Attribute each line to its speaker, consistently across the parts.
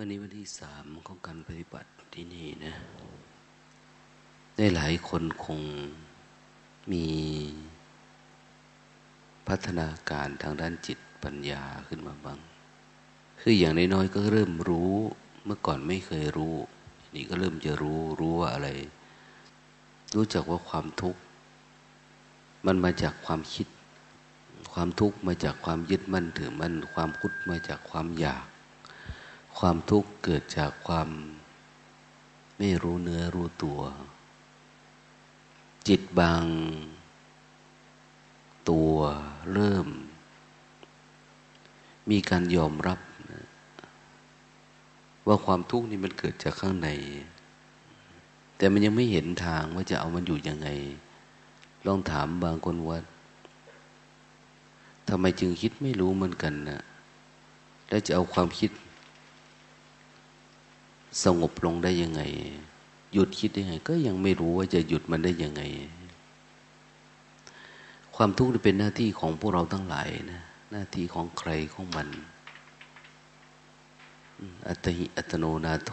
Speaker 1: วันนี้วันที่3ของการปฏิบัติที่นี่นะได้หลายคนคงมีพัฒนาการทางด้านจิตปัญญาขึ้นมาบ้างคืออย่างน้อยๆก็เริ่มรู้เมื่อก่อนไม่เคยรู้นี่ก็เริ่มจะรู้ว่าอะไรรู้จักว่าความทุกข์มันมาจากความคิดความทุกข์มาจากความยึดมั่นถือมั่นความทุกข์มาจากความอยากความทุกข์เกิดจากความไม่รู้เนื้อรู้ตัวจิตบางตัวเริ่มมีการยอมรับว่าความทุกข์นี่มันเกิดจากข้างในแต่มันยังไม่เห็นทางว่าจะเอามันอยู่ยังไงลองถามบางคนว่าทำไมจึงคิดไม่รู้เหมือนกันนะแล้วจะเอาความคิดสงบลงได้ยังไงหยุดคิดได้ยังไงก็ยังไม่รู้ว่าจะหยุดมันได้ยังไงความทุกข์เป็นหน้าที่ของพวกเราทั้งหลายนะหน้าที่ของใครของมันอัตหิอัตโนนาโถ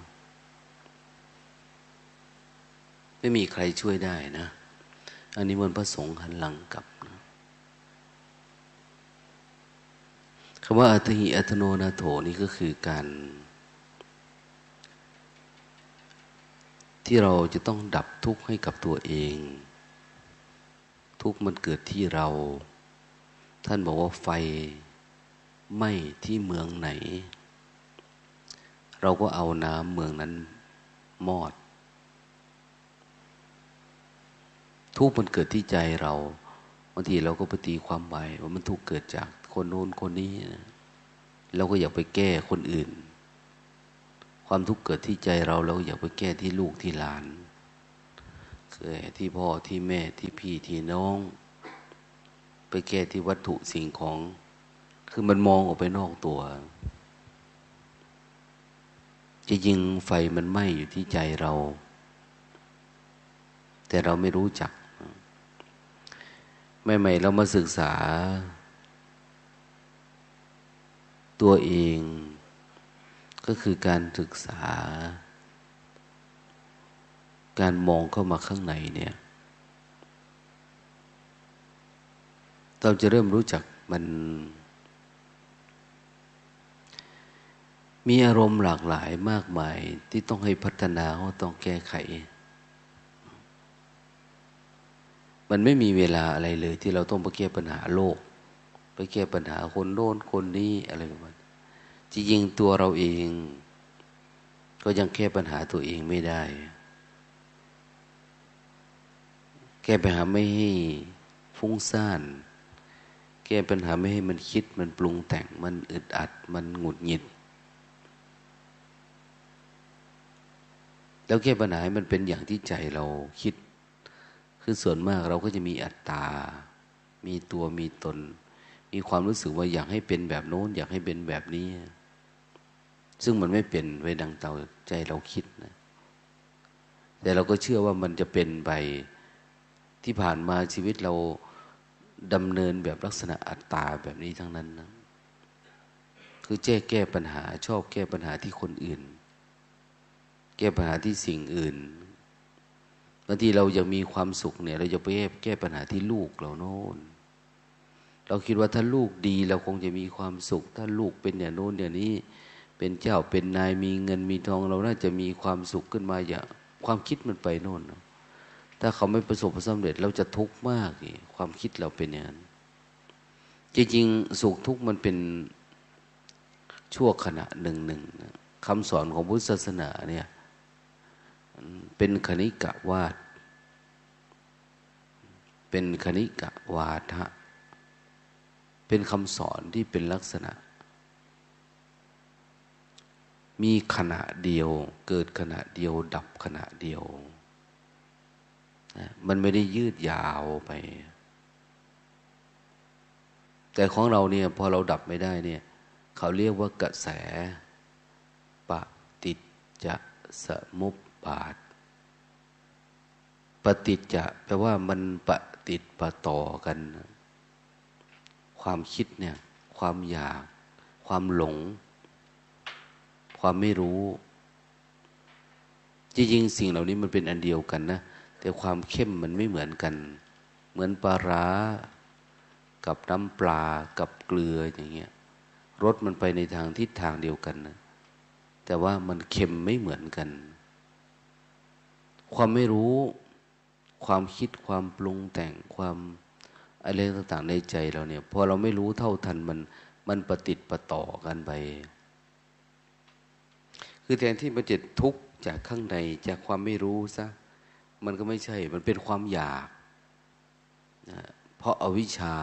Speaker 1: ไม่มีใครช่วยได้นะอันนี้มันพระสงฆ์หันหลังกลับนะคำว่าอัตหิอัตโนนาโถนี่ก็คือการที่เราจะต้องดับทุกข์ให้กับตัวเองทุกข์มันเกิดที่เราท่านบอกว่าไฟไหม้ที่เมืองไหนเราก็เอาน้ำเมืองนั้นมอดทุกข์มันเกิดที่ใจเราบางทีเราก็ไปตีความหมายว่ามันทุกข์เกิดจากคนโน้นคนนี้นะเราก็อยากไปแก้คนอื่นความทุกข์เกิดที่ใจเราเราอยากไปแก้ที่ลูกที่หลานแก้ที่พ่อที่แม่ที่พี่ที่น้องไปแก้ที่วัตถุสิ่งของคือมันมองออกไปนอกตัวจะยิงไฟมันไหม้อยู่ที่ใจเราแต่เราไม่รู้จักใหม่ๆเรามาศึกษาตัวเองก็คือการศึกษาการมองเข้ามาข้างในเนี่ยเราจะเริ่มรู้จักมันมีอารมณ์หลากหลายมากมายที่ต้องให้พัฒนาต้องแก้ไขมันไม่มีเวลาอะไรเลยที่เราต้องไปแก้ปัญหาโลกไปแก้ปัญหาคนโน้นคนนี้อะไรประมาณจริงๆตัวเราเองก็ยังแก้ปัญหาตัวเองไม่ได้แก้ปัญหาไม่ให้ฟุ้งซ่านแก้ปัญหาไม่ให้มันคิดมันปรุงแต่งมันอึดอัดมันหงุดหงิดแล้วแก้ปัญหาให้มันเป็นอย่างที่ใจเราคิดคือส่วนมากเราก็จะมีอัตตามีตัวมีตนมีความรู้สึกว่าอยากให้เป็นแบบโน้นอยากให้เป็นแบบนี้ซึ่งมันไม่เป็นไว้ดังเตาใจเราคิดนะแต่เราก็เชื่อว่ามันจะเป็นไปที่ผ่านมาชีวิตเราดำเนินแบบลักษณะอัตตาแบบนี้ทั้งนั้นนะคือแก้ปัญหาชอบแก้ปัญหาที่คนอื่นแก้ปัญหาที่สิ่งอื่นบางทีเราอยากมีความสุขเนี่ยเราจะไปแก้ปัญหาที่ลูกเราโน่นเราคิดว่าถ้าลูกดีเราคงจะมีความสุขถ้าลูกเป็นอย่างโน้นอย่างนี้เป็นเจ้าเป็นนายมีเงินมีทองเราน่าจะมีความสุขขึ้นมาอย่างความคิดมันไปโน่นถ้าเขาไม่ประสบความสำเร็จเราจะทุกข์มากความคิดเราเป็นอย่างนั้นจริงๆสุขทุกข์มันเป็นชั่วขณะหนึ่งคำสอนของพุทธศาสนาเนี่ยเป็นคณิกะวาทเป็นคณิกะวาทะเป็นคำสอนที่เป็นลักษณะมีขณะเดียวเกิดขณะเดียวดับขณะเดียวมันไม่ได้ยืดยาวไปแต่ของเราเนี่ยพอเราดับไม่ได้เนี่ยเขาเรียกว่ากระแสปฏิจจสมุปบาทปฏิจจะแปลว่ามันปฏิปต่อกันความคิดเนี่ยความอยากความหลง ความความไม่รู้จริงๆสิ่งเหล่านี้มันเป็นอันเดียวกันนะแต่ความเข้มมันไม่เหมือนกันเหมือนปลาร้ากับน้ำปลากับเกลืออย่างเงี้ยรสมันไปในทางทิศทางเดียวกันนะแต่ว่ามันเค็มไม่เหมือนกันความไม่รู้ความคิดความปรุงแต่งความอะไรต่างๆในใจเราเนี่ยพอเราไม่รู้เท่าทันมันประติดประต่อกันไปคือแทนที่มันจะทุกข์จากข้างในจากความไม่รู้ซะมันก็ไม่ใช่มันเป็นความอยากนะเพราะอวิชชา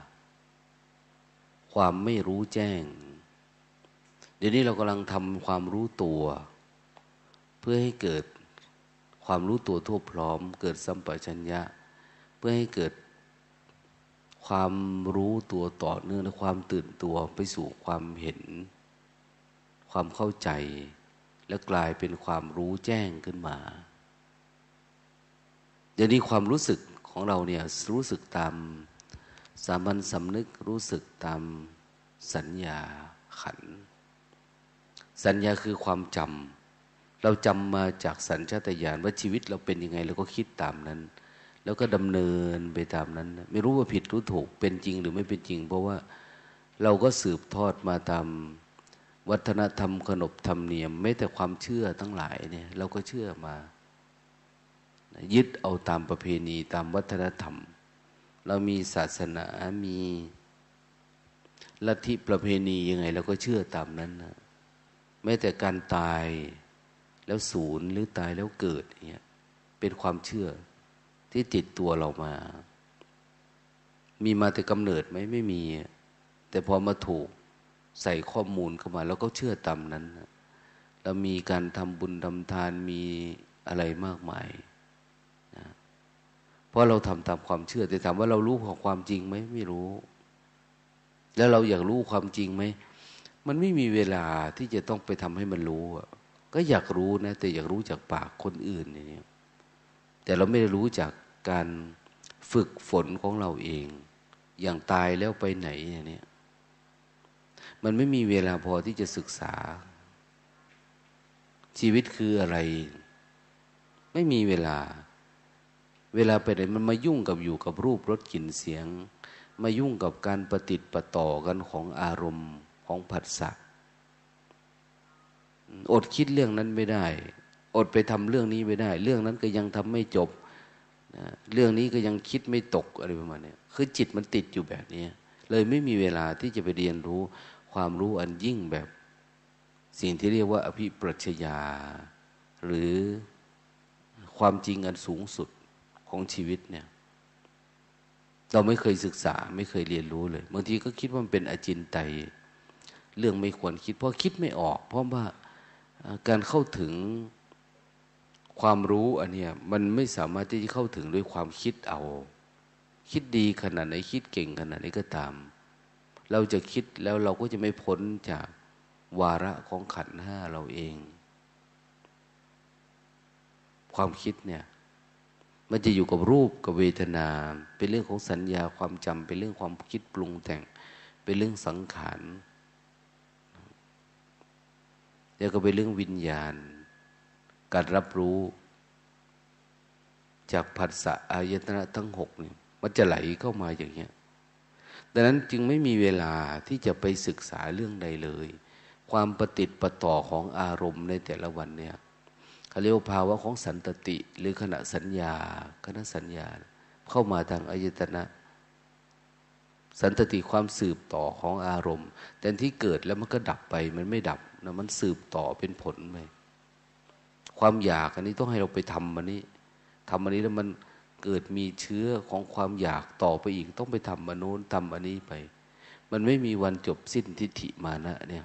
Speaker 1: ความไม่รู้แจ้งเดี๋ยวนี้เรากำลังทำความรู้ตัวเพื่อให้เกิดความรู้ตัวทั่วพร้อมเกิดสัมปชัญญะเพื่อให้เกิดความรู้ตัวต่อเนื่องและความตื่นตัวไปสู่ความเห็นความเข้าใจและกลายเป็นความรู้แจ้งขึ้นมาเดี๋ยวนี้ความรู้สึกของเราเนี่ยรู้สึกตามสามัญสำนึกรู้สึกตามสัญญาขันธ์สัญญาคือความจำเราจำมาจากสัญชาตญาณว่าชีวิตเราเป็นยังไงเราก็คิดตามนั้นแล้วก็ดำเนินไปตามนั้นไม่รู้ว่าผิดรู้ถูกเป็นจริงหรือไม่เป็นจริงเพราะว่าเราก็สืบทอดมาตามวัฒนธรรมขนบธรรมเนียมแม้แต่ความเชื่อทั้งหลายเนี่ยเราก็เชื่อมายึดเอาตามประเพณีตามวัฒนธรรมเรามีศาสนามีลัทธิประเพณียังไงเราก็เชื่อตามนั้นนะแม้แต่การตายแล้วสูญหรือตายแล้วเกิดเนี่ยเป็นความเชื่อที่ติดตัวเรามามีมาแต่กำเนิดไหมไม่มีแต่พอมาถูกใส่ข้อมูลเข้ามาแล้วก็เชื่อตามนั้นนะแล้วมีการทำบุญทำทานมีอะไรมากมายนะเพราะเราทำตามความเชื่อแต่ถามว่าเรารู้ของความจริงไหมไม่รู้แล้วเราอยากรู้ความจริงไหมมันไม่มีเวลาที่จะต้องไปทำให้มันรู้ก็อยากรู้นะแต่อยากรู้จากปากคนอื่นอย่างนี้แต่เราไม่ได้รู้จากการฝึกฝนของเราเองอย่างตายแล้วไปไหนอย่างนี้มันไม่มีเวลาพอที่จะศึกษาชีวิตคืออะไรไม่มีเวลาไปไหนมันมายุ่งกับอยู่กับรูปรสกลิ่นเสียงมายุ่งกับการประติดประต่อกันของอารมณ์ของผัสสะอดคิดเรื่องนั้นไม่ได้อดไปทำเรื่องนี้ไม่ได้เรื่องนั้นก็ยังทำไม่จบนะเรื่องนี้ก็ยังคิดไม่ตกอะไรประมาณนี้คือจิตมันติดอยู่แบบนี้เลยไม่มีเวลาที่จะไปเรียนรู้ความรู้อันยิ่งแบบสิ่งที่เรียกว่าอภิปรัชญาหรือความจริงอันสูงสุดของชีวิตเนี่ยเราไม่เคยศึกษาไม่เคยเรียนรู้เลยบางทีก็คิดว่ามันเป็นอจินไตยเรื่องไม่ควรคิดเพราะคิดไม่ออกเพราะว่าการเข้าถึงความรู้อันเนี้ยมันไม่สามารถที่จะเข้าถึงด้วยความคิดเอาคิดดีขนาดไหนคิดเก่งขนาดไหนก็ตามเราจะคิดแล้วเราก็จะไม่พ้นจากวาระของขันธ์ห้าเราเองความคิดเนี่ยมันจะอยู่กับรูปกับเวทนาเป็นเรื่องของสัญญาความจำเป็นเรื่องความคิดปรุงแต่งเป็นเรื่องสังขารแล้วก็เป็นเรื่องวิญญาณการรับรู้จากผัสสะอายตนะทั้งหกเนี่ยมันจะไหลเข้ามาอย่างเงี้ยดังนั้นจึงไม่มีเวลาที่จะไปศึกษาเรื่องใดเลยความประติดประต่อของอารมณ์ในแต่ละวันเนี่ยเขาเรียกว่าภาวะของสันตติหรือขณะสัญญาเข้ามาทางอายตนะสันตติความสืบต่อของอารมณ์แต่ที่เกิดแล้วมันก็ดับไปมันไม่ดับนะมันสืบต่อเป็นผลไปความอยากอันนี้ต้องให้เราไปทำอันนี้แล้วมันเกิดมีเชื้อของความอยากต่อไปอีกต้องไปทำอันโน้นทำอันนี้ไปมันไม่มีวันจบสิ้นทิฏฐิมานะเนี่ย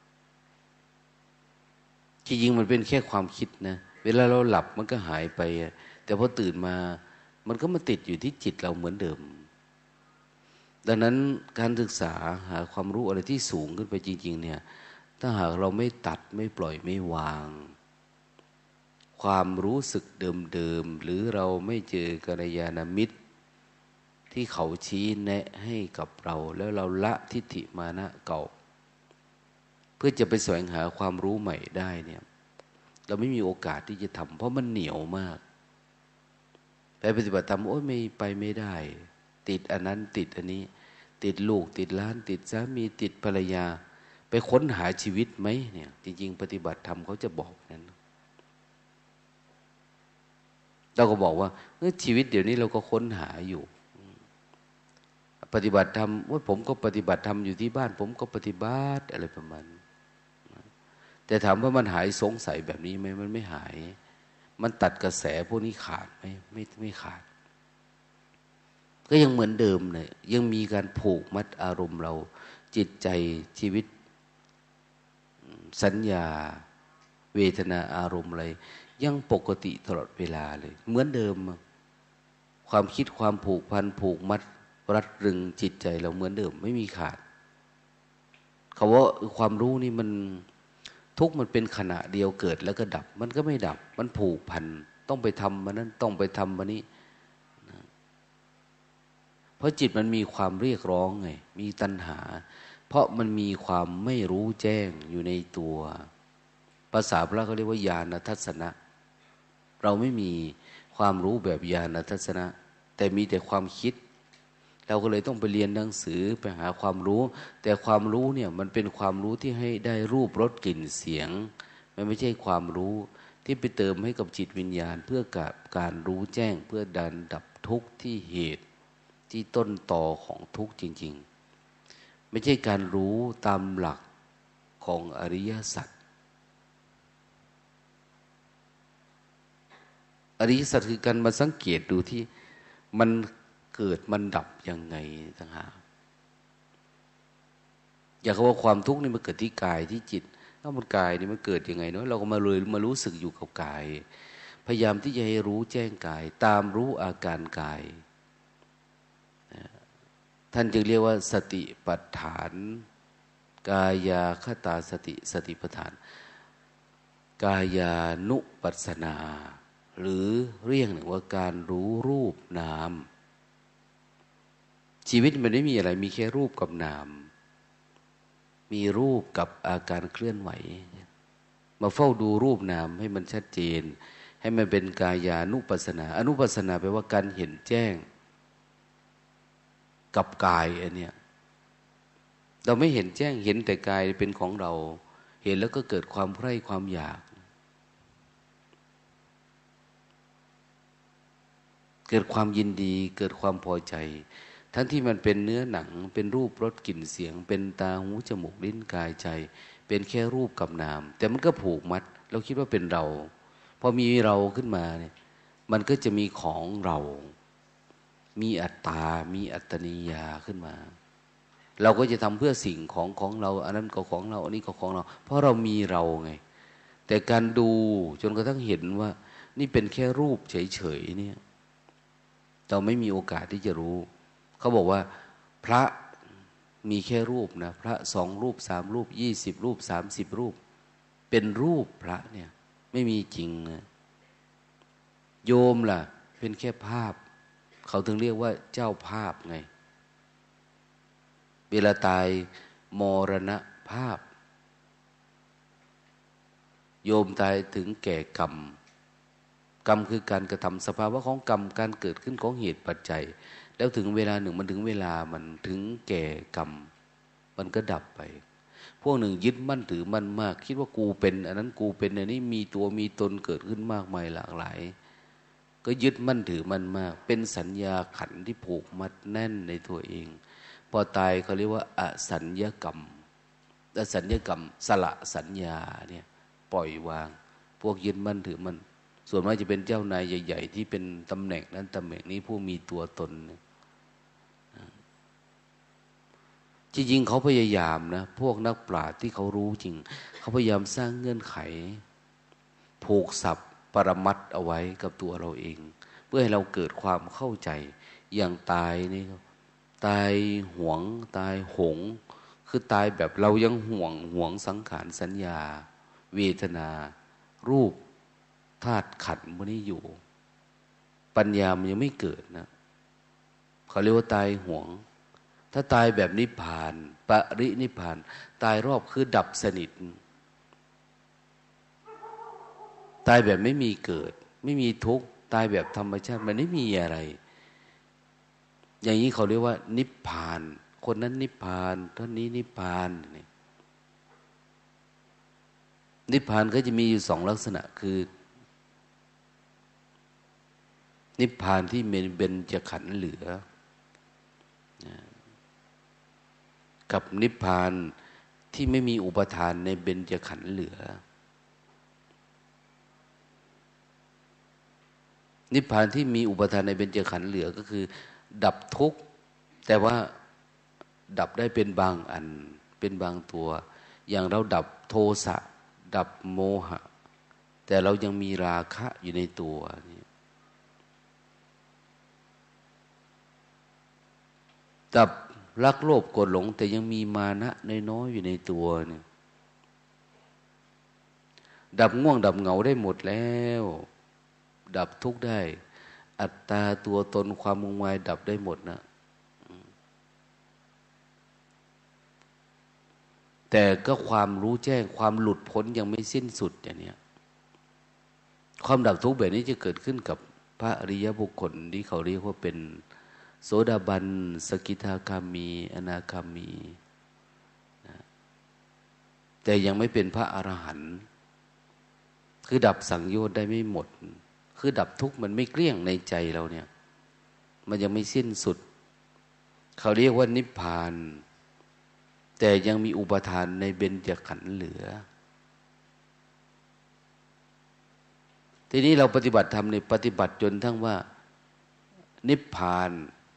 Speaker 1: จริงๆมันเป็นแค่ความคิดนะเวลาเราหลับมันก็หายไปแต่พอตื่นมามันก็มาติดอยู่ที่จิตเราเหมือนเดิมดังนั้นการศึกษาหาความรู้อะไรที่สูงขึ้นไปจริงๆเนี่ยถ้าหากเราไม่ตัดไม่ปล่อยไม่วางความรู้สึกเดิมๆหรือเราไม่เจอกัลยาณมิตรที่เขาชี้แนะให้กับเราแล้วเราละทิฏฐิมานะเก่าเพื่อจะไปแสวงหาความรู้ใหม่ได้เนี่ยเราไม่มีโอกาสที่จะทำเพราะมันเหนียวมากไปปฏิบัติธรรมโอ๊ยไม่ไปไม่ได้ติดอันนั้นติดอันนี้ติดลูกติดหลานติดสามีติดภรรยาไปค้นหาชีวิตไหมเนี่ยจริงๆปฏิบัติธรรมเขาจะบอกนั้นเราก็บอกว่าชีวิตเดี๋ยวนี้เราก็ค้นหาอยู่ปฏิบัติธรรมว่าผมก็ปฏิบัติธรรมอยู่ที่บ้านผมก็ปฏิบัติอะไรประมาณแต่ถามว่ามันหายสงสัยแบบนี้ไหมมันไม่หายมันตัดกระแสพวกนี้ขาดไหมไม่ขาดก็ยังเหมือนเดิมเลยยังมีการผูกมัดอารมณ์เราจิตใจชีวิตสัญญาเวทนาอารมณ์อะไรยังปกติตลอดเวลาเลยเหมือนเดิมความคิดความผูกพันผูกมัดรัดรึงจิตใจเราเหมือนเดิมไม่มีขาดเขาว่าความรู้นี่มันทุกมันเป็นขณะเดียวเกิดแล้วก็ดับมันก็ไม่ดับมันผูกพันต้องไปทำมันนั้นต้องไปทำมันนี้เพราะจิตมันมีความเรียกร้องไงมีตัณหาเพราะมันมีความไม่รู้แจ้งอยู่ในตัวภาษาพระเขาเรียกว่าญาณทัศนะเราไม่มีความรู้แบบญาณทัศนะแต่มีแต่ความคิดเราก็เลยต้องไปเรียนหนังสือไปหาความรู้แต่ความรู้เนี่ยมันเป็นความรู้ที่ให้ได้รูปรสกลิ่นเสียงมันไม่ใช่ความรู้ที่ไปเติมให้กับจิตวิญญาณเพื่อกับการรู้แจ้งเพื่อดับทุกข์ที่เหตุที่ต้นตอของทุกข์จริงๆไม่ใช่การรู้ตามหลักของอริยสัจอริยสัจคือการมาสังเกตดูที่มันเกิดมันดับยังไงต่างหากอยากว่าความทุกข์นี่มันเกิดที่กายที่จิตแล้วมันกายนี่มันเกิดยังไงเนาะเราก็มารู้สึกอยู่กับกายพยายามที่จะให้รู้แจ้งกายตามรู้อาการกายท่านจึงเรียกว่าสติปัฏฐานกายาคตาสติปัฏฐานกายานุปัสสนาหรือเรียกหนึ่งว่าการรู้รูปนามชีวิตมันไม่มีอะไรมีแค่รูปกับนามมีรูปกับอาการเคลื่อนไหวมาเฝ้าดูรูปนามให้มันชัดเจนให้มันเป็นกายานุปัสสนาอนุปัสสนาแปลว่าการเห็นแจ้งกับกายอันเนี้ยเราไม่เห็นแจ้งเห็นแต่กายเป็นของเราเห็นแล้วก็เกิดความใคร่ความอยากเกิดความยินดีเกิดความพอใจทั้งที่มันเป็นเนื้อหนังเป็นรูปรสกลิ่นเสียงเป็นตาหูจมูกลิ้นกายใจเป็นแค่รูปกับนามแต่มันก็ผูกมัดเราคิดว่าเป็นเราพอมีเราขึ้นมาเนี่ยมันก็จะมีของเรามีอัตตามีอัตตนิยาขึ้นมาเราก็จะทำเพื่อสิ่งของเราอันนั้นก็ของเราอันนี้ก็ของเราเพราะเรามีเราไงแต่การดูจนกระทั่งเห็นว่านี่เป็นแค่รูปเฉยๆเนี่ยเราไม่มีโอกาสที่จะรู้เขาบอกว่าพระมีแค่รูปนะพระ2 รูป3 รูป20 รูป30 รูปเป็นรูปพระเนี่ยไม่มีจริงนะโยมล่ะเป็นแค่ภาพเขาถึงเรียกว่าเจ้าภาพไงเวลาตายมรณภาพโยมตายถึงแก่กรรมกรรมคือการกระทำสภาวะของกรรมการเกิดขึ้นของเหตุปัจจัยแล้วถึงเวลาหนึ่งมันถึงเวลามันถึงแก่กรรมมันก็ดับไปพวกหนึ่งยึดมั่นถือมั่นมากคิดว่ากูเป็นอันนั้นกูเป็นอันนี้มีตัวมีตนเกิดขึ้นมากมายหลากหลายก็ยึดมั่นถือมั่นมากเป็นสัญญาขันธ์ที่ผูกมัดแน่นในตัวเองพอตายเขาเรียกว่าอสัญญกรรมอสัญญกรรมสละสัญญาเนี่ยปล่อยวางพวกยึดมั่นถือมั่นส่วนมากจะเป็นเจ้านายใหญ่ๆที่เป็นตำแหน่งนั้นตำแหน่งนี้ผู้มีตัวตนจริงๆเขาพยายามนะพวกนักปราชญ์ที่เขารู้จริงเขาพยายามสร้างเงื่อนไขผูกศัพท์ปรมัตถ์เอาไว้กับตัวเราเองเพื่อให้เราเกิดความเข้าใจอย่างตายนี่ตายหวงตายหงคือตายแบบเรายังห่วงสังขารสัญญาเวทนารูปธาตุขันธ์พวกนี้อยู่ปัญญามันยังไม่เกิดนะเขาเรียกว่าตายหวงถ้าตายแบบนิพพานปรินิพพานตายรอบคือดับสนิทตายแบบไม่มีเกิดไม่มีทุกข์ตายแบบธรรมชาติมันไม่มีอะไรอย่างนี้เขาเรียกว่านิพพานคนนั้นนิพพานท่านนี้นิพพานนิพพานก็จะมีอยู่สองลักษณะคือนิพพานที่เป็นเบญจขันธ์เหลือกับนิพพานที่ไม่มีอุปทานในเบญจขันธ์เหลือนิพพานที่มีอุปทานในเบญจขันธ์เหลือก็คือดับทุกข์แต่ว่าดับได้เป็นบางอันเป็นบางตัวอย่างเราดับโทสะดับโมหะแต่เรายังมีราคะอยู่ในตัวนี่ดับรักโลภโกรธหลงแต่ยังมีมานะน้อยๆอยู่ในตัวเนี่ยดับง่วงดับเหงาได้หมดแล้วดับทุกข์ได้อัตตาตัวตนความงมงายดับได้หมดนะแต่ก็ความรู้แจ้งความหลุดพ้นยังไม่สิ้นสุดอย่างนี้ความดับทุกข์แบบนี้จะเกิดขึ้นกับพระอริยบุคคลที่เขาเรียกว่าเป็นโสดาบันสกิทาคามีอนาคามีนะแต่ยังไม่เป็นพระอรหันต์คือดับสังโยชน์ได้ไม่หมดคือดับทุกข์มันไม่เกลี้ยงในใจเราเนี่ยมันยังไม่สิ้นสุดเขาเรียกว่านิพพานแต่ยังมีอุปทานในเบญจขันธ์เหลือทีนี้เราปฏิบัติธรรมในปฏิบัติจนทั้งว่านิพพาน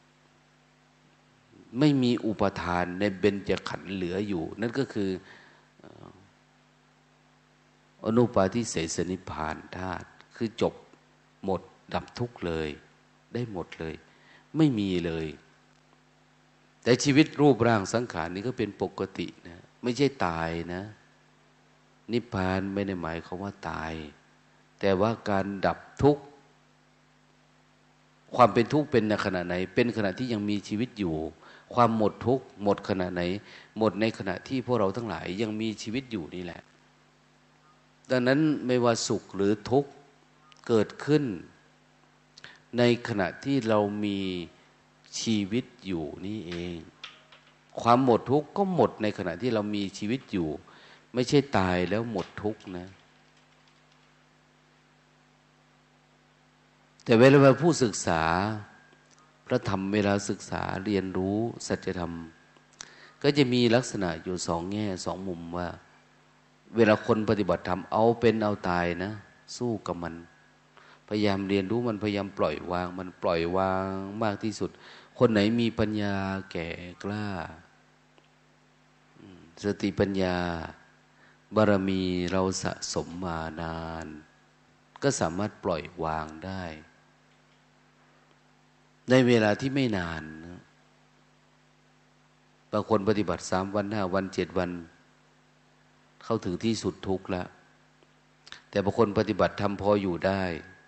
Speaker 1: ไม่มีอุปทานในเบญจขันธ์เหลืออยู่นั่นก็คืออนุปาทิเสสนิพพานธาตุคือจบหมดดับทุกข์เลยได้หมดเลยไม่มีเลยแต่ชีวิตรูปร่างสังขารนี้ก็เป็นปกตินะไม่ใช่ตายนะนิพพานไม่ได้หมายความว่าตายแต่ว่าการดับทุกข์ความเป็นทุกข์เป็นในขณะไหนเป็นขณะที่ยังมีชีวิตอยู่ความหมดทุกข์หมดขณะไหนหมดในขณะที่พวกเราทั้งหลายยังมีชีวิตอยู่นี่แหละดังนั้นไม่ว่าสุขหรือทุกข์เกิดขึ้นในขณะที่เรามีชีวิตอยู่นี่เองความหมดทุกข์ก็หมดในขณะที่เรามีชีวิตอยู่ไม่ใช่ตายแล้วหมดทุกข์นะแต่เวลาผู้ศึกษาพระธรรมเวลาศึกษาเรียนรู้สัจธรรมก็จะมีลักษณะอยู่สองแง่สองมุมว่าเวลาคนปฏิบัติธรรมเอาเป็นเอาตายนะสู้กับมันพยายามเรียนรู้มันพยายามปล่อยวางมันปล่อยวางมากที่สุดคนไหนมีปัญญาแก่กล้าสติปัญญาบารมีเราสะสมมานานก็สามารถปล่อยวางได้ในเวลาที่ไม่นานนะบางคนปฏิบัติ3 วัน5 วัน7 วันเข้าถึงที่สุดทุกข์แล้วแต่บางคนปฏิบัติทำพออยู่ได้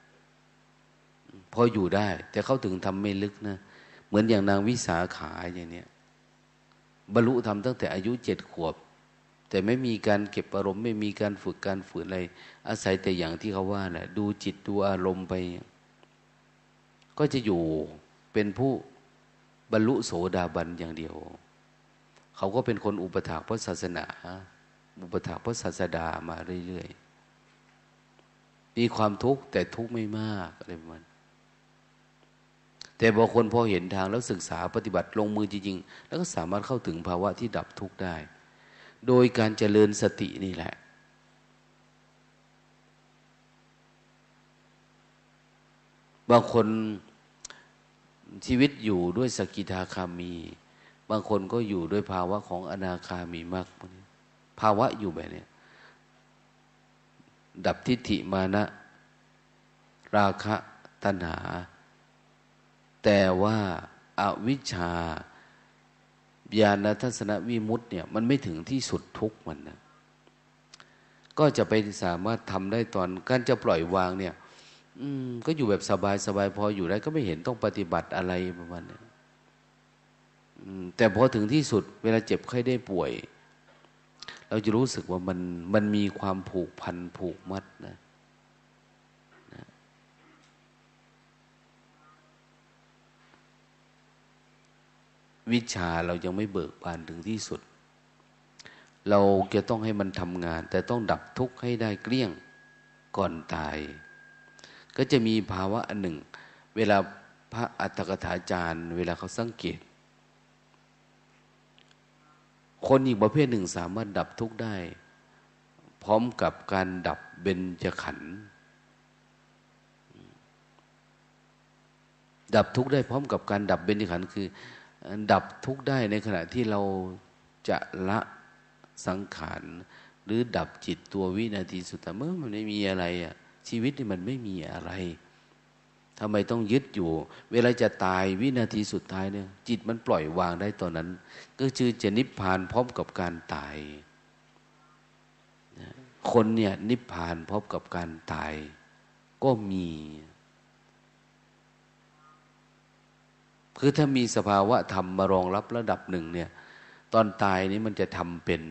Speaker 1: แต่เข้าถึงทำไม่ลึกนะเหมือนอย่างนางวิสาขาอย่างเนี้ยบรรลุธรรมตั้งแต่อายุ7 ขวบแต่ไม่มีการเก็บอารมณ์ไม่มีการฝึกการฝืนอะไรอาศัยแต่อย่างที่เขาว่าแหละดูจิตดูอารมณ์ไปก็จะอยู่เป็นผู้บรรลุโสดาบันอย่างเดียวเขาก็เป็นคนอุปถากพระศาสนาอุปถากพระศาสดามาเรื่อยๆมีความทุกข์แต่ทุกข์ไม่มากอะไรประมาณแต่บางคนพอเห็นทางแล้วศึกษาปฏิบัติลงมือจริงๆแล้วก็สามารถเข้าถึงภาวะที่ดับทุกข์ได้โดยการเจริญสตินี่แหละบางคนชีวิตอยู่ด้วยสกิทาคามีบางคนก็อยู่ด้วยภาวะของอนาคามีมรรคภาวะอยู่แบบนี้ดับทิฏฐิมานะราคะตัณหาแต่ว่าอวิชชาญาณทัศนวิมุตติเนี่ยมันไม่ถึงที่สุดทุกข์มันนะก็จะไปสามารถทำได้ตอนการจะปล่อยวางเนี่ยก็อยู่แบบสบายพออยู่ได้ก็ไม่เห็นต้องปฏิบัติอะไรประมาณนี้แต่พอถึงที่สุดเวลาเจ็บไข้ได้ป่วยเราจะรู้สึกว่ามันมีความผูกพันผูกมัดนะวิชาเรายังไม่เบิกบานถึงที่สุดเราจะต้องให้มันทำงานแต่ต้องดับทุกข์ให้ได้เกลี้ยงก่อนตายก็จะมีภาวะอันหนึ่งเวลาพระอัตถกถาจารย์เวลาเขาสังเกตคนอีกประเภทหนึ่งสามารถดับทุกข์ได้พร้อมกับการดับเบญจขันธ์ดับทุกข์ได้พร้อมกับการดับเบญจขันธ์คือดับทุกข์ได้ในขณะที่เราจะละสังขารหรือดับจิตตัววินาทีสุดท้ายเมื่อมันไม่มีอะไรอ่ะชีวิตนี่มันไม่มีอะไรทำไมต้องยึดอยู่เวลาจะตายวินาทีสุดท้ายเนี่ยจิตมันปล่อยวางได้ตอนนั้นก็คือจะนิพพานพร้อมกับการตายคนเนี่ยนิพพานพร้อมกับการตายก็มีคือถ้ามีสภาวะธรรมมารองรับระดับหนึ่งเนี่ยตอนตายนี้มันจะทำเป็น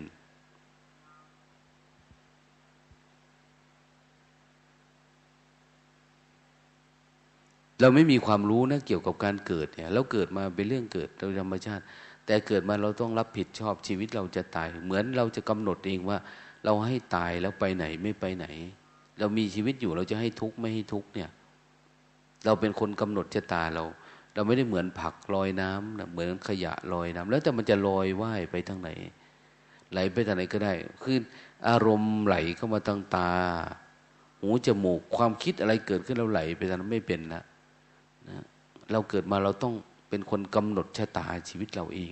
Speaker 1: เราไม่มีความรู้นะเกี่ยวกับการเกิดเนี่ยเราเกิดมาเป็นเรื่องเกิดโดยธรรมชาติแต่เกิดมาเราต้องรับผิดชอบชีวิตเราจะตายเหมือนเราจะกำหนดเองว่าเราให้ตายแล้วไปไหนไม่ไปไหนเรามีชีวิตอยู่เราจะให้ทุกข์ไม่ให้ทุกข์เนี่ยเราเป็นคนกำหนดชะตาเราไม่ได้เหมือนผักลอยน้ำนะเหมือนขยะลอยน้ำแล้วแต่มันจะลอยว่ายไปทางไหนไหลไปทางไหนก็ได้คืออารมณ์ไหลเข้ามาทางตาหูจมูกความคิดอะไรเกิดขึ้นเราไหลไปทางนั้นไม่เป็นนะเราเกิดมาเราต้องเป็นคนกำหนดชะตาชีวิตเราเอง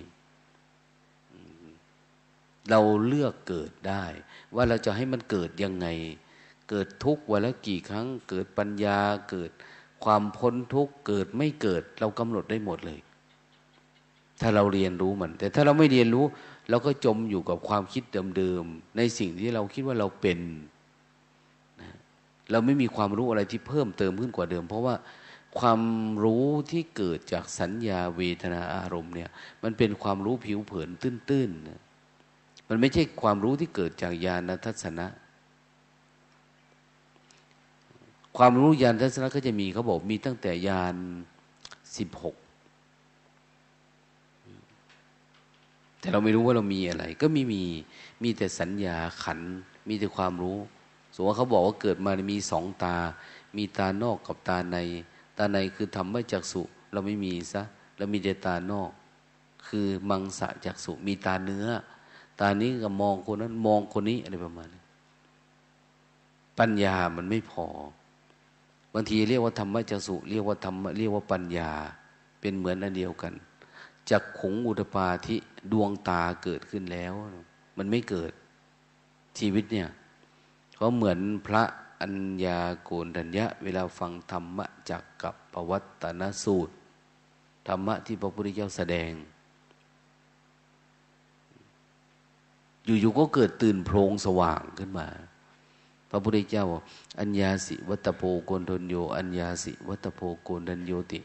Speaker 1: เราเลือกเกิดได้ว่าเราจะให้มันเกิดยังไงเกิดทุกข์วันละกี่ครั้งเกิดปัญญาเกิดความพ้นทุกข์เกิดไม่เกิดเรากำหนดได้หมดเลยถ้าเราเรียนรู้มันแต่ถ้าเราไม่เรียนรู้เราก็จมอยู่กับความคิดเดิมๆในสิ่งที่เราคิดว่าเราเป็นนะเราไม่มีความรู้อะไรที่เพิ่มเติมขึ้นกว่าเดิมเพราะว่าความรู้ที่เกิดจากสัญญาเวทนาอารมณ์เนี่ยมันเป็นความรู้ผิวเผินตื้นๆนะมันไม่ใช่ความรู้ที่เกิดจากญาณทัศนะความรู้ญาณทัศนะก็จะมีเขาบอกมีตั้งแต่ญาณ16แต่เราไม่รู้ว่าเรามีอะไรก็มีแต่สัญญาขันธ์มีแต่ความรู้สมมติว่าเขาบอกว่าเกิดมามีสองตามีตานอกกับตาในตาในคือธรรมจักษุเราไม่มีซะเรามีแต่ตานอกคือมังสะจักษุมีตาเนื้อตานี้ก็มองคนนั้นมองคนนี้อะไรประมาณนี้ปัญญามันไม่พอบางทีเรียกว่าธรรมจักษุเรียกว่าธรรมเรียกว่าปัญญาเป็นเหมือนอันเดียวกันจักขุงอุทปาธิดวงตาเกิดขึ้นแล้วมันไม่เกิดชีวิตเนี่ยเพราะเหมือนพระอัญญาโกณฑัญญะเวลาฟังธรรมจักกับปวัตตนสูตรธรรมะที่พระพุทธเจ้าแสดงอยู่ๆก็เกิดตื่นโพลงสว่างขึ้นมาพระพุทธเจ้าอัญญาสิวัตโพโกณฑัญโยอัญญาสิวัตโพโกณฑัญโยติ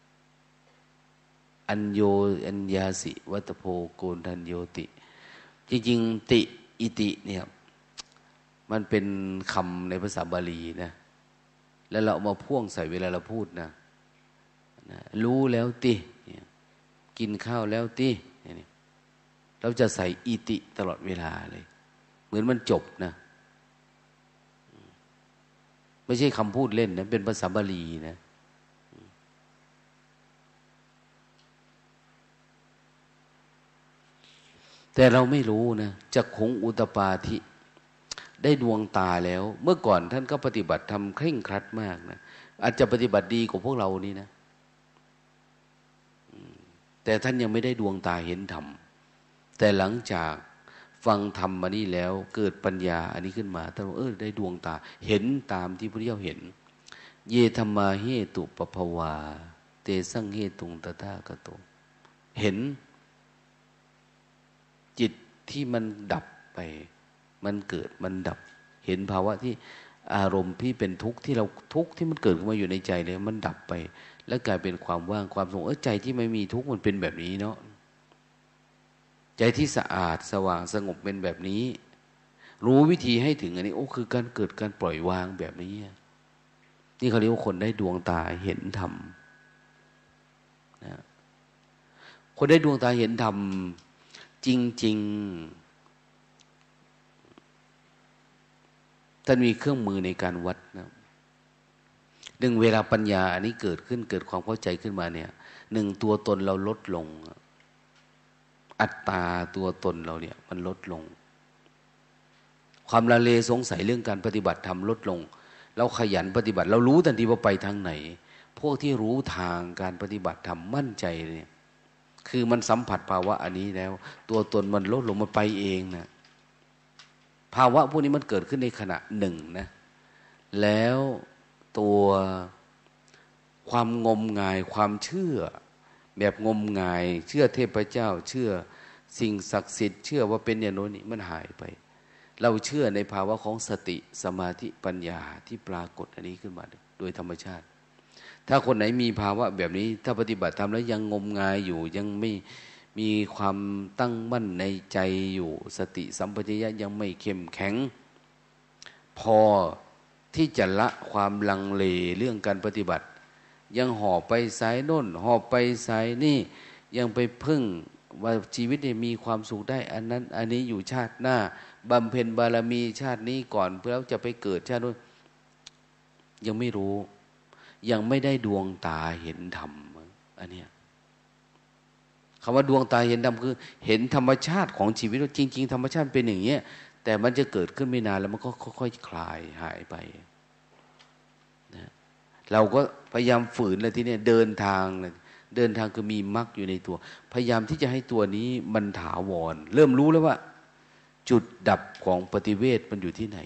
Speaker 1: อัญญาสิวัตโพโกณฑัญโยติจริงๆติอิติเนี่ยมันเป็นคำในภาษาบาลีนะแล้วเราเอามาพ่วงใส่เวลาเราพูดนะรู้แล้วติกินข้าวแล้วติเราจะใส่อิติตลอดเวลาเลยเหมือนมันจบนะไม่ใช่คำพูดเล่นนะเป็นภาษาบาลีนะแต่เราไม่รู้นะจักขุงอุตปาธิได้ดวงตาแล้วเมื่อก่อนท่านก็ปฏิบัติทำเคร่งครัดมากนะอาจจะปฏิบัติดีกว่าพวกเรานี่นะแต่ท่านยังไม่ได้ดวงตาเห็นธรรมแต่หลังจากฟังธรรมมานี่แล้วเกิดปัญญาอันนี้ขึ้นมาท่านได้ดวงตาเห็นตามที่พระพุทธเจ้าเห็นเยธรรมาเหตุปภวาเตสังเหตุงตถาคโตเห็นจิตที่มันดับไปมันเกิดมันดับเห็นภาวะที่อารมณ์ที่เป็นทุกข์ที่เราทุกข์ที่มันเกิดขึ้นมาอยู่ในใจเลยมันดับไปแล้วกลายเป็นความว่างความสงบใจที่ไม่มีทุกข์มันเป็นแบบนี้เนาะใจที่สะอาดสว่างสงบเป็นแบบนี้รู้วิธีให้ถึงอันนี้โอ้คือการเกิดการปล่อยวางแบบนี้นี่เขาเรียกว่าคนได้ดวงตาเห็นธรรมนะคนได้ดวงตาเห็นธรรมจริงๆท่านมีเครื่องมือในการวัดนะหนึ่งเวลาปัญญาอันนี้เกิดขึ้นเกิดความเข้าใจขึ้นมาเนี่ยหนึ่งตัวตนเราลดลงอัตตาตัวตนเราเนี่ยมันลดลงความละเลสงสัยเรื่องการปฏิบัติธรรมลดลงเราขยันปฏิบัติเรารู้ทันทีว่าไปทางไหนพวกที่รู้ทางการปฏิบัติธรรมมั่นใจเนี่ยคือมันสัมผัสภาวะอันนี้แล้วตัวตนมันลดลงมันไปเองนะภาวะพวกนี้มันเกิดขึ้นในขณะหนึ่งนะแล้วตัวความงมงายความเชื่อแบบงมงายเชื่อเทพเจ้าเชื่อสิ่งศักดิ์สิทธิ์เชื่อว่าเป็นอย่างโน้นนี่มันหายไปเราเชื่อในภาวะของสติสมาธิปัญญาที่ปรากฏอันนี้ขึ้นมาโดยธรรมชาติถ้าคนไหนมีภาวะแบบนี้ถ้าปฏิบัติธรรมแล้วยังงมงายอยู่ยังไม่มีความตั้งมั่นในใจอยู่สติสัมปชัญญะยังไม่เข้มแข็งพอที่จะละความลังเลเรื่องการปฏิบัติยังห่อไปสายโน่นห่อไปสายนี่ยังไปพึ่งว่าชีวิตเนี่ยมีความสุขได้อันนั้นอันนี้อยู่ชาติหน้าบำเพ็ญบารมีชาตินี้ก่อนเพื่อจะไปเกิดชาตินู้นยังไม่รู้ยังไม่ได้ดวงตาเห็นธรรมอันเนี้ยคำว่าดวงตาเห็นธรรมคือเห็นธรรมชาติของชีวิตว่าจริงๆธรรมชาติเป็นอย่างเงี้ยแต่มันจะเกิดขึ้นไม่นานแล้วมันก็ค่อยๆคลายหายไปนะเราก็พยายามฝืนเลยทีนี้เดินทางเลยเดินทางคือมีมรรคอยู่ในตัวพยายามที่จะให้ตัวนี้มันถาวรเริ่มรู้แล้วว่าจุดดับของปฏิเวทมันอยู่ที่ไหน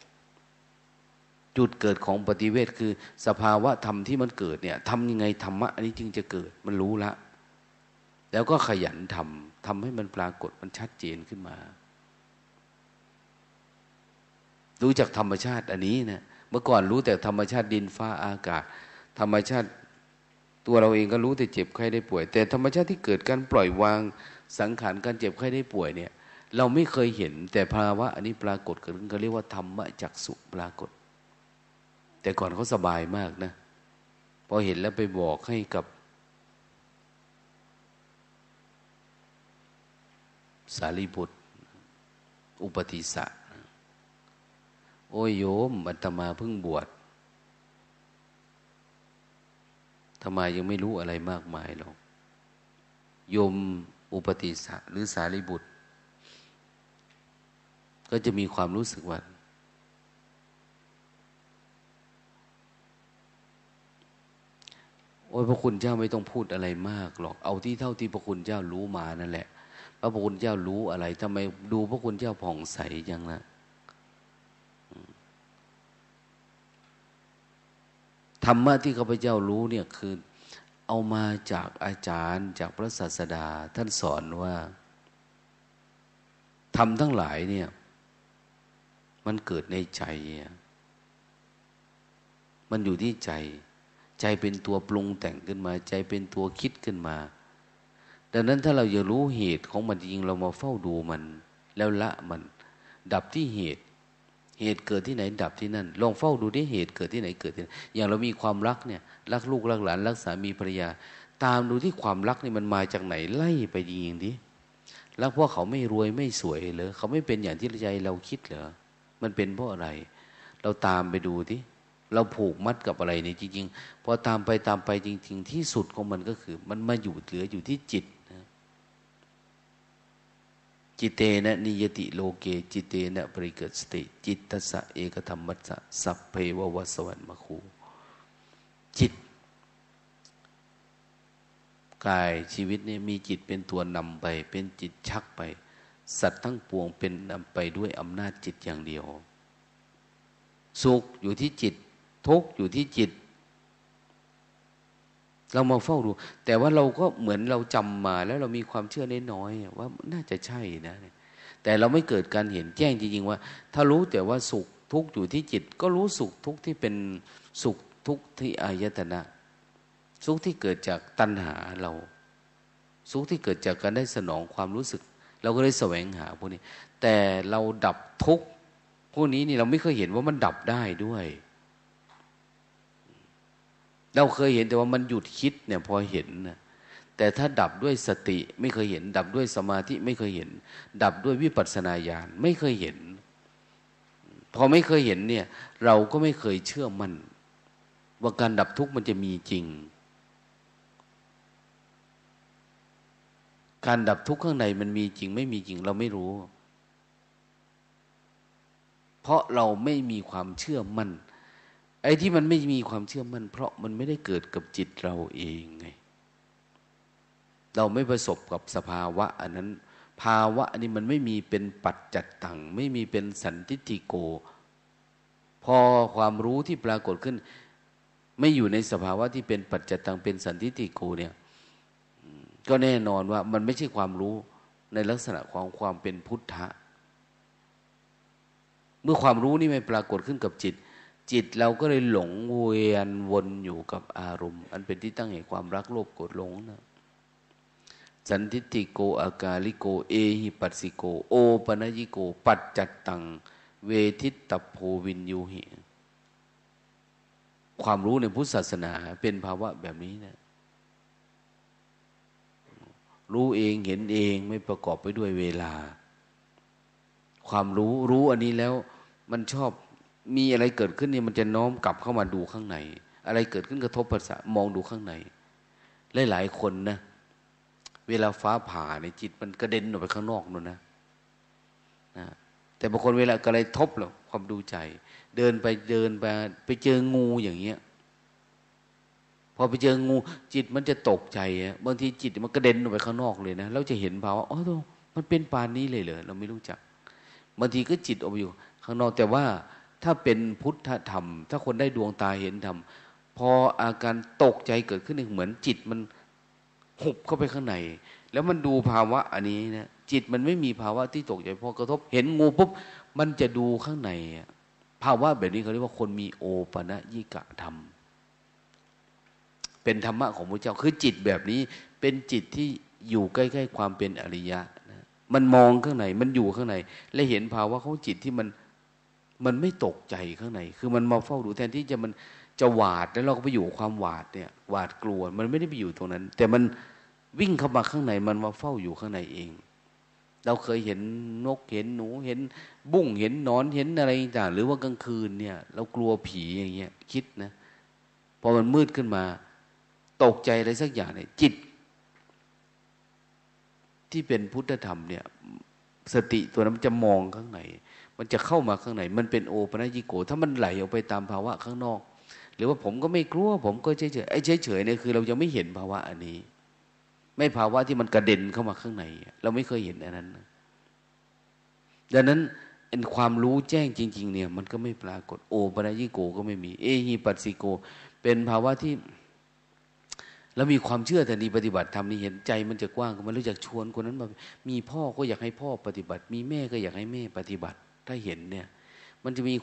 Speaker 1: จุดเกิดของปฏิเวทคือสภาวะธรรมที่มันเกิดเนี่ยทำยังไงธรรมะอันนี้จึงจะเกิดมันรู้ละแล้วก็ขยันทำให้มันปรากฏมันชัดเจนขึ้นมารู้จักธรรมชาติอันนี้นะเมื่อก่อนรู้แต่ธรรมชาติดินฟ้าอากาศธรรมชาติตัวเราเองก็รู้แต่เจ็บไข้ได้ป่วยแต่ธรรมชาติที่เกิดการปล่อยวางสังขารการเจ็บไข้ได้ป่วยเนี่ยเราไม่เคยเห็นแต่ภาวะอันนี้ปรากฏเกิดขึ้นเขาเรียกว่าธรรมจักษุปรากฏแต่ก่อนเขาสบายมากนะพอเห็นแล้วไปบอกให้กับสารีบุตรอุปติสสะโอ้ยโยมอาตมาเพิ่งบวชทำไมยังไม่รู้อะไรมากมายหรอกโยมอุปติสสะหรือสารีบุตรก็จะมีความรู้สึกว่าโอ้ยพระคุณเจ้าไม่ต้องพูดอะไรมากหรอกเอาที่เท่าที่พระคุณเจ้ารู้มานั่นแหละพระคุณเจ้ารู้อะไรทำไมดูพระคุณเจ้าผ่องใสจังนะธรรมะที่ข้าพเจ้ารู้เนี่ยคือเอามาจากอาจารย์จากพระศาสดาท่านสอนว่าธรรมทั้งหลายเนี่ยมันเกิดในใจมันอยู่ที่ใจใจเป็นตัวปรุงแต่งขึ้นมาใจเป็นตัวคิดขึ้นมาดังนั้นถ้าเราอยากรู้เหตุของมันจริงเรามาเฝ้าดูมันแล้วละมันดับที่เหตุเกิดที่ไหนดับที่นั่นลองเฝ้าดูที่เหตุเกิดที่ไหนเกิดที่นั่นอย่างเรามีความรักเนี่ยรักลูกรักหลานรักสามีภรรยาตามดูที่ความรักนี่มันมาจากไหนไล่ไปจริงๆดิรักเพราะเขาไม่รวยไม่สวยเหรอเขาไม่เป็นอย่างที่ใจเราคิดเหรอมันเป็นเพราะอะไรเราตามไปดูที่เราผูกมัดกับอะไรเนี่ยจริงๆพอตามไปจริงๆที่สุดของมันก็คือมันมาอยู่เหลืออยู่ที่จิตนะจิตเตนะนิยติโลเกจิตเตนะปริเกิดสติจิตตสะเอกธรรมัสสะสัพเพววัสสวรรมคูจิตกายชีวิตนี่มีจิตเป็นตัวนำไปเป็นจิตชักไปสัตว์ทั้งปวงเป็นนำไปด้วยอำนาจจิตอย่างเดียวสุขอยู่ที่จิตทุกข์อยู่ที่จิตเรามาเฝ้าดูแต่ว่าเราก็เหมือนเราจำมาแล้วเรามีความเชื่อน้อยๆว่าน่าจะใช่นะแต่เราไม่เกิดการเห็นแจ้งจริงๆว่าถ้ารู้แต่ว่าสุขทุกข์อยู่ที่จิตก็รู้สุขทุกข์ที่เป็นสุขทุกข์ที่อายตนะสุขที่เกิดจากตัณหาเราสุขที่เกิดจากการได้สนองความรู้สึกเราก็เลยแสวงหาพวกนี้แต่เราดับทุกข์พวกนี้นี่เราไม่เคยเห็นว่ามันดับได้ด้วยเราเคยเห็นแต่ว่ามันหยุดคิดเนี่ยพอเห็นนะแต่ถ้าดับด้วยสติไม่เคยเห็นดับด้วยสมาธิไม่เคยเห็นดับด้วยวิปัสสนาญาณไม่เคยเห็นพอไม่เคยเห็นเนี่ยเราก็ไม่เคยเชื่อมั่นว่าการดับทุกข์มันจะมีจริงการดับทุกข์ข้างในมันมีจริงไม่มีจริงเราไม่รู้เพราะเราไม่มีความเชื่อมั่นไอ้ที่มันไม่มีความเชื่อมั่นเพราะมันไม่ได้เกิดกับจิตเราเองไงเราไม่ประสบกับสภาวะอันนั้นภาวะอันนี้มันไม่มีเป็นปัจจัตตังไม่มีเป็นสันทิฏฐิโกพอความรู้ที่ปรากฏขึ้นไม่อยู่ในสภาวะที่เป็นปัจจัตตังเป็นสันทิฏฐิโกเนี่ยก็แน่นอนว่ามันไม่ใช่ความรู้ในลักษณะของความเป็นพุทธะเมื่อความรู้นี่ไม่ปรากฏขึ้นกับจิตเราก็เลยหลงเวียนวนอยู่กับอารมณ์อันเป็นที่ตั้งแห่งความรักโลภโกรธหลงนะสันทิฏฐิโกอากาลิโกเอหิปัสสิโกโอปนยิโกปัจจัตตังเวทิตตโพวินยูหิความรู้ในพุทธศาสนาเป็นภาวะแบบนี้นะรู้เองเห็นเองไม่ประกอบไปด้วยเวลาความรู้อันนี้แล้วมันชอบมีอะไรเกิดขึ้นเนี่ยมันจะน้อมกลับเข้ามาดูข้างในอะไรเกิดขึ้นกระทบประสาทมองดูข้างในหลายคนนะเวลาฟ้าผ่าในจิตมันกระเด็นออกไปข้างนอกนู่นนะแต่บางคนเวลากระไรทบหรอกความดูใจเดินไปไปเจองูอย่างเงี้ยพอไปเจองูจิตมันจะตกใจบางทีจิตมันกระเด็นออกไปข้างนอกเลยนะเราจะเห็นภาวะอ๋อมันเป็นปานนี้เลยเหรอเราไม่รู้จักบางทีก็จิตออกไปอยู่ข้างนอกแต่ว่าถ้าเป็นพุทธธรรมถ้าคนได้ดวงตาเห็นธรรมพออาการตกใจเกิดขึ้นเหมือนจิตมันหุบเข้าไปข้างในแล้วมันดูภาวะอันนี้นะจิตมันไม่มีภาวะที่ตกใจพอกระทบเห็นงูปุ๊บมันจะดูข้างในภาวะแบบนี้เขาเรียกว่าคนมีโอปนยิกะธรรมเป็นธรรมะของพระเจ้าคือจิตแบบนี้เป็นจิตที่อยู่ใกล้ๆความเป็นอริยะนะมันมองข้างในมันอยู่ข้างในและเห็นภาวะของจิตที่มันไม่ตกใจข้างในคือมันมาเฝ้าดูแทนที่จะหวาดแล้วเราก็ไปอยู่ความหวาดเนี่ยหวาดกลัวมันไม่ได้ไปอยู่ตรงนั้นแต่มันวิ่งเข้ามาข้างในมันมาเฝ้าอยู่ข้างในเองเราเคยเห็นนกเห็นหนูเห็นบุ้งเห็นหนอนเห็นอะไรต่างหรือว่ากลางคืนเนี่ยเรากลัวผีอย่างเงี้ยคิดนะพอมันมืดขึ้นมาตกใจอะไรสักอย่างเนี่ยจิตที่เป็นพุทธธรรมเนี่ยสติตัวนั้นมันจะมองข้างในมันจะเข้ามาข้างในมันเป็นโอปนยิโกถ้ามันไหลออกไปตามภาวะข้างนอกหรือว่าผมก็ไม่กลัวผมก็เฉยๆไอ้เฉยๆเนี่ยคือเรายังไม่เห็นภาวะอันนี้ไม่ภาวะที่มันกระเด็นเข้ามาข้างในเราไม่เคยเห็นอันนั้นดังนั้นความรู้แจ้งจริงๆเนี่ยมันก็ไม่ปรากฏโอปนยิโกก็ไม่มีเอหิปัสสิโกเป็นภาวะที่แล้วมีความเชื่อแต่นี้ปฏิบัติธรรมนี่เห็นใจมันจะกว้างมันรู้จักชวนคนนั้นมามีพ่อก็อยากให้พ่อปฏิบัติมีแม่ก็อยากให้แม่ปฏิบัติถ้าเห็นเนี่ยมันจะมี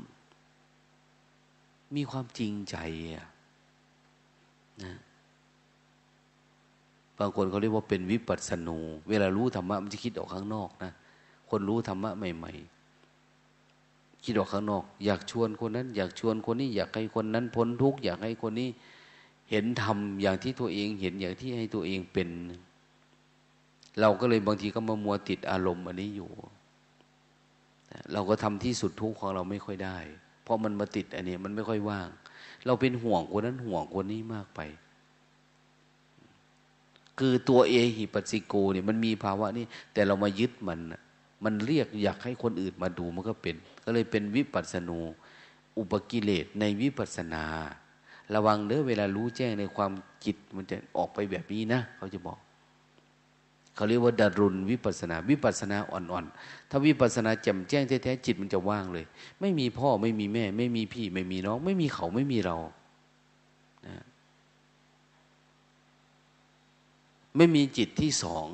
Speaker 1: ความจริงใจนะบางคนเขาเรียกว่าเป็นวิปัสสนูเวลารู้ธรรมะมันจะคิดออกข้างนอกนะคนรู้ธรรมะใหม่ๆคิดออกข้างนอกอยากชวนคนนั้นอยากชวนคนนี้อยากให้คนนั้นพ้นทุกข์อยากให้คนนี้เห็นธรรมอย่างที่ตัวเองเห็นอย่างที่ให้ตัวเองเป็นเราก็เลยบางทีก็มามัวติดอารมณ์อันนี้อยู่เราก็ทำที่สุดทุกข์ของเราไม่ค่อยได้เพราะมันมาติดอันนี้มันไม่ค่อยว่างเราเป็นห่วงคนนั้นห่วงคนนี้มากไปคือตัวเอหิปัสสิโกเนี่ยมันมีภาวะนี้แต่เรามายึดมันเรียกอยากให้คนอื่นมาดูมันก็เป็นก็เลยเป็นวิปัสสนูอุปกิเลสในวิปัสสนาระวังเด้อเวลารู้แจ้งในความจิตมันจะออกไปแบบนี้นะเขาจะบอกเขาเรียกว่าดารุณวิปัสสนาวิปัสสนาอ่อนๆถ้าวิปัสสนาแจ่มแจ้งแท้ๆจิตมันจะว่างเลยไม่มีพ่อไม่มีแม่ไม่มีพี่ไม่มีน้องไม่มีเขาไม่มีเรานะไม่มีจิตที่สอง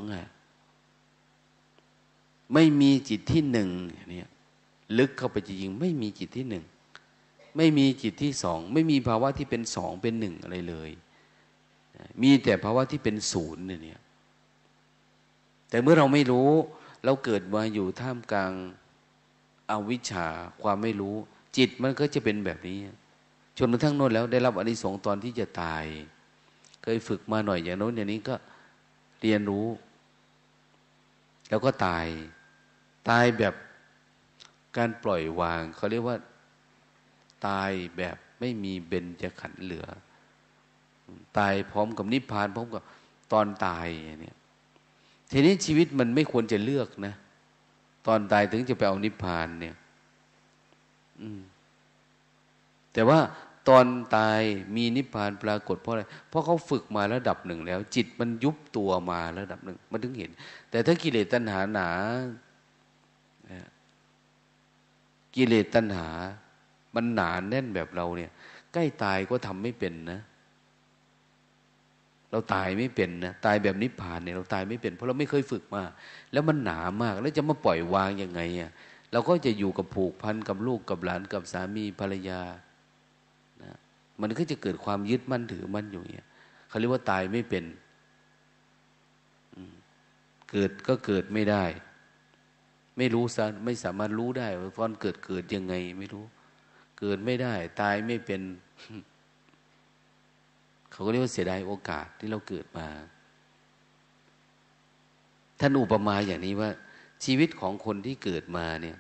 Speaker 1: ไม่มีจิตที่หนึ่งเนี่ยลึกเข้าไปจริงๆไม่มีจิตที่หนึ่งไม่มีจิตที่สองไม่มีภาวะที่เป็นสองเป็นหนึ่งอะไรเลยมีแต่ภาวะที่เป็นศูนย์เนี่ยแต่เมื่อเราไม่รู้เราเกิดมาอยู่ท่ามกลางอวิชชาความไม่รู้จิตมันก็จะเป็นแบบนี้จนกระทั่งโน้นแล้วได้รับอานิสงส์ตอนที่จะตายเคยฝึกมาหน่อยอย่างโน้นอย่างนี้ก็เรียนรู้แล้วก็ตายแบบการปล่อยวางเขาเรียกว่าตายแบบไม่มีเบญจขันธ์เหลือตายพร้อมกับนิพพานพร้อมกับตอนตายอย่างนี้ทีนี้ชีวิตมันไม่ควรจะเลือกนะตอนตายถึงจะไปเอานิพพานเนี่ยแต่ว่าตอนตายมีนิพพานปรากฏเพราะอะไรเพราะเขาฝึกมาระดับหนึ่งแล้วจิตมันยุบตัวมาระดับหนึ่งมันถึงเห็นแต่ถ้ากิเลสตัณหาหนากิเลสตัณหามันหนาแน่นแบบเราเนี่ยใกล้ตายก็ทำไม่เป็นนะเราตายไม่เป็นนะตายแบบนิพพานเนี่ยเราตายไม่เป็นเพราะเราไม่เคยฝึกมาแล้วมันหนามากแล้วจะมาปล่อยวางยังไงอ่ะเราก็จะอยู่กับผูกพันกับลูกกับหลานกับสามีภรรยานะมันก็จะเกิดความยึดมั่นถือมั่นอยู่เนี่ยเขาเรียกว่าตายไม่เป็นเกิดก็เกิดไม่ได้ไม่รู้ซะไม่สามารถรู้ได้ว่าตอนเกิดยังไงไม่รู้เกิดไม่ได้ตายไม่เป็นเขาก็เรียกว่าเสียดายโอกาสที่เราเกิดมาท่านอุปมาอย่างนี้ว่าชีวิตของคนที่เกิดมาเนี่ย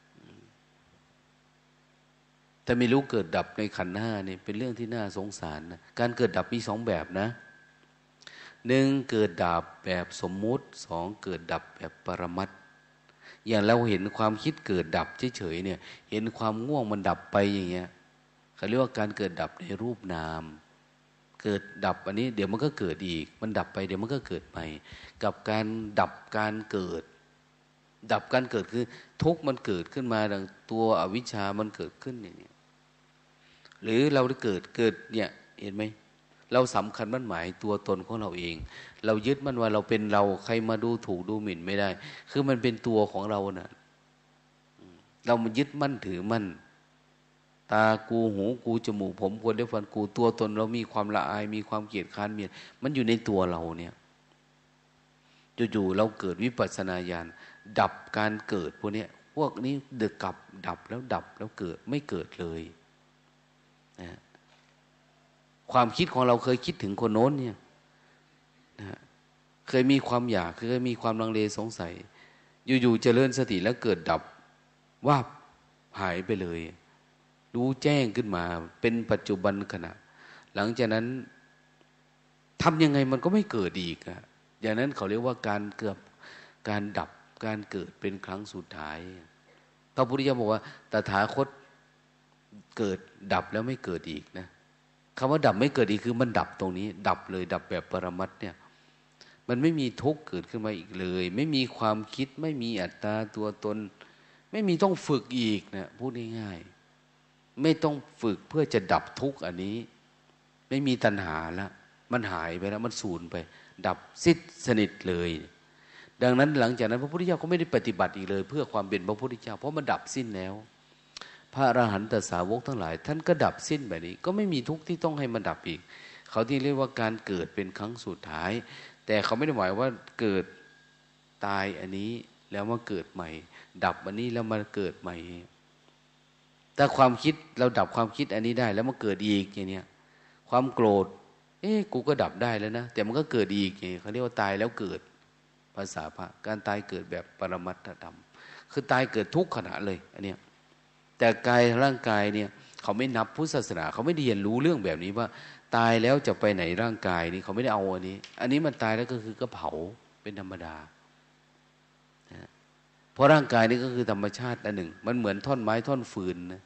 Speaker 1: แต่ไม่รู้เกิดดับในขันธ์ห้าเนี่ยเป็นเรื่องที่น่าสงสารนะการเกิดดับมีสองแบบนะหนึ่งเกิดดับแบบสมมุติสองเกิดดับแบบปรมัตถ์อย่างเราเห็นความคิดเกิดดับเฉยๆเนี่ยเห็นความง่วงมันดับไปอย่างเงี้ยเขาเรียกว่าการเกิดดับในรูปนามเกิดดับอันนี้เดี๋ยวมันก็เกิดอีกมันดับไปเดี๋ยวมันก็เกิดใหม่กับการดับการเกิดดับการเกิดคือทุกข์มันเกิดขึ้นมาดังตัวอวิชชามันเกิดขึ้นอย่างนี้หรือเราได้เกิดเนี่ยเห็นไหมเราสำคัญมั่นหมายตัวตนของเราเองเรายึดมันว่าเราเป็นเราใครมาดูถูกดูหมิ่นไม่ได้คือมันเป็นตัวของเราน่ะเรามันยึดมั่นถือมั่นตากูหูกูจมูกผมขนเล็บฟันกูตัวตนเรามีความละอายมีความเกลียดค้านเมียนมันอยู่ในตัวเราเนี่ยอยู่ๆเราเกิดวิปัสสนาญาณดับการเกิดพวกนี้พวกนี้เดือดกลับดับแล้วเกิดไม่เกิดเลยนะความคิดของเราเคยคิดถึงคนโน้นเนี่ยนะเคยมีความอยากเคยมีความลังเลสงสัยอยู่ๆเจริญสติแล้วเกิดดับว่าหายไปเลยรู้แจ้งขึ้นมาเป็นปัจจุบันขณะหลังจากนั้นทำยังไงมันก็ไม่เกิดอีกอะอย่างนั้นเขาเรียกว่าการดับการเกิดเป็นครั้งสุดท้ายพระพุทธเจ้าบอกว่าตถาคตเกิดดับแล้วไม่เกิดอีกนะคำว่าดับไม่เกิดอีกคือมันดับตรงนี้ดับเลยดับแบบปรมัตถ์เนี่ยมันไม่มีทุกข์เกิดขึ้นมาอีกเลยไม่มีความคิดไม่มีอัตตาตัวตนไม่มีต้องฝึกอีกนะพูดง่ายๆไม่ต้องฝึกเพื่อจะดับทุกข์อันนี้ไม่มีตัณหาแล้วมันหายไปแล้วมันสูญไปดับสิ้นสนิทเลยดังนั้นหลังจากนั้นพระพุทธเจ้าก็ไม่ได้ปฏิบัติอีกเลยเพื่อความเป็นพระพุทธเจ้าเพราะมันดับสิ้นแล้วพระอรหันตสาวกทั้งหลายท่านก็ดับสิ้นแบบนี้ก็ไม่มีทุกข์ที่ต้องให้มันดับอีกเขาที่เรียกว่าการเกิดเป็นครั้งสุดท้ายแต่เขาไม่ได้หมายว่าเกิดตายอันนี้แล้วมาเกิดใหม่ดับอันนี้แล้วมาเกิดใหม่ถ้าความคิดเราดับความคิดอันนี้ได้แล้วมาเกิดอีกอย่างเนี้ยความโกรธกูก็ดับได้แล้วนะแต่มันก็เกิดอีกอย่างเขาเรียกว่าตายแล้วเกิดภาษาพระการตายเกิดแบบปรมัตถธรรมคือตายเกิดทุกขณะเลยอันเนี้ยแต่กายร่างกายเนี่ยเขาไม่นับพุทธศาสนาเขาไม่ได้เรียนรู้เรื่องแบบนี้ว่าตายแล้วจะไปไหนร่างกายนี่เขาไม่ได้เอาอันนี้มันตายแล้วก็คือก็เผาเป็นธรรมดานะเพราะร่างกายนี่ก็คือธรรมชาติอันหนึ่งมันเหมือนท่อนไม้ท่อนฟืนนะ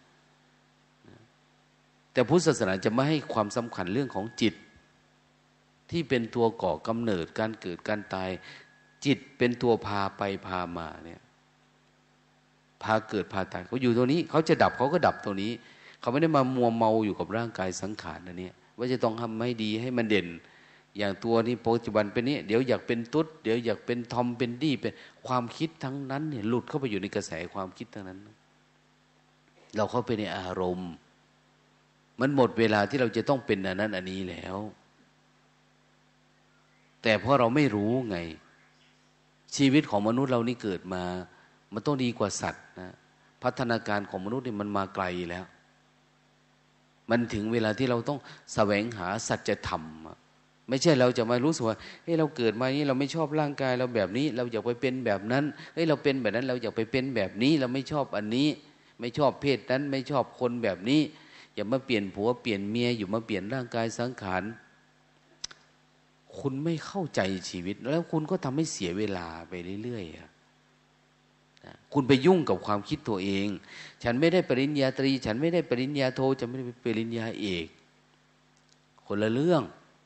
Speaker 1: แต่พุทธศาสนาจะไม่ให้ความสำคัญเรื่องของจิตที่เป็นตัวก่อกำเนิดการเกิดการตายจิตเป็นตัวพาไปพามาเนี่ยพาเกิดพาตายเขาอยู่ตรงนี้เขาจะดับเขาก็ดับตรงนี้เขาไม่ได้มามัวเมาอยู่กับร่างกายสังขารอันนี้ว่าจะต้องทำให้ดีให้มันเด่นอย่างตัวนี้ปัจจุบันเป็นนี้เดี๋ยวอยากเป็นตุ๊ดเดี๋ยวอยากเป็นทอมเป็นดี้เป็นความคิดทั้งนั้นเนี่ยหลุดเข้าไปอยู่ในกระแสความคิดทั้งนั้นเราเข้าไปในอารมณ์มันหมดเวลาที่เราจะต้องเป็นอันนั้นอันนี้แล้วแต่เพราะเราไม่รู้ไงชีวิตของมนุษย์เรานี่เกิดมามันต้องดีกว่าสัตว์นะพัฒนาการของมนุษย์นี่มันมาไกลแล้วมันถึงเวลาที่เราต้องแสวงหาสัจธรรมไม่ใช่เราจะมารู้สึกว่าเฮ้ยเราเกิดมานี้เราไม่ชอบร่างกายเราแบบนี้เราอยากไปเป็นแบบนั้นเฮ้ยเราเป็นแบบนั้นเราอยากไปเป็นแบบนี้เราไม่ชอบอันนี้ไม่ชอบเพศนั้นไม่ชอบคนแบบนี้อย่ามาเปลี่ยนผัวเปลี่ยนเมียอยู่มาเปลี่ยนร่างกายสังขารคุณไม่เข้าใจชีวิตแล้วคุณก็ทำให้เสียเวลาไปเรื่อยๆคุณไปยุ่งกับความคิดตัวเองฉันไม่ได้ปริญญาตรีฉันไม่ได้ปริญญาโทฉันไม่ได้ปริญญาเอกคนละเรื่อง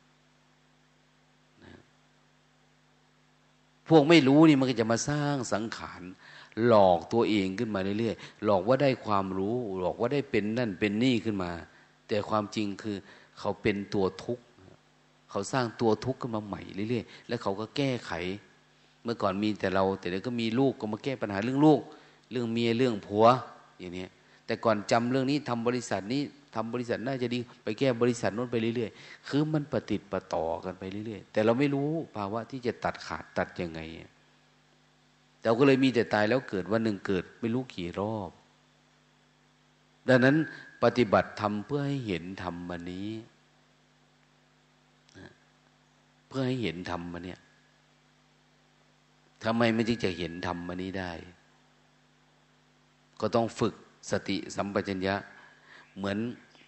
Speaker 1: พวกไม่รู้นี่มันก็จะมาสร้างสังขารหลอกตัวเองขึ้นมาเรื่อยๆหลอกว่าได้ความรู้หลอกว่าได้เป็นนั่นเป็นนี่ขึ้นมาแต่ความจริงคือเขาเป็นตัวทุกข์เขาสร้างตัวทุกข์ขึ้นมาใหม่เรื่อยๆแล้วเขาก็แก้ไขเมื่อก่อนมีแต่เราแต่เดี๋ยวก็มีลูกก็มาแก้ปัญหาเรื่องลูกเรื่องเมียเรื่องผัวอย่างนี้แต่ก่อนจำเรื่องนี้ทำบริษัทนี้ทำบริษัทน่าจะดีไปแก้บริษัทโน้นไปเรื่อยๆคือมันประติดประต่อกันไปเรื่อยๆแต่เราไม่รู้ภาวะที่จะตัดขาดตัดยังไงเราก็เลยมีแต่ตายแล้วเกิดวันหนึ่งเกิดไม่รู้กี่รอบดังนั้นปฏิบัติธรรมเพื่อให้เห็นธรรมวันนี้เพื่อให้เห็นธรรมมันเนี่ยทำไมไม่จึงจะเห็นธรรมมันนี้ได้ก็ต้องฝึกสติสัมปชัญญะเหมือน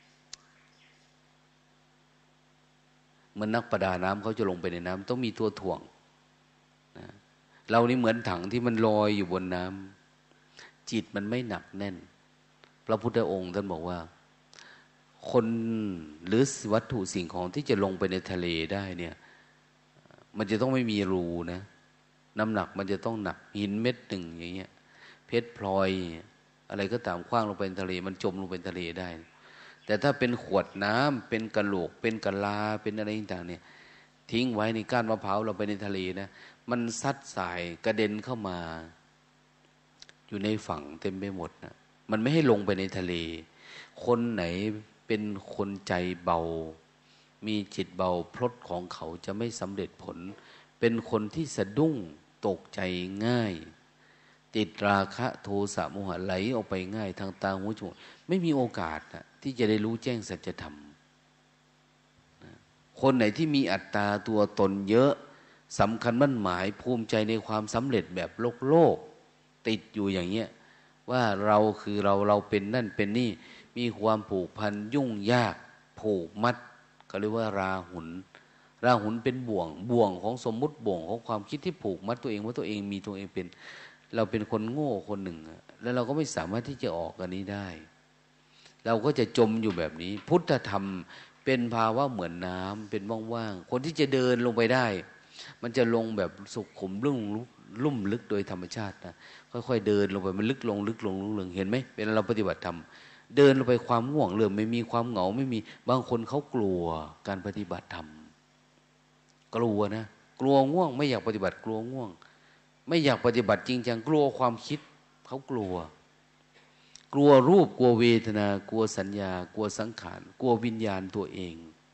Speaker 1: นักประดาน้ำเขาจะลงไปในน้ำต้องมีตัวถ่วงนะเรานี่เหมือนถังที่มันลอยอยู่บนน้ำจิตมันไม่หนักแน่นพระพุทธองค์ท่านบอกว่าคนหรือวัตถุสิ่งของที่จะลงไปในทะเลได้เนี่ยมันจะต้องไม่มีรูนะน้ำหนักมันจะต้องหนักหินเม็ดหนึ่งอย่างเงี้ยเพชรพลอยอะไรก็ตามขว้างลงไปในทะเลมันจมลงไปในทะเลได้แต่ถ้าเป็นขวดน้ำเป็นกะโหลกเป็นกะลาเป็นอะไรต่างๆเนี่ยทิ้งไว้ในก้านมะพร้าวเราไปในทะเลนะมันซัดสายกระเด็นเข้ามาอยู่ในฝั่งเต็มไปหมดนะมันไม่ให้ลงไปในทะเลคนไหนเป็นคนใจเบามีจิตเบาพลดของเขาจะไม่สำเร็จผลเป็นคนที่สะดุ้งตกใจง่ายติดราคะโทสะโมหะไหลออกไปง่ายทางตาหูจมูกไม่มีโอกาสนะที่จะได้รู้แจ้งสัจธรรมนะคนไหนที่มีอัตตาตัวตนเยอะสำคัญมั่นหมายภูมิใจในความสำเร็จแบบโลกติดอยู่อย่างเงี้ยว่าเราคือเราเป็นนั่นเป็นนี่มีความผูกพันยุ่งยากผูกมัดก็เรียกว่าราหุลเป็นบ่วงของสมมุติบ่วงของความคิดที่ผูกมัดตัวเองว่าตัวเองมีตัวเองเป็นเราเป็นคนโง่คนหนึ่งแล้วเราก็ไม่สามารถที่จะออกอันนี้ได้เราก็จะจมอยู่แบบนี้พุทธธรรมเป็นภาวะเหมือนน้ำเป็นว่างๆคนที่จะเดินลงไปได้มันจะลงแบบสุขุมลุ่มลึกโดยธรรมชาตินะค่อยๆเดินลงไปมันลึกลงเห็นไหมเวลาเราปฏิบัติธรรมเดินลงไปความง่วงเริ่มไม่มีความเหงาไม่มีบางคนเขากลัวการปฏิบัติธรรมกลัวนะกลัวง่วงไม่อยากปฏิบัติกลัวง่วงไม่อยากปฏิบัติจริงจังกลัวความคิดเขากลัวรูปกลัวเวทนากลัวสัญญากลัวสังขารกลัววิญญาณตัวเอง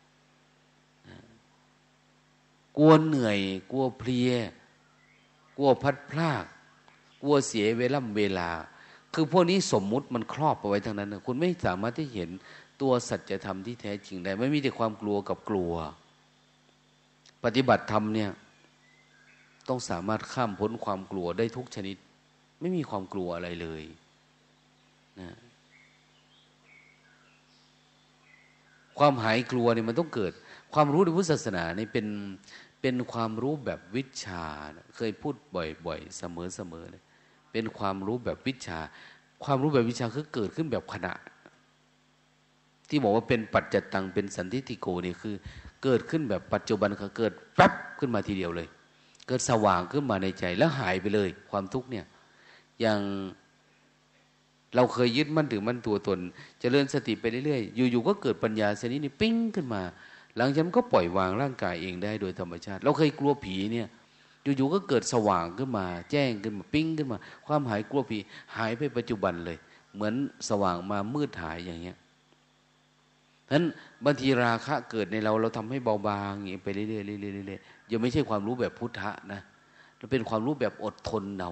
Speaker 1: กลัวเหนื่อยกลัวเพลียกลัวพัดพลากกลัวเสียเวลาคือพวกนี้สมมุติมันครอบเอาไว้ทั้งนั้นนะคุณไม่สามารถที่เห็นตัวสัจธรรมที่แท้จริงได้ไม่มีแต่ความกลัวกับกลัวปฏิบัติธรรมเนี่ยต้องสามารถข้ามพ้นความกลัวได้ทุกชนิดไม่มีความกลัวอะไรเลยนะความหายกลัวเนี่ยมันต้องเกิดความรู้ในพุทธศาสนาเนี่ยเป็นความรู้แบบวิชานะเคยพูดบ่อยๆเสมอเลยเป็นความรู้แบบวิชาความรู้แบบวิชาคือเกิดขึ้นแบบขณะที่บอกว่าเป็นปัจจตังเป็นสันทิฏฐิโกนี่คือเกิดขึ้นแบบปัจจุบันเขาเกิดแป๊บขึ้นมาทีเดียวเลยเกิดสว่างขึ้นมาในใจแล้วหายไปเลยความทุกข์เนี่ยอย่างเราเคยยึดมั่นถือมั่นตัวตนเจริญสติไปเรื่อยๆอยู่ๆก็เกิดปัญญาชนิดนี้ปิ้งขึ้นมาหลังจากนั้นก็ปล่อยวางร่างกายเองได้โดยธรรมชาติเราเคยกลัวผีเนี่ยอยู่ๆก็เกิดสว่างขึ้นมาแจ้งขึ้นมาปิ้งขึ้นมาความหายกลัวผีหายไปปัจจุบันเลยเหมือนสว่างมามืดหายอย่างเงี้ยฉะนั้นบางทีราคะเกิดในเราทำให้เบาบางอย่างไปเรื่อยๆยังไม่ใช่ความรู้แบบพุทธะนะมันเป็นความรู้แบบอดทนเอา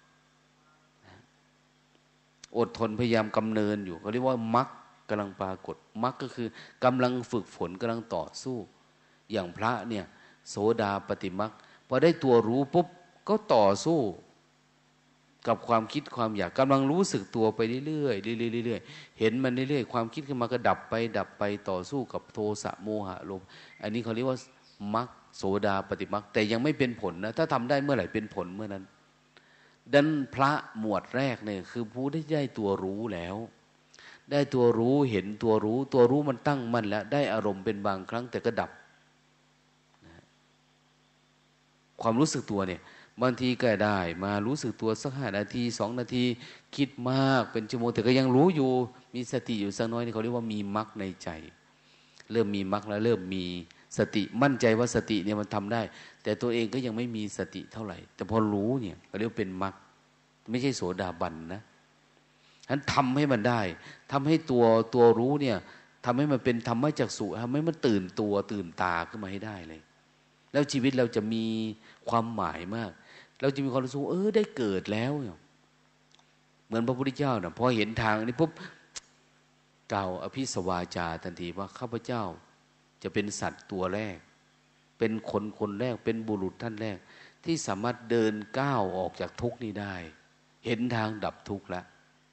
Speaker 1: อดทนพยายามกำเนินอยู่เขาเรียกว่ามรรคกำลังปรากฏมรรคก็คือกำลังฝึกฝนกำลังต่อสู้อย่างพระเนี่ยโสดาปฏิมรรคพอได้ตัวรู้ปุ๊บก็ต่อสู้กับความคิดความอยากกำลังรู้สึกตัวไปเรื่อยๆเรื่อยๆเรื่อยๆเห็นมันเรื่อยๆความคิดขึ้นมาก็ดับไปดับไปต่อสู้กับโทสะโมหะโลภอันนี้เขาเรียกว่ามรรคโสดาปฏิมรรคแต่ยังไม่เป็นผลนะถ้าทำได้เมื่อไหร่เป็นผลเมื่อนั้นดันพระหมวดแรกเนี่ยคือผู้ที่ได้ตัวรู้แล้วได้ตัวรู้เห็นตัวรู้ตัวรู้มันตั้งมั่นแล้วได้อารมณ์เป็นบางครั้งแต่ก็ดับนะความรู้สึกตัวเนี่ยบางทีก็ได้มารู้สึกตัวสัก5 นาที2 นาทีคิดมากเป็นชั่วโมงแต่ก็ยังรู้อยู่มีสติอยู่สักน้อยนี่เขาเรียกว่ามีมรรคในใจเริ่มมีมรรคแล้วเริ่มมีสติมั่นใจว่าสติเนี่ยมันทำได้แต่ตัวเองก็ยังไม่มีสติเท่าไหร่แต่พอรู้เนี่ยเขาเรียกเป็นมรรคไม่ใช่โสดาบันนะฉะนั้นทำให้มันได้ทำให้ตัวรู้เนี่ยทำให้มันเป็นธรรมจักษุทำให้มันตื่นตัวตื่นตาขึ้นมาให้ได้เลยแล้วชีวิตเราจะมีความหมายมากเราจะมีความรู้สึกได้เกิดแล้วเหมือนพระพุทธเจ้านะพอเห็นทางนี้ปุ๊บกล่าวอภิสวาจาทันทีว่าข้าพเจ้าจะเป็นสัตว์ตัวแรกเป็นคนแรกเป็นบุรุษท่านแรกที่สามารถเดินก้าวออกจากทุกข์นี้ได้เห็นทางดับทุกข์แล้ว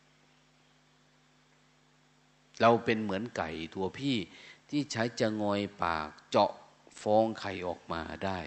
Speaker 1: เราเป็นเหมือนไก่ตัวพี่ที่ใช้จะงอยปากเจาะฟองไข่ออกมาได้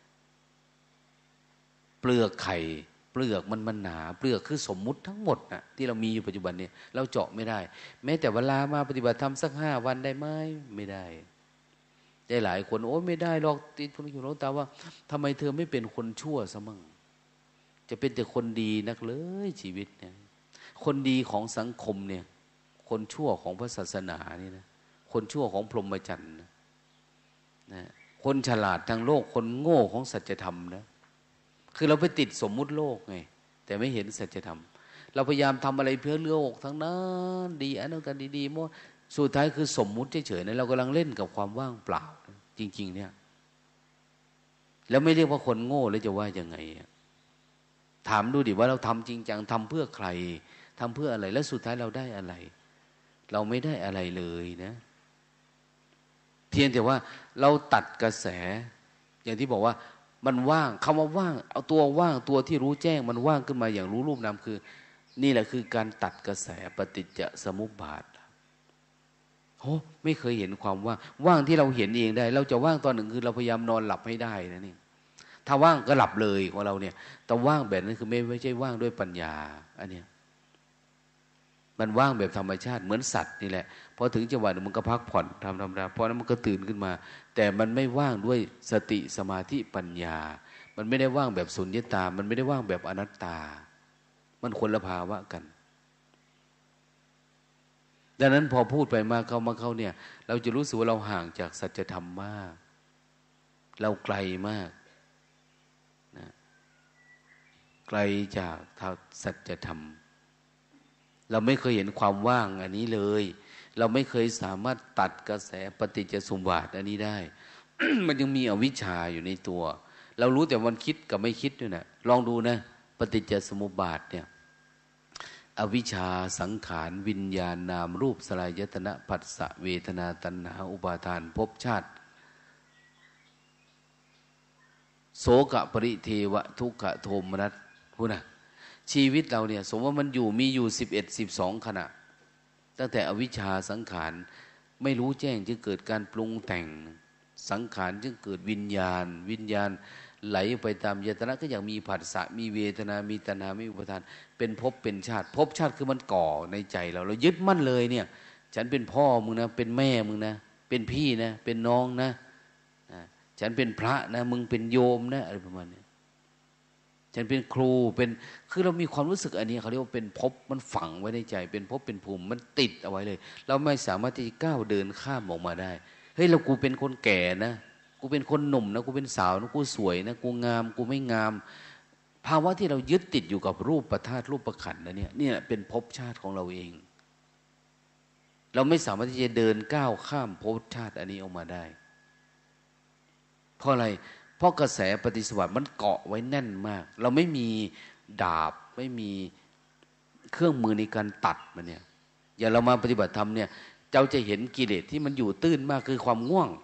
Speaker 1: เปลือกไข่เปลือกมันหนาเปลือกคือสมมุติทั้งหมดนะที่เรามีอยู่ปัจจุบันเนี่ยเราเจาะไม่ได้แม้แต่เวลามาปฏิบัติธรรมสัก5 วันได้ไหมไม่ได้ได้หลายคนไม่ได้หรอกติดคนอยู่หลวงตาว่าทำไมเธอไม่เป็นคนชั่วซะมั่งจะเป็นแต่คนดีนักเลยชีวิตเนี่ยคนดีของสังคมเนี่ยคนชั่วของพระศาสนานี่นะคนชั่วของพรหมจรรย์นะคนฉลาดทางโลกคนโง่ของสัจธรรมนะคือเราไปติดสมมุติโลกไงแต่ไม่เห็นสัจธรรมเราพยายามทำอะไรเพื่อโลกทั้งนั้นดีอันนั้นกันดีๆหมดสุดท้ายคือสมมุติเฉยๆนะเรากำลังเล่นกับความว่างเปล่าจริงๆเนี่ยแล้วไม่เรียกว่าคนโง่แล้วจะว่ายังไงถามดูดิว่าเราทำจริงจังทำเพื่อใครทำเพื่ออะไรแล้วสุดท้ายเราได้อะไรเราไม่ได้อะไรเลยนะเพียงแต่ว่าเราตัดกระแสอย่างที่บอกว่ามันว่างคำว่าว่างเอาตัวว่างตัวที่รู้แจ้งมันว่างขึ้นมาอย่างรู้รูปนามคือนี่แหละคือการตัดกระแสปฏิจจสมุปบาทไม่เคยเห็นความว่างที่เราเห็นเองได้เราจะว่างตอนหนึ่งคือเราพยายามนอนหลับให้ได้นะนี่ถ้าว่างก็หลับเลยของเราเนี่ยแต่ว่างแบบนั้นคือไม่ใช่ว่างด้วยปัญญาอันเนี้ยมันว่างแบบธรรมชาติเหมือนสัตว์นี่แหละพอถึงจังหวะนึงมันก็พักผ่อนทำธรรมดาเพราะนั้นมันก็ตื่นขึ้นมาแต่มันไม่ว่างด้วยสติสมาธิปัญญามันไม่ได้ว่างแบบสุญญตามันไม่ได้ว่างแบบอนัตตามันคนละภาวะกันดังนั้นพอพูดไปมาเข้าเนี่ยเราจะรู้สึกว่าเราห่างจากสัจธรรมมากเราไกลมากนะไกลจากสัจธรรมเราไม่เคยเห็นความว่างอันนี้เลยเราไม่เคยสามารถตัดกระแสปฏิจจสมุปบาทอันนี้ได้ มันยังมีอวิชชาอยู่ในตัวเรารู้แต่วันคิดกับไม่คิดด้วยนะลองดูนะปฏิจจสมุปบาทเนี่ยอวิชชาสังขารวิญญาณนามรูปสลายยตนะผัสสะเวทนาตัณหาอุปาทานภพชาติโสกะปริเทวะทุกขโทมนัสพูดนะชีวิตเราเนี่ยสมมติว่ามันมีอยู่11-12 ขณะตั้งแต่อวิชชาสังขารไม่รู้แจ้งจึงเกิดการปรุงแต่งสังขารจึงเกิดวิญญาณไหลไปตามยตนะก็อย่างมีผัสสะมีเวทนามีตัณหามีอุปาทานเป็นภพเป็นชาติภพชาติคือมันก่อในใจเรายึดมั่นเลยเนี่ยฉันเป็นพ่อมึงนะเป็นแม่มึงนะเป็นพี่นะเป็นน้องนะฉันเป็นพระนะมึงเป็นโยมนะอะไรประมาณนี้ฉันเป็นครูเป็นคือเรามีความรู้สึกอันนี้เขาเรียกว่าเป็นภพมันฝังไว้ในใจเป็นภพเป็นภูมิมันติดเอาไว้เลยเราไม่สามารถที่จะก้าวเดินข้ามออกมาได้เฮ้ยเรากูเป็นคนแก่นะกูเป็นคนหนุ่มนะกูเป็นสาวนะกูสวยนะกูงามกูไม่งามภาวะที่เรายึดติดอยู่กับรูปธาตุรูปขันธ์นะเนี่ยเป็นภพชาติของเราเองเราไม่สามารถที่จะเดินก้าวข้ามภพชาติอันนี้ออกมาได้เพราะอะไรเพราะกระแสปฏิสวัติมันเกาะไว้แน่นมากเราไม่มีดาบไม่มีเครื่องมือในการตัดมันเนี่ยอย่างเรามาปฏิบัติธรรมเนี่ยเราจะเห็นกิเลสที่มันอยู่ตื้นมากคือความง่วง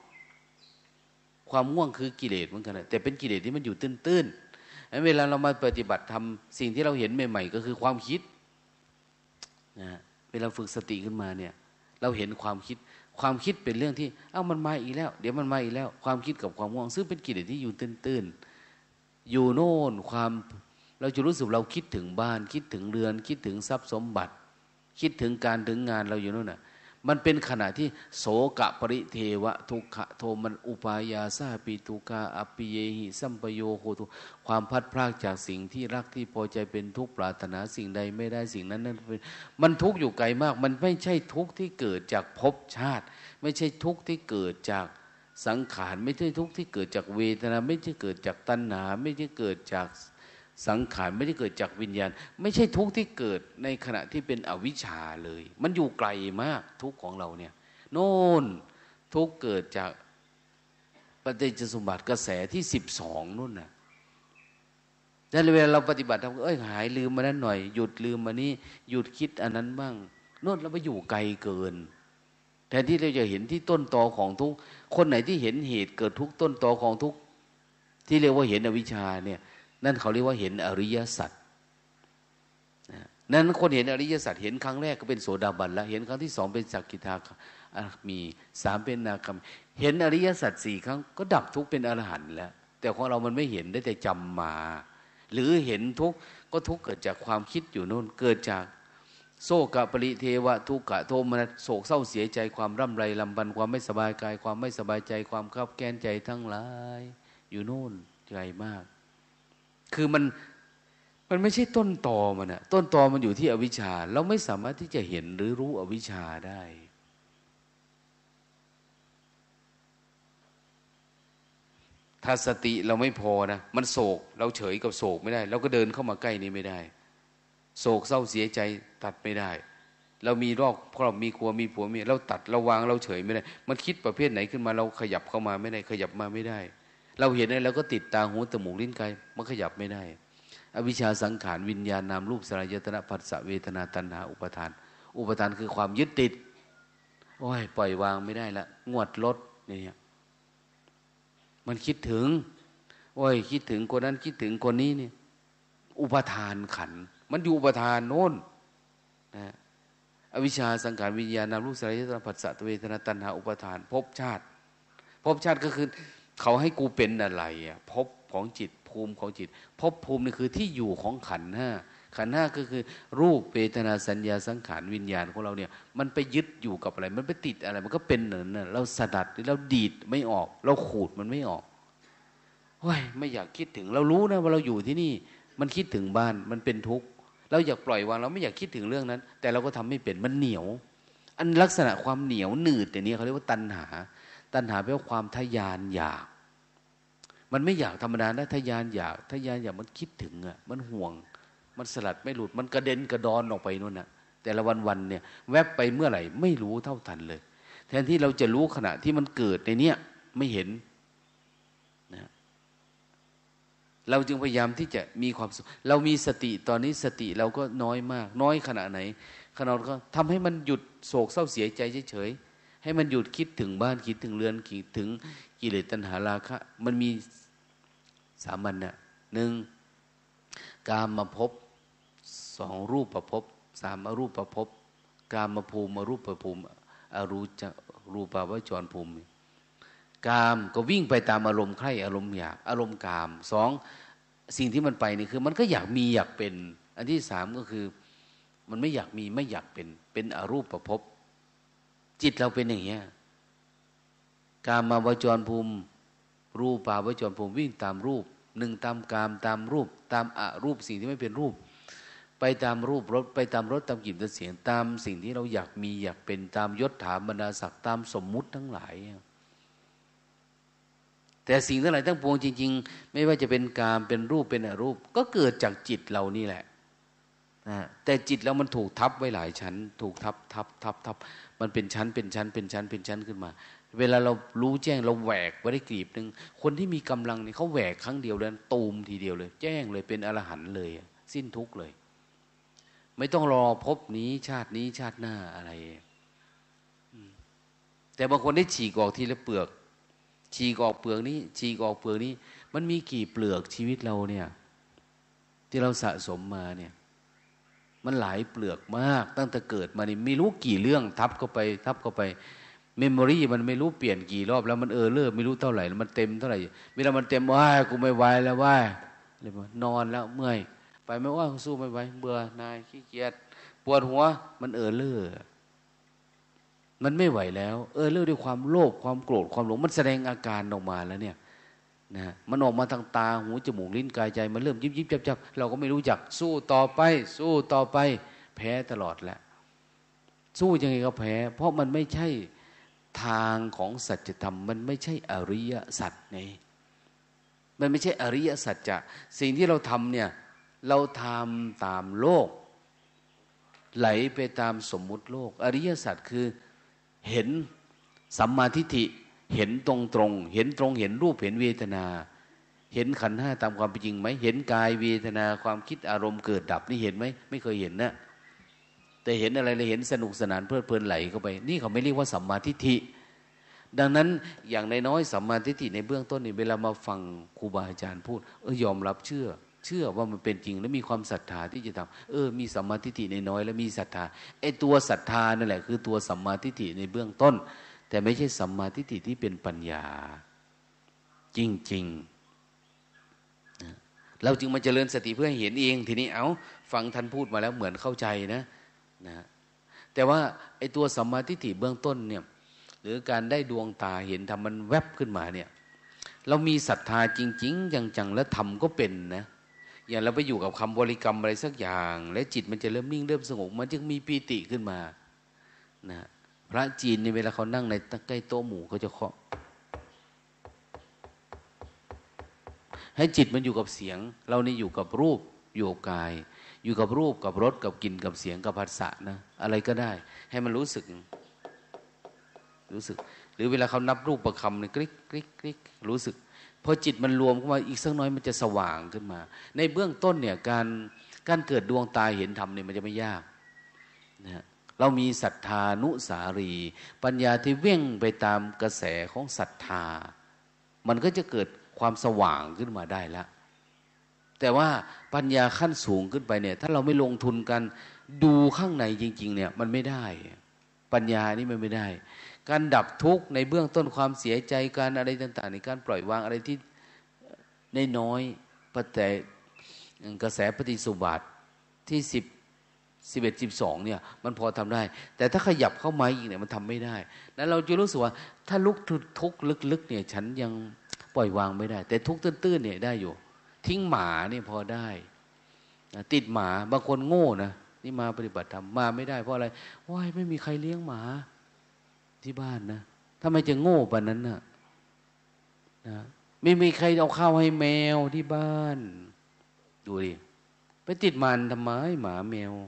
Speaker 1: คือกิเลสเหมือนกันแต่เป็นกิเลสที่มันอยู่ตื้นๆเวลาเรามาปฏิบัติธรรมสิ่งที่เราเห็นใหม่ๆก็คือความคิดนะเวลาฝึกสติขึ้นมาเนี่ยเราเห็นความคิดเป็นเรื่องที่มันมาอีกแล้วเดี๋ยวมันมาอีกแล้วความคิดกับความง่วงซึ่งเป็นกิเลสที่อยู่ตื้นๆอยู่โน่นเราจะรู้สึกเราคิดถึงบ้านคิดถึงเรือนคิดถึงทรัพย์สมบัติคิดถึงการถึงงานเราอยู่โน่นน่ะมันเป็นขณะที่โสกะปริเทวะทุกขโทมันอุปายาสาปิตุกาอปิเยหิสัมปโยโหตุความพัดพรากจากสิ่งที่รักที่พอใจเป็นทุกข์ปรารถนาสิ่งใดไม่ได้สิ่งนั้นมันทุกข์อยู่ไกลมากมันไม่ใช่ทุกข์ที่เกิดจากภพชาติไม่ใช่ทุกข์ที่เกิดจากสังขารไม่ใช่ทุกข์ที่เกิดจากเวทนาไม่ใช่เกิดจากตัณหาไม่ใช่เกิดจากสังขารไม่ได้เกิดจากวิญญาณไม่ใช่ทุกข์ที่เกิดในขณะที่เป็นอวิชชาเลยมันอยู่ไกลมากทุกข์ของเราเนี่ยโน่นทุกข์เกิดจากปฏิจจสมบัติกระแสที่12นู่นน่ะแต่เวลาเราปฏิบัติทำหายลืมมานั้นหน่อยหยุดลืมมานี้หยุดคิดอันนั้นบ้างโน่นเราไปอยู่ไกลเกินแทนที่เราจะเห็นที่ต้นตอของทุกข์คนไหนที่เห็นเหตุเกิดทุกข์ต้นตอของทุกข์ที่เรียกว่าเห็นอวิชชาเนี่ยนั่นเขาเรียกว่าเห็นอริยสัจนั้นคนเห็นอริยสัจเห็นครั้งแรกก็เป็นโสดาบันแล้วเห็นครั้งที่สองเป็นสักกิทามีสามเป็นนาคามีเห็นอริยสัจ4 ครั้งก็ดับทุกข์เป็นอรหันต์แล้วแต่ของเรามันไม่เห็นได้แต่จำมาหรือเห็นทุกข์ก็ทุกข์เกิดจากความคิดอยู่โน่นเกิดจากโศกปริเทวะทุกขโทมนัสโศกเศร้าเสียใจความร่ำไรลำพันธ์ความไม่สบายกายความไม่สบายใจความคับแค้นใจทั้งหลายอยู่โน่นไกลมากคือมันไม่ใช่ต้นตอมันอะต้นตอมันอยู่ที่อวิชชาเราไม่สามารถที่จะเห็นหรือรู้อวิชชาได้ถ้าสติเราไม่พอนะมันโศกเราเฉยกับโศกไม่ได้เราก็เดินเข้ามาใกล้นี้ไม่ได้โศกเศร้าเสียใจตัดไม่ได้เรามีครอบมีครัวมีผัวเมียเราตัดเราวางเราเฉยไม่ได้มันคิดประเภทไหนขึ้นมาเราขยับเข้ามาไม่ได้ขยับมาไม่ได้เราเห็นอะไรเราก็ติดตาหูจมูกลิ้นกายมันขยับไม่ได้อวิชชาสังขารวิญญาณนามรูปสลายตนะผัสสะเวทนาตัณหาอุปทานคือความยึดติดโอ้ยปล่อยวางไม่ได้ละงวดรถเนี่ยมันคิดถึงโอ้ยคิดถึงคนนั้นคิดถึงคนนี้เนี่ยอุปทานขันมันอยู่อุปทานโน้นนะอวิชชาสังขารวิญญาณนามรูปสลายตนะผัสสะเวทนาตัณหาอุปทานภพชาติก็คือเขาให้กูเป็นอะไรอ่ะภพของจิตภูมิของจิตภพภูมินี่คือที่อยู่ของขันธ์5ก็คือรูปเวทนาสัญญาสังขารวิญญาณของเราเนี่ยมันไปยึดอยู่กับอะไรมันไปติดอะไรมันก็เป็นเหมือนน่ะเราสดัดหรือเราดีดไม่ออกเราขูดมันไม่ออกเฮ้ยไม่อยากคิดถึงเรารู้นะว่าเราอยู่ที่นี่มันคิดถึงบ้านมันเป็นทุกข์เราอยากปล่อยวางเราไม่อยากคิดถึงเรื่องนั้นแต่เราก็ทำไม่เป็นมันเหนียวอันลักษณะความเหนียวหนืดอย่างนี้เขาเรียกว่าตัณหาแปลว่าความทะยานอยากมันไม่อยากธรรมดานะทะยานอยากมันคิดถึงอ่ะมันห่วงมันสลัดไม่หลุดมันกระเด็นกระดอนออกไปนู่นน่ะแต่ละวันเนี่ยแวบไปเมื่อไหร่ไม่รู้เท่าทันเลยแทนที่เราจะรู้ขณะที่มันเกิดในเนี้ยไม่เห็นนะเราจึงพยายามที่จะมีความสุขเรามีสติตอนนี้สติเราก็น้อยมากน้อยขนาดไหนขนาดก็ทำให้มันหยุดโศกเศร้าเสียใจเฉยๆให้มันหยุดคิดถึงบ้านคิดถึงเรือนคิดถึงกิเลสตัณหาราคะมันมี3 อันน่ะ1กามภพ2รูปภพ3อรูปภพกามภูมิอรูปภูมิอรูปาวจรภูมิกามก็วิ่งไปตามอารมณ์ใคร่อารมณ์อยากอารมณ์กาม2สิ่งที่มันไปนี่คือมันก็อยากมีอยากเป็นอันที่3ก็คือมันไม่อยากมีไม่อยากเป็นอรูปภพจิตเราเป็นอย่างเงี้ยกามาวจรภูมิรูปาวจรภูมิวิ่งตามรูป1ตามกามตามรูปตามอรูปสิ่งที่ไม่เป็นรูปไปตามรูปรสไปตามรสตามกลิ่นตามเสียงตามสิ่งที่เราอยากมีอยากเป็นตามยศถาบรรดาศักดิ์ตามสมมุติทั้งหลายแต่สิ่งทั้งหลายทั้งปวงจริงๆไม่ว่าจะเป็นกามเป็นรูปเป็นอรูปก็เกิดจากจิตเรานี่แหละนะแต่จิตแล้วมันถูกทับไว้หลายชั้นถูกทับมันเป็นชั้นเป็นชั้นเป็นชั้นเป็นชั้นขึ้นมาเวลาเรารู้แจ้งเราแหวกไว้ได้กลีบหนึ่งคนที่มีกำลังนี่เขาแหวกครั้งเดียวแล้วตูมทีเดียวเลยแจ้งเลยเป็นอรหันต์เลยสิ้นทุกข์เลยไม่ต้องรอพบนี้ชาติหน้าอะไรแต่บางคนได้ฉีกออกทีละเปลือกฉีกออกเปลือกนี้ฉีกออกเปลือกนี้มันมีกี่เปลือกชีวิตเราเนี่ยที่เราสะสมมาเนี่ยมันหลายเปลือกมากตั้งแต่เกิดมานี่ไม่รู้กี่เรื่องทับเข้าไปเมมโมรี่มันไม่รู้เปลี่ยนกี่รอบแล้วมันเลิกไม่รู้เท่าไหร่แล้วมันเต็มเท่าไหร่เวลามันเต็มว้ายกูไม่ไหวแล้วว้ายเลยนอนแล้วเมื่อยไปไม่ว่าสู้ไม่ไหวเบื่อนายขี้เกียจปวดหัวมันเลิกมันไม่ไหวแล้วเลิกด้วยความโลภความโกรธความหลงมันแสดงอาการออกมาแล้วเนี่ยนะมันออกมาทางตาหูจมูกลิ้นกายใจมันเริ่มยิบจับเราก็ไม่รู้จักสู้ต่อไปแพ้ตลอดแหละสู้ยังไงก็แพ้เพราะมันไม่ใช่ทางของสัจธรรมมันไม่ใช่อริยสัจไงมันไม่ใช่อริยสัจจะสิ่งที่เราทำเนี่ยเราทำตามโลกไหลไปตามสมมุติโลกอริยสัจคือเห็นสัมมาทิฏฐิเห็นตรงเห็นรูปเห็นเวทนาเห็นขันธ์ห้าตามความเป็นจริงไหมเห็นกายเวทนาความคิดอารมณ์เกิดดับนี่เห็นไหมไม่เคยเห็นนะแต่เห็นอะไรเลยเห็นสนุกสนานเพลิดเพลินไหลเข้าไปนี่เขาไม่เรียกว่าสัมมาทิฏฐิดังนั้นอย่างน้อยสัมมาทิฏฐิในเบื้องต้นนี่เวลามาฟังครูบาอาจารย์พูดยอมรับเชื่อว่ามันเป็นจริงและมีความศรัทธาที่จะทำมีสัมมาทิฏฐิในน้อยและมีศรัทธาไอ้ตัวศรัทธานั่นแหละคือตัวสัมมาทิฏฐิในเบื้องต้นแต่ไม่ใช่สัมมาทิฏฐิที่เป็นปัญญาจริงๆเราจึงมาเจริญสติเพื่อให้เห็นเองทีนี้ฟังท่านพูดมาแล้วเหมือนเข้าใจนะแต่ว่าไอ้ตัวสัมมาทิฏฐิเบื้องต้นเนี่ยหรือการได้ดวงตาเห็นธรรมมันแวบขึ้นมาเนี่ยเรามีศรัทธาจริงๆจังๆแล้วทำก็เป็นนะอย่างเราไปอยู่กับคำบริกรรมอะไรสักอย่างและจิตมันจะเริ่มนิ่งเริ่มสงบมันจึงมีปีติขึ้นมานะพระจีนในเวลาเขานั่งในใกล้โต๊ะหมู่เขาจะเคาะให้จิตมันอยู่กับเสียงเรานี่อยู่กับรูปอยู่กับกายอยู่กับรูปกับรสกับกลิ่นกับเสียงกับผัสสะนะอะไรก็ได้ให้มันรู้สึกหรือเวลาเขานับรูปประคำเนี่ยกริ๊กกริ๊กกริ๊กรู้สึกพอจิตมันรวมเข้ามาอีกสักน้อยมันจะสว่างขึ้นมาในเบื้องต้นเนี่ยการเกิดดวงตาเห็นธรรมเนี่ยมันจะไม่ยากนะเรามีศรัทธานุสารีปัญญาที่เว่งไปตามกระแสของศรัทธามันก็จะเกิดความสว่างขึ้นมาได้แล้วแต่ว่าปัญญาขั้นสูงขึ้นไปเนี่ยถ้าเราไม่ลงทุนกันดูข้างในจริงๆเนี่ยมันไม่ได้ปัญญานี่มันไม่ได้การดับทุกข์ในเบื้องต้นความเสียใจการอะไรต่างๆในการปล่อยวางอะไรที่น้อยแต่กระแสปฏิสุบาทที่11 12เนี่ยมันพอทำได้แต่ถ้าขยับเข้ามาอีกเนี่ยมันทำไม่ได้นั้นเราจะรู้สึกว่าถ้าทุกข์ลึกๆเนี่ยฉันยังปล่อยวางไม่ได้แต่ทุกข์ตื้นๆเนี่ยได้อยู่ทิ้งหมาเนี่ยพอได้ติดหมาบางคนโง่นะนี่มาปฏิบัติธรรมมาไม่ได้เพราะอะไรว้ายไม่มีใครเลี้ยงหมาที่บ้านนะทำไมจะโง่ปานนั้นนะไม่มีใครเอาข้าวให้แมวที่บ้านดูดิไปติดมันทำไมหมาแมว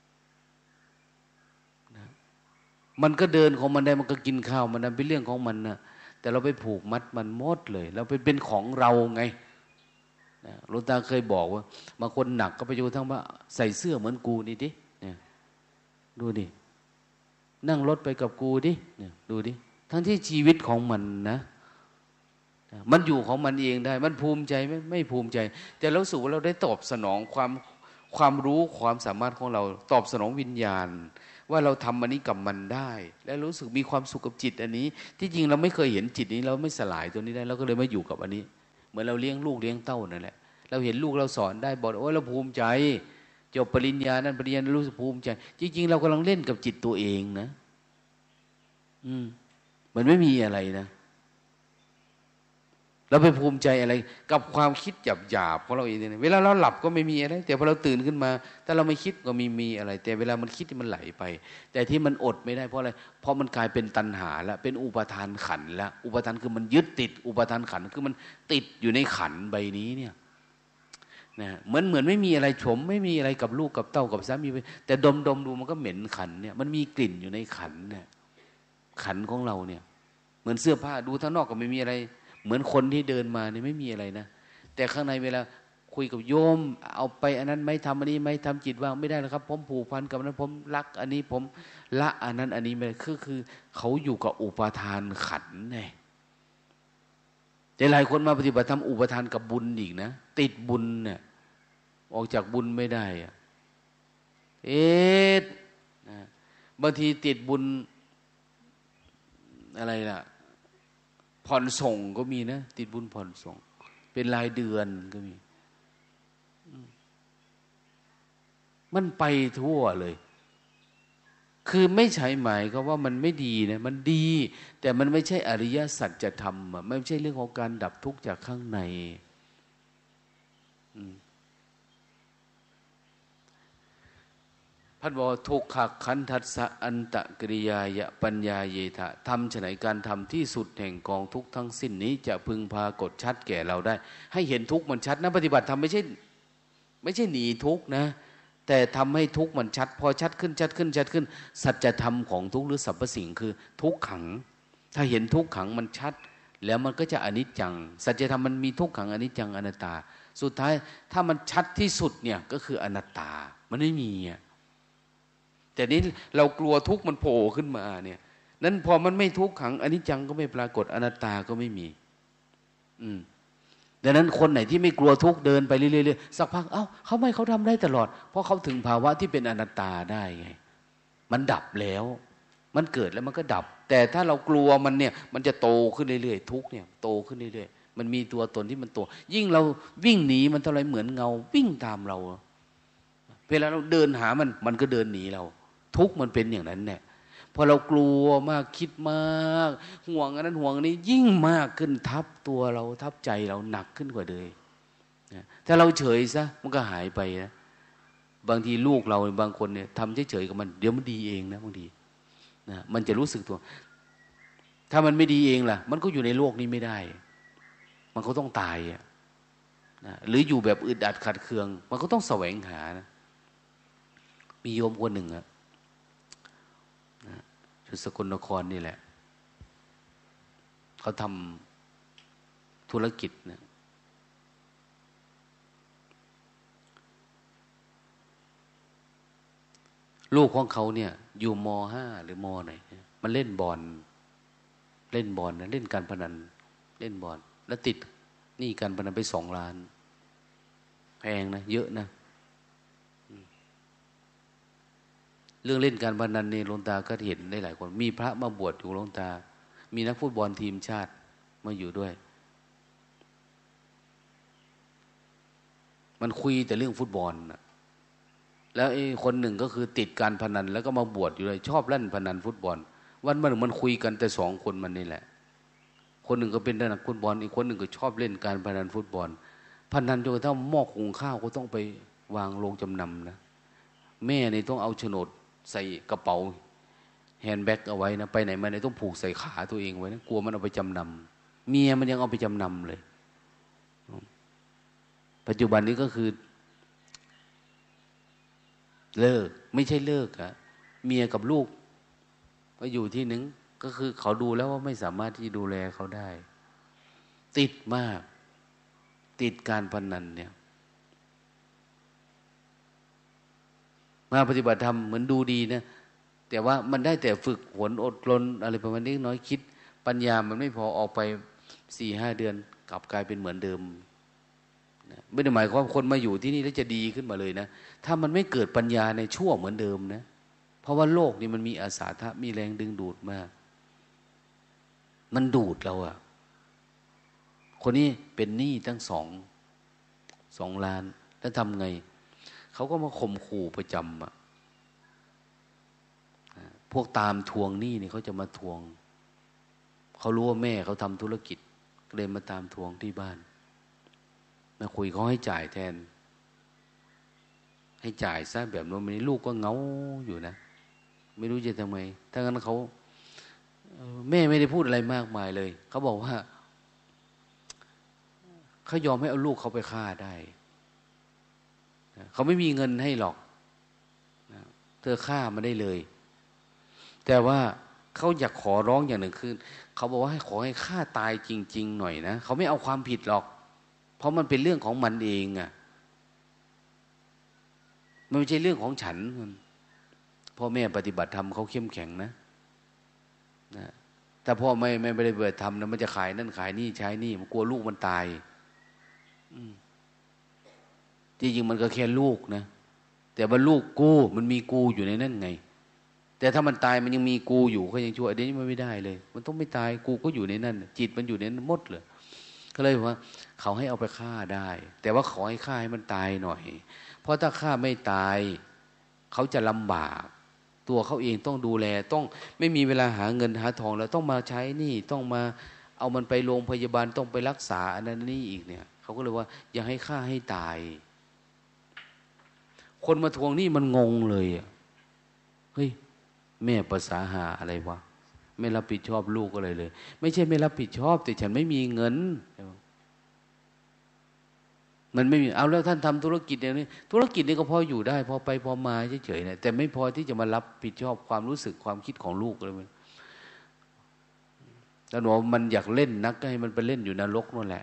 Speaker 1: นะมันก็เดินของมันได้มันก็กินข้าวมันนั้นเป็นเรื่องของมันนะแต่เราไปผูกมัดมันหมดเลยเราเป็นของเราไงหลวงตาเคยบอกว่าบางคนหนักก็ไปอยู่ทั้งว่าใส่เสื้อเหมือนกูนี่ดิเนี่ยดูดินั่งรถไปกับกูดิเนี่ยดูดิทั้งที่ชีวิตของมันนะมันอยู่ของมันเองได้มันภูมิใจไม่ภูมิใจแต่เราสูว่าเราได้ตอบสนองความรู้ความสามารถของเราตอบสนองวิญญาณว่าเราทำอันนี้กับมันได้และรู้สึกมีความสุขกับจิตอันนี้ที่จริงเราไม่เคยเห็นจิตนี้เราไม่สลายตัวนี้ได้เราก็เลยมาอยู่กับอันนี้เหมือนเราเลี้ยงลูกเลี้ยงเต้านั่นแหละเราเห็นลูกเราสอนได้บอกโอ้ยเราภูมิใจจบปริญญานั้นปริญญารู้สึกภูมิใจจริงๆเรากำลังเล่นกับจิตตัวเองนะมันไม่มีอะไรนะเราไปภูมิใจอะไรกับความคิดหยาบๆของเราเองเนี่ยเวลาเราหลับก็ไม่มีอะไรแต่พอเราตื่นขึ้นมาถ้าเราไม่คิดก็มีอะไรแต่เวลามันคิดมันไหลไปแต่ที่มันอดไม่ได้เพราะอะไรเพราะมันกลายเป็นตัณหาแล้วเป็นอุปทานขันธ์แล้วอุปทานคือมันยึดติดอุปทานขันธ์คือมันติดอยู่ในขันธ์ใบนี้เนี่ยนะเหมือนไม่มีอะไรไม่มีอะไรกับลูกกับเต้ากับสามีแต่ดมดูมันก็เหม็นขันเนี่ยมันมีกลิ่นอยู่ในขันเนี่ยขันของเราเนี่ยเหมือนเสื้อผ้าดูทั้งนอกก็ไม่มีอะไรเหมือนคนที่เดินมาเนี่ยไม่มีอะไรนะแต่ข้างในเวลาคุยกับโยมเอาไปอันนั้นไม่ทำอันนี้ไม่ทำจิตว่างไม่ได้แล้วครับผมผูกพันกับนั้นผมรักอันนี้ผมละอันนั้นอันนี้ไม่คือเขาอยู่กับอุปทานขันไงแต่หลายคนมาปฏิบัติธรรมอุปทานกับบุญอีกนะติดบุญเนี่ยออกจากบุญไม่ได้อะนะบางทีติดบุญอะไรล่ะผ่อนส่งก็มีนะติดบุญผ่อนส่งเป็นรายเดือนก็มีมันไปทั่วเลยคือไม่ใช่หมายก็ว่ามันไม่ดีนะมันดีแต่มันไม่ใช่อริยสัจธรรมไม่ใช่เรื่องของการดับทุกข์จากข้างในพัดบอกทุกขขันทัสสะอันตะกิริยายะปัญญาเยทะทำฉะไหนการทำที่สุดแห่งกองทุกข์ทั้งสิ้นนี้จะพึงพากฏชัดแก่เราได้ให้เห็นทุกข์มันชัดนะปฏิบัติธรรมไม่ใช่หนีทุกข์นะแต่ทำให้ทุกข์มันชัดพอชัดขึ้นสัจธรรมของทุกข์หรือสรรพสิ่งคือทุกขังถ้าเห็นทุกขังมันชัดแล้วมันก็จะอนิจจังสัจธรรมมันมีทุกขังอนิจจังอนัตตาสุดท้ายถ้ามันชัดที่สุดเนี่ยก็คืออนัตตามันไม่มีแต่นี้เรากลัวทุกข์มันโผล่ขึ้นมาเนี่ยนั้นพอมันไม่ทุกขังอนิจจังก็ไม่ปรากฏอนัตตาก็ไม่มีดังนั้นคนไหนที่ไม่กลัวทุกข์เดินไปเรื่อยๆสักพักเขาทำได้ตลอดเพราะเขาถึงภาวะที่เป็นอนัตตาได้ไงมันดับแล้วมันเกิดแล้วมันก็ดับแต่ถ้าเรากลัวมันเนี่ยมันจะโตขึ้นเรื่อยๆทุกข์เนี่ยโตขึ้นเรื่อยๆมันมีตัวตนที่มันโตยิ่งเราวิ่งหนีมันเท่าไรเหมือนเงาวิ่งตามเราเวลาเราเดินหามันก็เดินหนีเราทุกข์มันเป็นอย่างนั้นเนี่ยพอเรากลัวมากคิดมากห่วงอันนั้นห่วงอันนี้ยิ่งมากขึ้นทับตัวเราทับใจเราหนักขึ้นกว่าเดิมนะถ้าเราเฉยซะมันก็หายไปนะบางทีลูกเราบางคนเนี่ยทำเฉยๆกับมันเดี๋ยวมันดีเองนะบางทีนะมันจะรู้สึกตัวถ้ามันไม่ดีเองล่ะมันก็อยู่ในโลกนี้ไม่ได้มันก็ต้องตายนะหรืออยู่แบบอึดอัดขัดเคืองมันก็ต้องแสวงหานะมีโยมคนหนึ่งอยู่สกลนครนี่แหละเขาทำธุรกิจนะลูกของเขาเนี่ยอยู่ม.5 หรือม.ไหนมันเล่นบอลนะเล่นการพนันเล่นบอลแล้วติดหนี้การพนันไป2 ล้านแพงนะเยอะนะเรื่องเล่นการพนันนี่หลวงตาก็เห็นได้หลายคนมีพระมาบวชอยู่หลวงตามีนักฟุตบอลทีมชาติมาอยู่ด้วยมันคุยแต่เรื่องฟุตบอลนะแล้วคนหนึ่งก็คือติดการพนันแล้วก็มาบวชอยู่เลยชอบเล่นพนันฟุตบอลวันมันคุยกันแต่2 คนมันนี่แหละคนหนึ่งก็เป็นนักฟุตบอลอีกคนหนึ่งก็ชอบเล่นการพนันฟุตบอลพนันจนกระทั่งหม้อหุงข้าวก็ต้องไปวางโรงจำนำนะแม่นี่ต้องเอาโฉนดใส่กระเป๋าแฮนด์แบ็กเอาไว้นะไปไหนมาไหนต้องผูกใส่ขาตัวเองไว้นะกลัวมันเอาไปจำนำเมียมันยังเอาไปจำนำเลยปัจจุบันนี้ก็คือเลิกไม่ใช่เลิกเมียกับลูกมาอยู่ที่หนึ่งก็คือเขาดูแล้วว่าไม่สามารถที่ดูแลเขาได้ติดมากติดการพนันเนี่ยมาปฏิบัติธรรมเหมือนดูดีนะแต่ว่ามันได้แต่ฝึกฝนอดทนอะไรประมาณนี้น้อยคิดปัญญามันไม่พอออกไป 4-5 เดือนกลับกลายเป็นเหมือนเดิมนะไม่ได้หมายความว่าคนมาอยู่ที่นี่แล้วจะดีขึ้นมาเลยนะถ้ามันไม่เกิดปัญญาในชั่วเหมือนเดิมนะเพราะว่าโลกนี้มันมีอาสาทะมีแรงดึงดูดมากมันดูดเราคนนี้เป็นหนี้ตั้ง2 ล้านแล้วทำไงเขาก็มาข่มขู่ประจำพวกตามทวงหนี้นี่เขาจะมาทวงเขารู้ว่าแม่เขาทำธุรกิจก็เลยมาตามทวงที่บ้านมาคุยเขาให้จ่ายแทนให้จ่ายซะแบบนั้นไม่ลูกก็เหงาอยู่นะไม่รู้จะทำไงถ้างั้นเขาแม่ไม่ได้พูดอะไรมากมายเลยเขาบอกว่าเขายอมให้เอาลูกเขาไปฆ่าได้เขาไม่มีเงินให้หรอกเธอฆ่ามันได้เลยแต่ว่าเขาอยากขอร้องอย่างหนึ่งคือเขาบอกว่าให้ขอให้ฆ่าตายจริงๆหน่อยนะเขาไม่เอาความผิดหรอกเพราะมันเป็นเรื่องของมันเองอ่ะมันไม่ใช่เรื่องของฉันพ่อแม่ปฏิบัติธรรมเขาเข้มแข็งนะแต่พ่อไม่ได้ปฏิบัติธรรมนะมันจะขายนั่นขายนี่ใช้นี่มันกลัวลูกมันตายจริงๆมันก็แค่ลูกนะแต่ว่าลูกกูมันมีกูอยู่ในนั่นไงแต่ถ้ามันตายมันยังมีกูอยู่ก็ยังช่วยเดี๋ยวนี้มันไม่ได้เลยมันต้องไม่ตายกูก็อยู่ในนั่นจิตมันอยู่ในนั้นหมดเลยก็เลยว่าเขาให้เอาไปฆ่าได้แต่ว่าขอให้ฆ่าให้มันตายหน่อยเพราะถ้าฆ่าไม่ตายเขาจะลำบากตัวเขาเองต้องดูแลต้องไม่มีเวลาหาเงินหาทองแล้วต้องมาใช้หนี้ต้องมาเอามันไปโรงพยาบาลต้องไปรักษาอันนั้นนี่อีกเนี่ยเขาก็เลยว่าอย่าให้ฆ่าให้ตายคนมาทวงหนี้มันงงเลยอ่ะเฮ้ยแม่ภาษาหาอะไรวะไม่รับผิดชอบลูกอะไรเลยไม่ใช่ไม่รับผิดชอบแต่ฉันไม่มีเงินมันไม่มีเอาแล้วท่านทำธุรกิจอย่างนี้ธุรกิจนี้ก็พออยู่ได้พอไปพอมาเฉยๆนะแต่ไม่พอที่จะมารับผิดชอบความรู้สึกความคิดของลูกเลยมันแล้วหนูมันอยากเล่นนักก็ให้มันไปเล่นอยู่นรกนั่นแหละ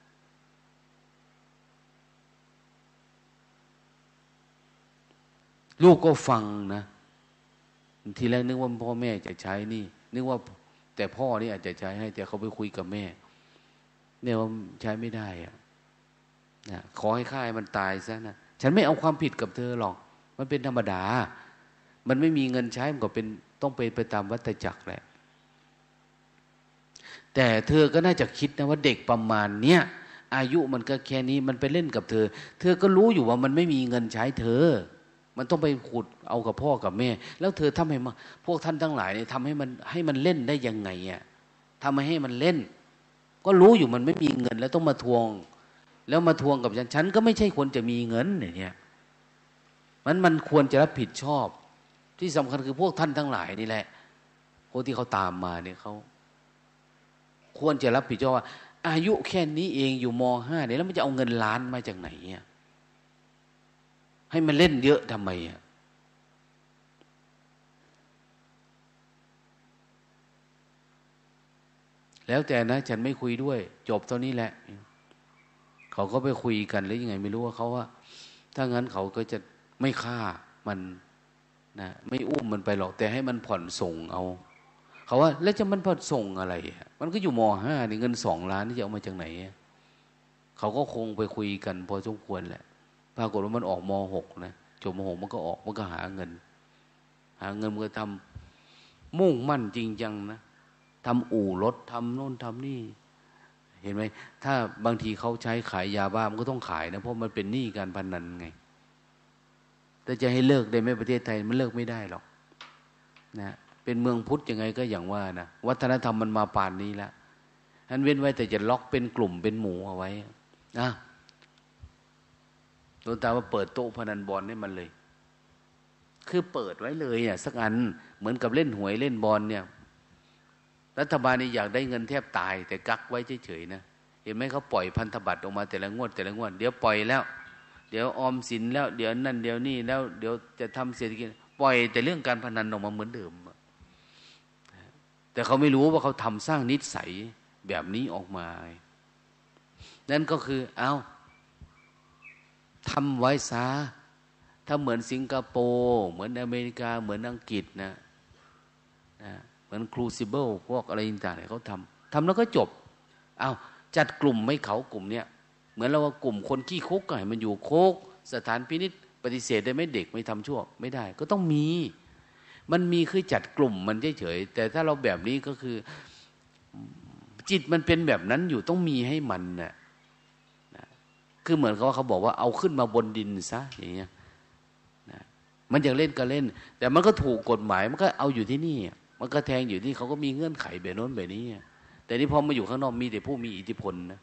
Speaker 1: ลูกก็ฟังนะทีแรกนึกว่าพ่อแม่จะใช้นี่นึกว่าแต่พ่อนี่อาจจะใช้ให้แต่เขาไปคุยกับแม่เนี่ยว่าใช้ไม่ได้อะนะขอให้ฆ่าให้มันตายซะนะฉันไม่เอาความผิดกับเธอหรอกมันเป็นธรรมดามันไม่มีเงินใช้มันก็เป็นต้องไปตามวัฏจักรแหละแต่เธอก็น่าจะคิดนะว่าเด็กประมาณเนี้ยอายุมันก็แค่นี้มันไปเล่นกับเธอเธอก็รู้อยู่ว่ามันไม่มีเงินใช้เธอมันต้องไปขุดเอากับพ่อกับแม่แล้วเธอทำให้มาพวกท่านทั้งหลายเนี่ยทำให้มันเล่นได้ยังไงอ่ะทำให้มันเล่นก็รู้อยู่มันไม่มีเงินแล้วต้องมาทวงแล้วมาทวงกับฉันก็ไม่ใช่คนจะมีเงินเนี่ยมันควรจะรับผิดชอบที่สำคัญคือพวกท่านทั้งหลายนี่แหละพวกที่เขาตามมาเนี่ยเขาควรจะรับผิดชอบว่าอายุแค่นี้เองอยู่ม.5เนี่ยแล้วมันจะเอาเงินล้านมาจากไหนเนี่ยให้มันเล่นเยอะทำไมอ่ะแล้วแต่นะฉันไม่คุยด้วยจบเท่านี้แหละเขาก็ไปคุยกันแล้วยังไงไม่รู้ว่าเขาว่าถ้างั้นเขาก็จะไม่ฆ่ามันนะไม่อุ้มมันไปหรอกแต่ให้มันผ่อนส่งเอาเขาว่าแล้วจะมันผ่อนส่งอะไรมันก็อยู่ม.5นี่เงิน2 ล้านนี่จะเอามาจากไหนเขาก็คงไปคุยกันพอสมควรแหละปรากฏว่ามันออกม.6นะจบม.6มันก็ออกมันก็หาเงินมันก็ทำมุ่งมั่นจริงจังนะทำอู่รถทำโน่นทำนี่เห็นไหมถ้าบางทีเขาใช้ขายยาบ้ามันก็ต้องขายนะเพราะมันเป็นหนี้การพนันไงแต่จะให้เลิกได้ไหมประเทศไทยมันเลิกไม่ได้หรอกนะเป็นเมืองพุทธยังไงก็อย่างว่านะวัฒนธรรมมันมาป่านนี้แล้วนั้นเว้นไว้แต่จะล็อกเป็นกลุ่มเป็นหมู่เอาไว้นะโดนตาว่าเปิดโต๊ะพนันบอลให้มันเลยคือเปิดไว้เลยอ่ะสักอันเหมือนกับเล่นหวยเล่นบอลเนี่ยรัฐบาลนี่อยากได้เงินแทบตายแต่กักไว้เฉยๆนะเห็นไหมเขาปล่อยพันธบัตรออกมาแต่ละงวดเดี๋ยวปล่อยแล้วเดี๋ยวออมสินแล้วเดี๋ยวนั่นเดี๋ยวนี่แล้วเดี๋ยวจะทำเศรษฐกิจปล่อยแต่เรื่องการพนันออกมาเหมือนเดิมแต่เขาไม่รู้ว่าเขาทำสร้างนิสัยแบบนี้ออกมานั่นก็คือเอาทำไว้ซะถ้าเหมือนสิงคโปร์เหมือนอเมริกาเหมือนอังกฤษนะเหมือนครูซิเบิลพวกอะไรต่างๆเนี่ยเขาทำแล้วก็จบเอาจัดกลุ่มไม่เขากลุ่มเนี้ยเหมือนเราว่ากลุ่มคนขี้คุกก็ให้มันอยู่คุกสถานพินิจปฏิเสธได้ไหมเด็กไม่ทำชั่วไม่ได้ก็ต้องมันมีคือจัดกลุ่มมันเฉยๆแต่ถ้าเราแบบนี้ก็คือจิตมันเป็นแบบนั้นอยู่ต้องมีให้มันน่ะคือเหมือนเขาบอกว่าเอาขึ้นมาบนดินซะอย่างเงี้ยนะมันอยากเล่นก็เล่นแต่มันก็ถูกกฎหมายมันก็เอาอยู่ที่นี่มันก็แทงอยู่ที่เขาก็มีเงื่อนไขแบบโน้นแบบนี้แต่นี่พอมาอยู่ข้างนอกมีแต่ผู้มีอิทธิพลนะ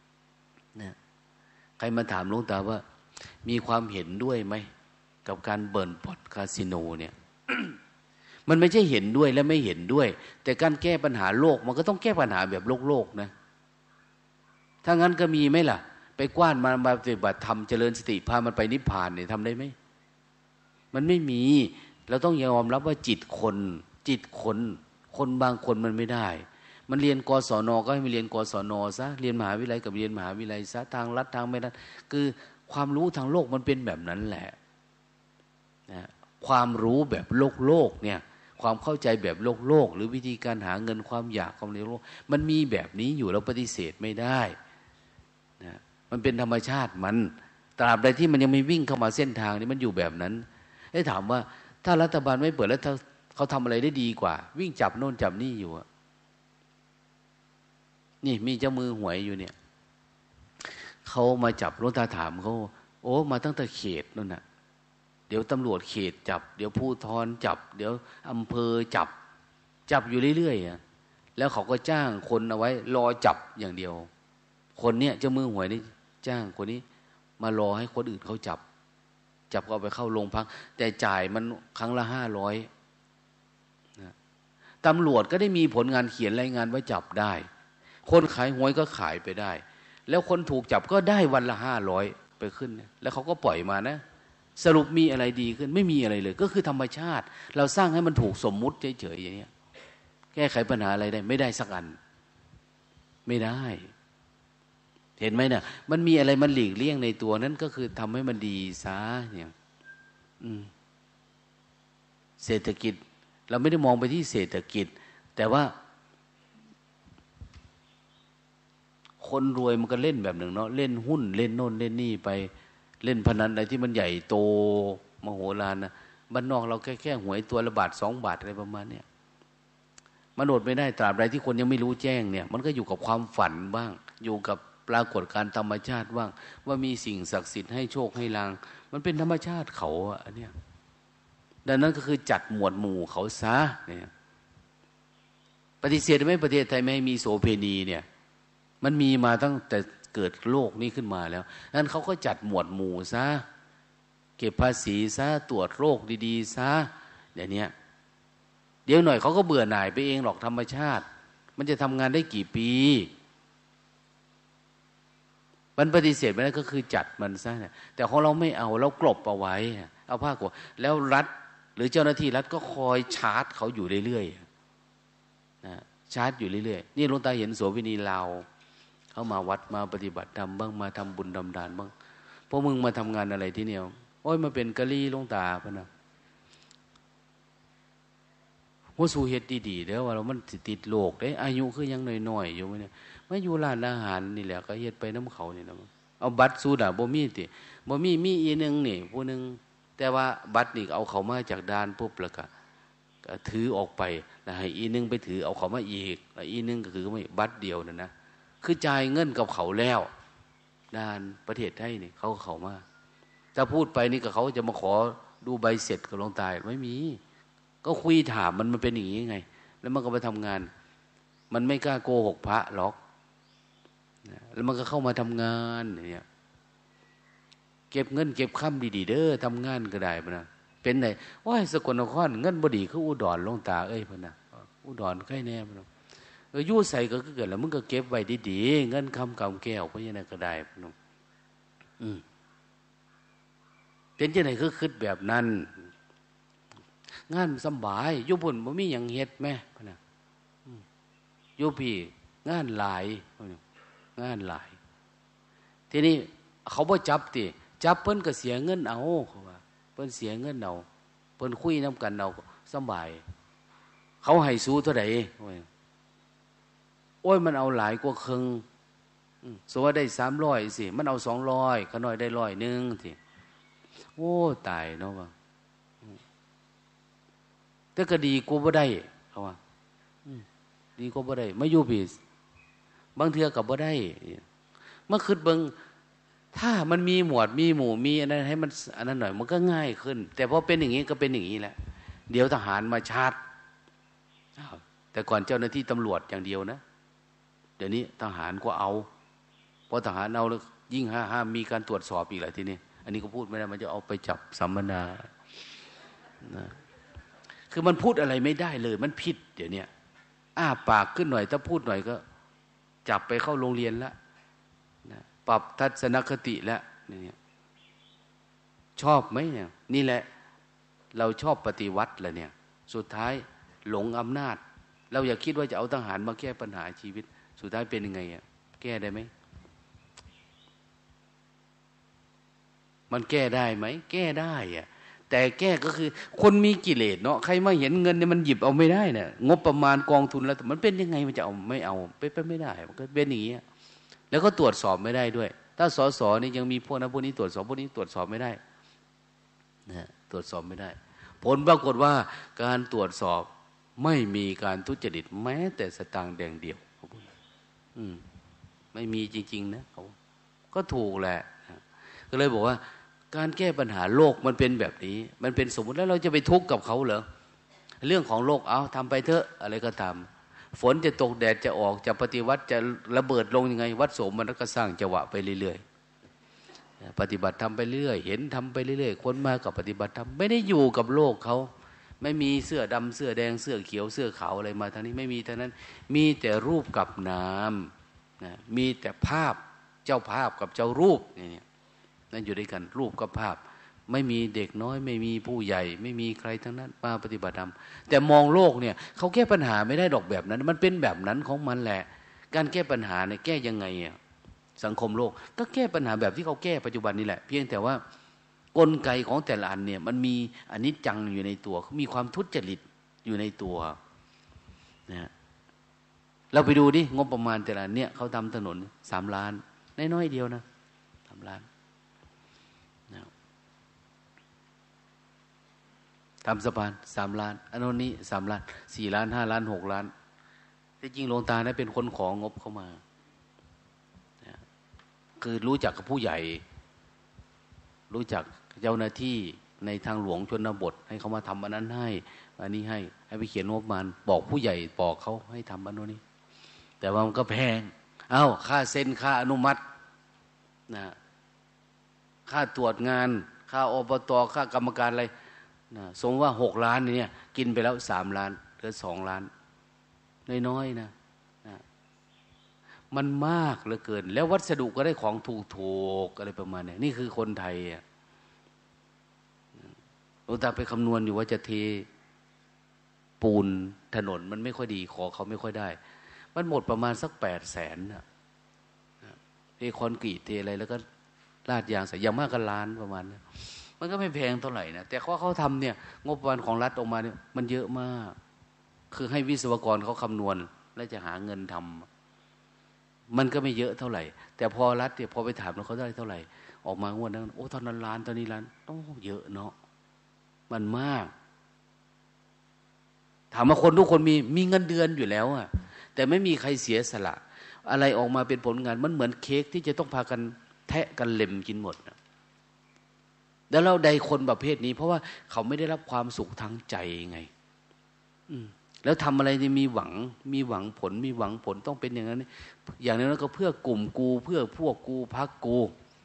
Speaker 1: ใครมาถามหลวงตาว่ามีความเห็นด้วยไหมกับการเบิร์นพอตคาสิโนเนี่ย มันไม่ใช่เห็นด้วยและไม่เห็นด้วยแต่การแก้ปัญหาโลกมันก็ต้องแก้ปัญหาแบบโลกนะถ้างั้นก็มีไหมล่ะไปกว้านมาปฏิบัติธรรมเจริญสติพามันไปนิพพานเนี่ยทำได้ไหมมันไม่มีเราต้องยอมรับว่าจิตคนบางคนมันไม่ได้มันเรียนกศนก็ให้มันเรียนกศนซะเรียนมหาวิทยาลัยกับเรียนมหาวิทยาลัยซะทางรัฐทางไม่รัฐคือความรู้ทางโลกมันเป็นแบบนั้นแหละนะความรู้แบบโลกเนี่ยความเข้าใจแบบโลกหรือวิธีการหาเงินความอยากความเรียนรู้มันมีแบบนี้อยู่แล้วปฏิเสธไม่ได้นะมันเป็นธรรมชาติมันตราบใดที่มันยังไม่วิ่งเข้ามาเส้นทางนี้มันอยู่แบบนั้นได้ถามว่าถ้ารัฐบาลไม่เปิดแล้วเขาทำอะไรได้ดีกว่าวิ่งจับโน่นจับนี่อยู่นี่มีเจ้ามือหวยอยู่เนี่ยเขามาจับหลวงตาถามเขาโอ้มาตั้งแต่เขตนั่นน่ะเดี๋ยวตำรวจเขตจับเดี๋ยวภูธรจับเดี๋ยวอำเภอจับอยู่เรื่อยๆแล้วเขาก็จ้างคนเอาไว้รอจับอย่างเดียวคนเนี้ยเจ้ามือหวยนี่จ้างคนนี้มารอให้คนอื่นเขาจับก็เอาไปเข้าโรงพักแต่จ่ายมันครั้งละ500นะตำรวจก็ได้มีผลงานเขียนรายงานไว้จับได้คนขายหวยก็ขายไปได้แล้วคนถูกจับก็ได้วันละ500ไปขึ้นแล้วเขาก็ปล่อยมานะสรุปมีอะไรดีขึ้นไม่มีอะไรเลยก็คือธรรมชาติเราสร้างให้มันถูกสมมุติเฉยๆอย่างเงี้ยแก้ไขปัญหาอะไรได้ไม่ได้สักอันไม่ได้เห็นไหมเนี่ยมันมีอะไรมันหลีกเลี่ยงในตัวนั้นก็คือทำให้มันดีซะเนี่ยเศรษฐกิจเราไม่ได้มองไปที่เศรษฐกิจแต่ว่าคนรวยมันก็เล่นแบบหนึ่งเนาะเล่นหุ้นเล่นโน่นเล่นนี่ไปเล่นพนันอะไรที่มันใหญ่โตมโหฬารนะบ้านนอกเราแค่หวยตัวละบาท2 บาทอะไรประมาณเนี้ยมันอดไม่ได้ตราบใดที่คนยังไม่รู้แจ้งเนี่ยมันก็อยู่กับความฝันบ้างอยู่กับปรากฏการธรรมชาติบ้างว่ามีสิ่งศักดิ์สิทธิ์ให้โชคให้ลางมันเป็นธรรมชาติเขาอันเนี้ยดังนั้นก็คือจัดหมวดหมู่เขาซะเนี่ยปฏิเสธไม่ประเทศไทยไม่ให้มีโสเภณีเนี่ยมันมีมาตั้งแต่เกิดโลกนี้ขึ้นมาแล้วนั้นเขาก็จัดหมวดหมู่ซะเก็บภาษีซะตรวจโรคดีๆซะเดี๋ยวหน่อยเขาก็เบื่อหน่ายไปเองหรอกธรรมชาติมันจะทำงานได้กี่ปีมันปฏิเสธไม่ได้ก็คือจัดมันซะเนี่ยแต่ของเราไม่เอาเรากลบเอาไว้เอาผ้ากลัวแล้วรัฐหรือเจ้าหน้าที่รัฐก็คอยชาร์จเขาอยู่เรื่อยๆนะชาร์จอยู่เรื่อยๆนี่หลวงตาเห็นโสเภณีลาวเขามาวัดมาปฏิบัติธรรมบ้างมาทำบุญทำทานบ้างพวกมึงมาทำงานอะไรที่เนี่ยโอ้ยมาเป็นกะลีหลวงตาพะนะว่าสู่เฮ็ดดีๆเด้อว่าเรามันติดโรคได้อายุคือยังน้อยๆอยู่เนี่ยมาอยู่ร้านอาหารนี่แหละก็เฮ็ดไปน้ำเขานี่นะเอาบัตรสูดบ่มีติบ่มีอีนึงนี่ผู้นึงแต่ว่าบัตรนี่เอาเขามาจากด่านปุ๊บแล้วก็ถือออกไปแล้วให้อีนึงไปถือเอาเขามาอีกแล้วอีนึงก็คือไม่บัตรเดียวนั่นนะคือจ่ายเงินกับเขาแล้วด่านประเทศไทยนี่เขามาถ้าพูดไปนี่ก็เขาจะมาขอดูใบเสร็จกับหลวงตาไม่มีก็คุยถามมันเป็นอย่างนี้ไงแล้วมันก็ไปทำงานมันไม่กล้าโกหกพระหรอกแล้วมันก็เข้ามาทำงานเนี่ยเก็บเงินเก็บค่ำดีๆเด้อทำงานก็ได้พะนะเป็นไงว่าสกลนครเงินบดีคืออุดรหลวงตาเอ้ยพะนะอุดรใครแน่พะนะยู่ใส่ก็เกิดแล้วมึงก็เก็บไว้ดีๆเงินคำกำแก้วเพราะยังไงก็ได้พะนะเป็นจังไหนคือคิดแบบนั้นงานสบายอยู่พุ่นบ่มีหยังเฮ็ดแม่พะนะอยู่พี่งานหลายงานหลายทีนี้เขาบ่จับติจับเพิ่นก็เสียเงินเอาเขาว่าเพิ่นเสียเงินเอาเพิ่นคุยนำกันเอาสบายเขาให้สู้เท่าใดโอ้ยมันเอาหลายกว่าครึ่งสมมุติว่าได้300สิมันเอา200ขาน้อยได้100สิโอ้ตายเนาะว่าแต่ก็ดีกว่าบ่ได้เขาว่าดีกว่าบ่ได้มาอยู่พี่บางเทื่อก็บ่ได้มาคิดเบิ่งถ้ามันมีหมวดมีหมู่มีอันนั้นให้มันอันนั้นหน่อยมันก็ง่ายขึ้นแต่พอเป็นอย่างนี้ก็เป็นอย่างนี้แหละเดี๋ยวทหารมาชาร์จแต่ก่อนเจ้าหน้าที่ตำรวจอย่างเดียวนะเดี๋ยวนี้ทหารก็เอาพอทหารเอาแล้วยิ่งห้ามมีการตรวจสอบอีกแหละทีนี้อันนี้ก็พูดไม่ได้มันจะเอาไปจับสัมมนานะคือมันพูดอะไรไม่ได้เลยมันผิดเดี๋ยวนี้อ้าปากขึ้นหน่อยถ้าพูดหน่อยก็จับไปเข้าโรงเรียนละนะปรับทัศนคติแล้วเนี่ยชอบไหมเนี่ยนี่แหละเราชอบปฏิวัติแหละเนี่ยสุดท้ายหลงอำนาจเราอย่าคิดว่าจะเอาทหารมาแก้ปัญหาชีวิตสุดท้ายเป็นยังไงอ่ะแก้ได้ไหมมันแก้ได้ไหมแก้ได้อ่ะแต่แก้ก็คือคนมีกิเลสเนาะใครมาเห็นเงินเนี่ยมันหยิบเอาไม่ได้เนี่ยงบประมาณกองทุนแล้วมันเป็นยังไงมันจะเอาไม่เอาไปไม่ได้มันก็เป็นอย่างนี้แล้วก็ตรวจสอบไม่ได้ด้วยถ้าสสนี่ยังมีพวกนั้นพวกนี้ตรวจสอบพวกนี้ตรวจสอบไม่ได้นะตรวจสอบไม่ได้ผลปรากฏว่าการตรวจสอบไม่มีการทุจริตแม้แต่สตางค์แดงเดียวไม่มีจริงๆนะเขาก็ถูกแหละก็เลยบอกว่าการแก้ปัญหาโลกมันเป็นแบบนี้มันเป็นสมมุติแล้วเราจะไปทุกข์กับเขาเหรอเรื่องของโลกเอาทำไปเถอะอะไรก็ทำฝนจะตกแดดจะออกจะปฏิวัติจะระเบิดลงยังไงวัดโสมมันก็สร้างจังหวะไปเรื่อยๆปฏิบัติทำไปเรื่อยเห็นทำไปเรื่อยๆคนมากับปฏิบัติทำไม่ได้อยู่กับโลกเขาไม่มีเสื้อดำเสื้อแดงเสื้อเขียวเสื้อขาวอะไรมาทางนี้ไม่มีเท่านั้นมีแต่รูปกับนามนะมีแต่ภาพเจ้าภาพกับเจ้ารูปเนี่ยนั่นอยู่ด้วยกันรูปกับภาพไม่มีเด็กน้อยไม่มีผู้ใหญ่ไม่มีใครทั้งนั้นมาปฏิบัติธรรมแต่มองโลกเนี่ยเขาแก้ปัญหาไม่ได้ดอกแบบนั้นมันเป็นแบบนั้นของมันแหละการแก้ปัญหาเนี่ยแก้ยังไงอ่ะสังคมโลกก็แก้ปัญหาแบบที่เขาแก้ปัจจุบันนี่แหละเพียงแต่ว่ากลไกของแต่ละอันเนี่ยมันมีอนิจจังอยู่ในตัวมีความทุจริตอยู่ในตัวนะเราไปดูดิงบประมาณแต่ละเนี่ยเขาทำถนน3 ล้านน้อยๆเดียวนะ3 ล้านทำสะพาน3 ล้านอันนี้3 ล้าน4 ล้าน5 ล้าน6 ล้านที่จริงหลวงตานะเป็นคนของงบเข้ามาคือรู้จักกับผู้ใหญ่รู้จักเจ้าหน้าที่ในทางหลวงชนบทให้เขามาทำอันนั้นให้อันนี้ให้ไปเขียนงบประมาณบอกผู้ใหญ่บอกเขาให้ทำอันนี้แต่ว่ามันก็แพงค่าเซ็นค่าอนุมัตินะค่าตรวจงานค่าอบตค่ากรรมการอะไรนะสมมติว่า6 ล้านเนี่ยกินไปแล้ว3 ล้านเหลือ2 ล้านน้อยๆนะมันมากเหลือเกินแล้ววัสดุก็ได้ของถูกๆอะไรประมาณนี้นี่คือคนไทยอ่ะหลวงตาไปคำนวณอยู่ว่าจะเทปูนถนนมันไม่ค่อยดีขอเขาไม่ค่อยได้มันหมดประมาณสัก800,000นะเทคอนกรีตเทอะไรแล้วก็ลาดยางใส่อย่างมากก็ล้านประมาณนั้นมันก็ไม่แพงเท่าไหร่นะแต่เขาทำเนี่ยงบประมาณของรัฐออกมาเนี่ยมันเยอะมากคือให้วิศวกรเขาคำนวณแล้วจะหาเงินทำมันก็ไม่เยอะเท่าไหร่แต่พอรัฐเนี่ยพอไปถามแล้วเขาได้เท่าไหร่ออกมางวดนั้นโอ้เท่านั้นล้านตอนนี้ล้านต้องเยอะเนาะมันมากถามว่าคนทุกคนมีเงินเดือนอยู่แล้วอะแต่ไม่มีใครเสียสละอะไรออกมาเป็นผลงานมันเหมือนเค้กที่จะต้องพากันแทะกันเล็มกินหมดนะแล้วเราใดคนประเภทนี้เพราะว่าเขาไม่ได้รับความสุขทางใจไงแล้วทำอะไรที่มีหวังผลมีหวังผลต้องเป็นอย่างนั้นอย่างนั้นก็เพื่อกลุ่มกูเพื่อพวกกูพรรคกู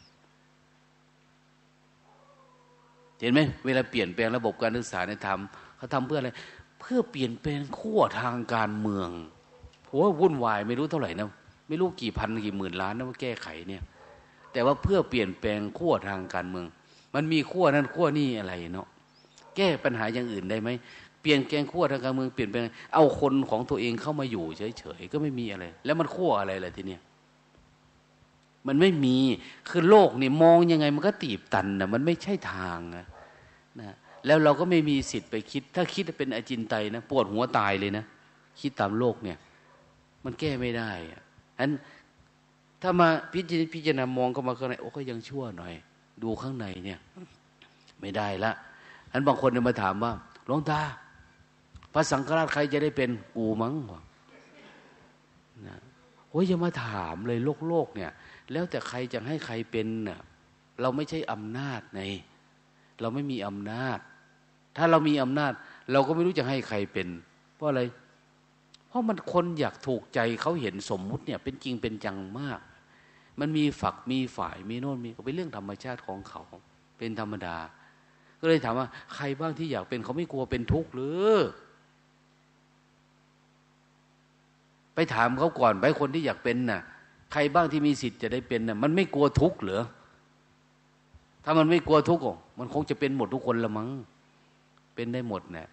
Speaker 1: เห็นไหมเวลาเปลี่ยนแปลงระบบการศึกษาในธรรมเขาทำเพื่ออะไรเพื่อเปลี่ยนแปลงขั้วทางการเมืองโหวุ่นวายไม่รู้เท่าไหร่นะไม่รู้กี่พันกี่หมื่นล้านนะว่าแก้ไขเนี่ยแต่ว่าเพื่อเปลี่ยนแปลงขั้วทางการเมืองมันมีขั้วนั้นขั้วนี่อะไรเนาะแก้ปัญหาอย่างอื่นได้ไหมเปลี่ยนแปลงขั้วทางการเมืองเปลี่ยนแปลงเอาคนของตัวเองเข้ามาอยู่เฉยๆก็ไม่มีอะไรแล้วมันขั้วอะไรล่ะทีเนี้ยมันไม่มีคือโลกนี่มองยังไงมันก็ตีบตันนะมันไม่ใช่ทางนะแล้วเราก็ไม่มีสิทธิ์ไปคิดถ้าคิดเป็นอจินไตยนะปวดหัวตายเลยนะคิดตามโลกเนี่ยมันแก้ไม่ได้ฉะนั้นถ้ามาพิจารณามองเข้ามาข้างในโอ้ก็ยังชั่วหน่อยดูข้างในเนี่ยไม่ได้ละฉะนั้นบางคนมาถามว่าหลวงตาพระสังฆราชใครจะได้เป็นกูมั้งนะโอ้ยอย่ามาถามเลยโลกเนี่ยแล้วแต่ใครจะให้ใครเป็นน่ะเราไม่ใช่อำนาจไงเราไม่มีอำนาจถ้าเรามีอำนาจเราก็ไม่รู้จะให้ใครเป็นเพราะอะไรเพราะมันคนอยากถูกใจเขาเห็นสมมุติเนี่ยเป็นจริงเป็นจังมากมันมีฝักมีฝ่ายมีโน่นมีก็เป็นเรื่องธรรมชาติของเขาเป็นธรรมดาก็เลยถามว่าใครบ้างที่อยากเป็นเขาไม่กลัวเป็นทุกข์หรือไปถามเขาก่อนไปคนที่อยากเป็นน่ะใครบ้างที่มีสิทธิ์จะได้เป็นน่ะมันไม่กลัวทุกข์เหรอถ้ามันไม่กลัวทุกข์มันคงจะเป็นหมดทุกคนละมั้งเป็นได้หมดเนี่ย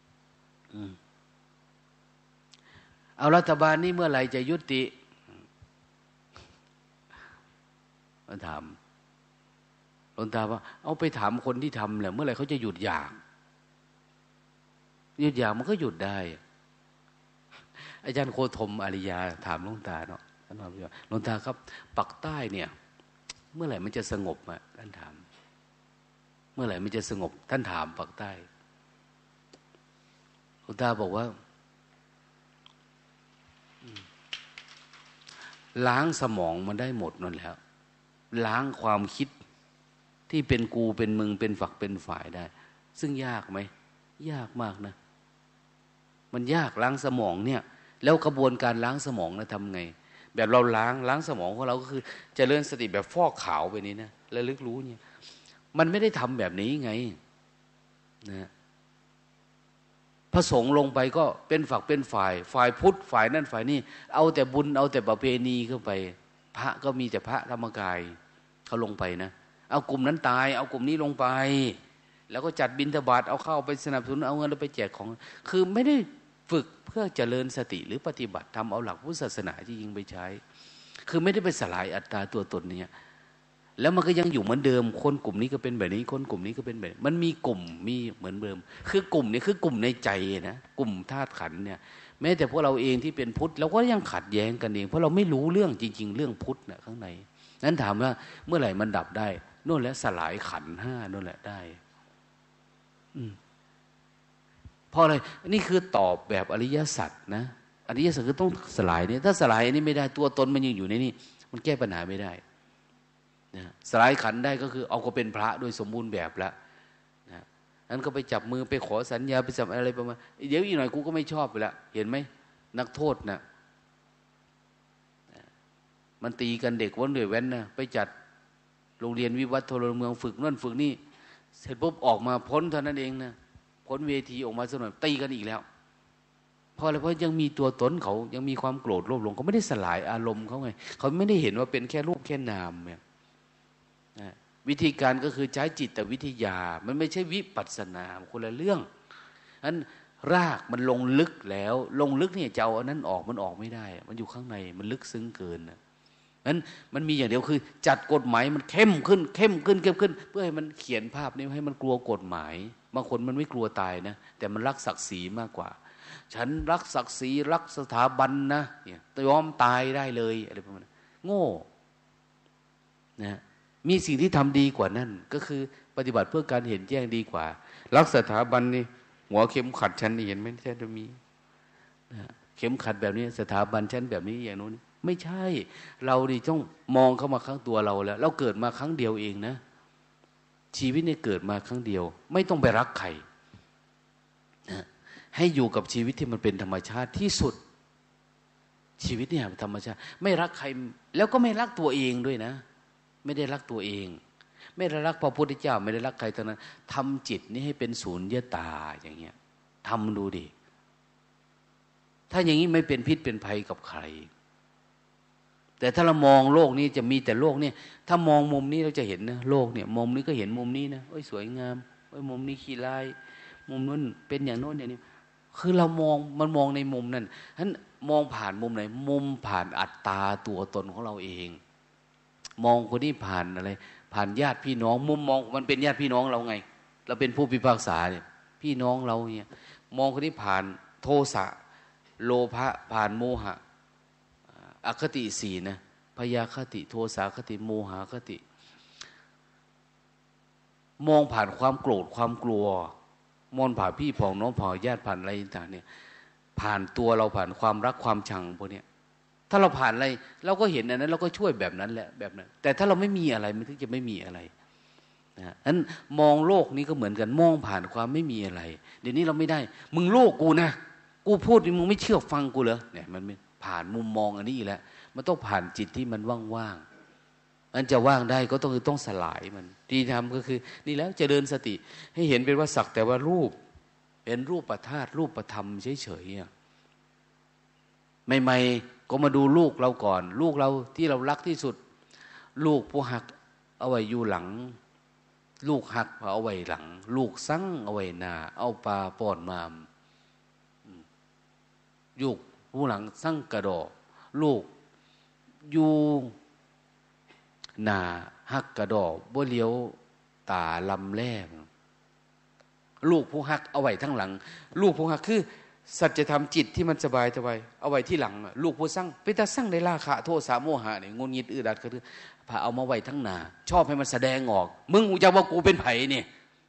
Speaker 1: เอารัฐบาลนี้เมื่อไหร่จะยุติมาถามหลวงตาว่าเอาไปถามคนที่ทำแหละเมื่อไหร่เขาจะหยุดอยากมันก็หยุดได้อาจารย์โคธมอาริยาถามหลวงตาเนาะท่านถามว่าหลวงตาครับปักใต้เนี่ยเมื่อไหร่มันจะสงบอ่ะท่านถามเมื่อไหร่มันจะสงบท่านถามปักใต้หลวงตาบอกว่าล้างสมองมันได้หมดนั่นแล้วล้างความคิดที่เป็นกูเป็นมึงเป็นฝักเป็นฝ่ายได้ซึ่งยากไหมยากมากนะมันยากล้างสมองเนี่ยแล้วกระบวนการล้างสมองนะทำไงแบบเราล้างสมองของเราก็คือเจริญสติแบบฟอกขาวไปนี้นะระลึกรู้เนี่ยมันไม่ได้ทำแบบนี้ไงนะพระสงฆ์ลงไปก็เป็นฝักเป็นฝ่ายพุทธฝ่ายนั่นฝ่ายนี่เอาแต่บุญเอาแต่ประเพณีเข้าไปพระก็มีแต่พระธรรมกายเขาลงไปนะเอากลุ่มนั้นตายเอากลุ่มนี้ลงไปแล้วก็จัดบิณฑบาตเอาเข้าไปสนับสนุนเอาเงินไปแจกของคือไม่ได้ฝึกเพื่อเจริญสติหรือปฏิบัติทำเอาหลักพุทธศาสนาที่ยิงไปใช้คือไม่ได้ไปสลายอัตตาตัวตนเนี่ยแล้วมันก็ยังอยู่เหมือนเดิมคนกลุ่มนี้ก็เป็นแบบนี้คนกลุ่มนี้ก็เป็นแบบมันมีกลุ่มมีเหมือนเดิมคือกลุ่มนี้คือกลุ่มในใจนะกลุ่มธาตุขันธ์เนี่ยแม้แต่พวกเราเองที่เป็นพุทธเราก็ยังขัดแย้งกันเองเพราะเราไม่รู้เรื่องจริงๆเรื่องพุทธน่ะข้างในนั้นถามว่าเมื่อไหร่มันดับได้โน่นแหละสลายขันธ์ห้าโน่นแหละได้เพราะอะไรนี่คือตอบแบบอริยสัจนะอริยสัจคือต้องสลายเนี่ยถ้าสลายอันนี้ไม่ได้ตัวตนมันยังอยู่ในนี่มันแก้ปัญหาไม่ได้นะสลายขันธ์ได้ก็คือเอาก็เป็นพระโดยสมบูรณ์แบบแล้วนะนั้นก็ไปจับมือไปขอสัญญาไปจับอะไรประมาณเดี๋ยวอีกหน่อยกูก็ไม่ชอบไปแล้วเห็นไหมนักโทษนะมันตีกันเด็กวันเดือดแว้นนะไปจัดโรงเรียนวิวัฒน์พลเมืองฝึกนั่นฝึกนี่เสร็จปุ๊บออกมาพ้นเท่านั้นเองนะพ้นเวทีออกมาสักหน่อยตีกันอีกแล้วเพราะอะไรเพราะยังมีตัวตนเขายังมีความโกรธโลภหลงเขาไม่ได้สลายอารมณ์เขาไงเขาไม่ได้เห็นว่าเป็นแค่รูปแค่นามเนี่ยวิธีการก็คือใช้จิตวิทยามันไม่ใช่วิปัสสนาคนละเรื่องนั้นรากมันลงลึกแล้วลงลึกเนี่ยจะเอาอันนั้นออกมันออกไม่ได้มันอยู่ข้างในมันลึกซึ้งเกินนะนั้นมันมีอย่างเดียวคือจัดกฎหมายมันเข้มขึ้นเพื่อให้มันเขียนภาพนี้ให้มันกลัวกฎหมายบางคนมันไม่กลัวตายนะแต่มันรักศักดิ์ศรีมากกว่าฉันรักศักดิ์ศรีรักสถาบันนะเนี่ยยอมตายได้เลยอะไรประมาณนั้นโง่นะมีสิ่งที่ทำดีกว่านั่นก็คือปฏิบัติเพื่อการเห็นแจ้งดีกว่ารักสถาบันนี่หัวเข็มขัดฉันนี่เห็นไหมใช่จะมีนะเข็มขัดแบบนี้สถาบันฉันแบบนี้อย่างโน้นไม่ใช่เราดิต้องมองเข้ามาข้างตัวเราแล้วเราเกิดมาครั้งเดียวเองนะชีวิตเนี่ยเกิดมาครั้งเดียวไม่ต้องไปรักใครนะให้อยู่กับชีวิตที่มันเป็นธรรมชาติที่สุดชีวิตเนี่ยธรรมชาติไม่รักใครแล้วก็ไม่รักตัวเองด้วยนะไม่ได้รักตัวเองไม่ได้รักพระพุทธเจ้าไม่ได้รักใครทั้งนั้นทำจิตนี่ให้เป็นศูนย์ตาอย่างเงี้ยทำดูดิถ้าอย่างนี้ไม่เป็นพิษเป็นภัยกับใครแต่ถ้าเรามองโลกนี้จะมีแต่โลกเนี่ยถ้ามองมุมนี้เราจะเห็นนะโลกเนี่ยมุมนี้ก็เห็นมุมนี้นะโอ้ยสวยงามโอ้ยมุมนี้ขี้ร้ายมุมนู้นเป็นอย่างโน้นอย่างนี้คือเรามองมันมองในมุมนั้นฉะนั้นมองผ่านมุมไหนมุมผ่านอัตตาตัวตนของเราเองมองคนนี้ผ่านอะไรผ่านญาติพี่น้องมุมมองมันเป็นญาติพี่น้องเราไงเราเป็นผู้พิพากษาเนี่ยพี่น้องเราเนี่ยมองคนนี้ผ่านโทสะโลภะผ่านโมหะอคติสี่นะพยาคติโทสาคติโมหคติมองผ่านความโกรธความกลัวมองผ่านพี่พ้องน้องผ่านญาติผ่านอะไรต่างเนี่ยผ่านตัวเราผ่านความรักความชังพวกเนี้ยถ้าเราผ่านอะไรเราก็เห็นอันนั้นเราก็ช่วยแบบนั้นแหละแบบนั้นแต่ถ้าเราไม่มีอะไรมันถึงจะไม่มีอะไรนะนั้นมองโลกนี้ก็เหมือนกันมองผ่านความไม่มีอะไรเดี๋ยวนี้เราไม่ได้มึงโลกกูนะกูพูดมึงไม่เชื่อฟังกูเหรอเนี่ยมันไม่ผ่านมุมมองอันนี้อีกแล้วมันต้องผ่านจิตที่มันว่างๆอันจะว่างได้ก็ต้องสลายมันที่ทำก็คือนี่แล้วจะเดินสติให้เห็นเป็นว่าสักแต่ว่ารูปเป็นรูปธาตุรูปธรรมเฉยๆใหม่ก็มาดูลูกเราก่อนลูกเราที่เรารักที่สุดลูกผู้หักเอาไว้อยู่หลังลูกหักเอาไว้หลังลูกสั่งเอาไว้หน้าเอาปลาป้อนมาลูกผู้หลังสั่งกระดอลูกอยู่หน้าหักกระดอบ่เลี้ยวตาลำแล่ลูกผู้หักเอาไว้ทั้งหลังลูกผู้หักคือสัจธรรมจิตที่มันสบายเอาไว้ที่หลังลูกผู้สั่งเป็นตาสั่งได้ราคะโทสะโมหะนี่งุนงิดอึดอัดก็คือพาเอามาไว้ทั้งหน้าชอบให้มันแสดงออกมึงจะว่ากูเป็นไผนี่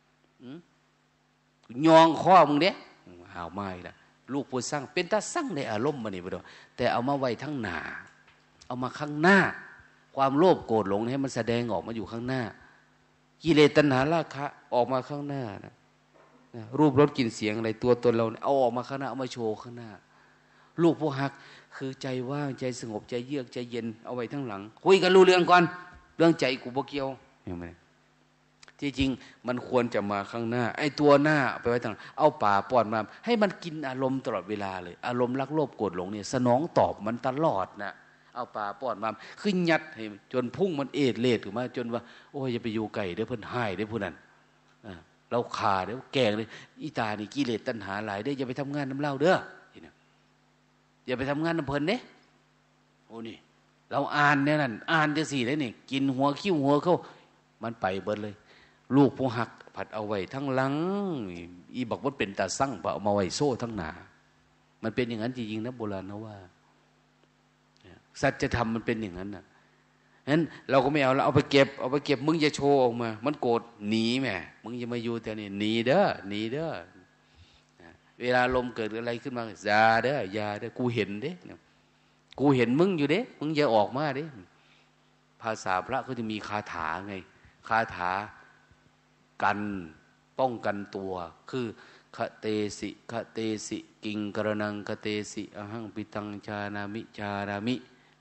Speaker 1: ยองข้อมึงเด้หาวไม่ละลูกผู้สั่งเป็นตาสั่งในอารมณ์มันนี่บ่ดอกแต่เอามาไว้ทั้งหน้าเอามาข้างหน้าความโลภโกรธหลงให้มันแสดงออกมาอยู่ข้างหน้ากิเลสตัณหาราคะออกมาข้างหน้านะรูปรสกลิ่นเสียงอะไรตัวตนเราเอาออกมาข้างหน้าเอามาโชว์ข้างหน้าลูกผู้หักคือใจว่างใจสงบใจเยือกใจเย็นเอาไว้ทั้งหลังคุยกันรู้เรื่องก่อนเรื่องใจกูบ่เกี่ยวเห็นไหมที่จริงมันควรจะมาข้างหน้าไอ้ตัวหน้าไปไว้ทางเอาป่าป้อนมาให้มันกินอารมณ์ตลอดเวลาเลยอารมณ์รักโลภโกรธหลงเนี่ยสนองตอบมันตลอดนะเอาป่าป้อนมาขึ้นยัดให้จนพุ่งมันเอดเล่ถูกไหมจนว่าโอ้ยอย่าไปอยู่ไก่เด้อเพิ่นหายเด้อผู้นั้นเราขาเด้อแกงเลยอีตานี่กิเลสตัณหาหลายเด้ออย่าไปทำงานน้ำเล่าเด้ออย่าไปทำงานน้ำเพลินเด้โอ้นี่เราอ่านเนี่ยนั่นอ่านจะสี่ได้นี่กินหัวคิ้วหัวเข้ามันไปเบิดเลยลูกผู้หักผัดเอาไว้ทั้งหลังอีบอกว่าเป็นตาสั่งเอามาไว้โซ่ทั้งหนามันเป็นอย่างนั้นจริงๆนะโบราณนะว่าสัจธรรมมันเป็นอย่างนั้นนะงั้นเราก็ไม่เอาเราเอาไปเก็บมึงจะโชว์ออกมามันโกรธหนีแม่มึงจะมาอยู่แต่นี่หนีเด้อเวลาลมเกิดอะไรขึ้นมาอย่าเด้อกูเห็นเด้กูเห็นมึงอยู่เด้มึงอย่าออกมาเด้ภาษาพระก็จะมีคาถาไงคาถากันป้องกันตัวคือคเตสิกิงกรณังคเตสิอหังปิตังชานามิ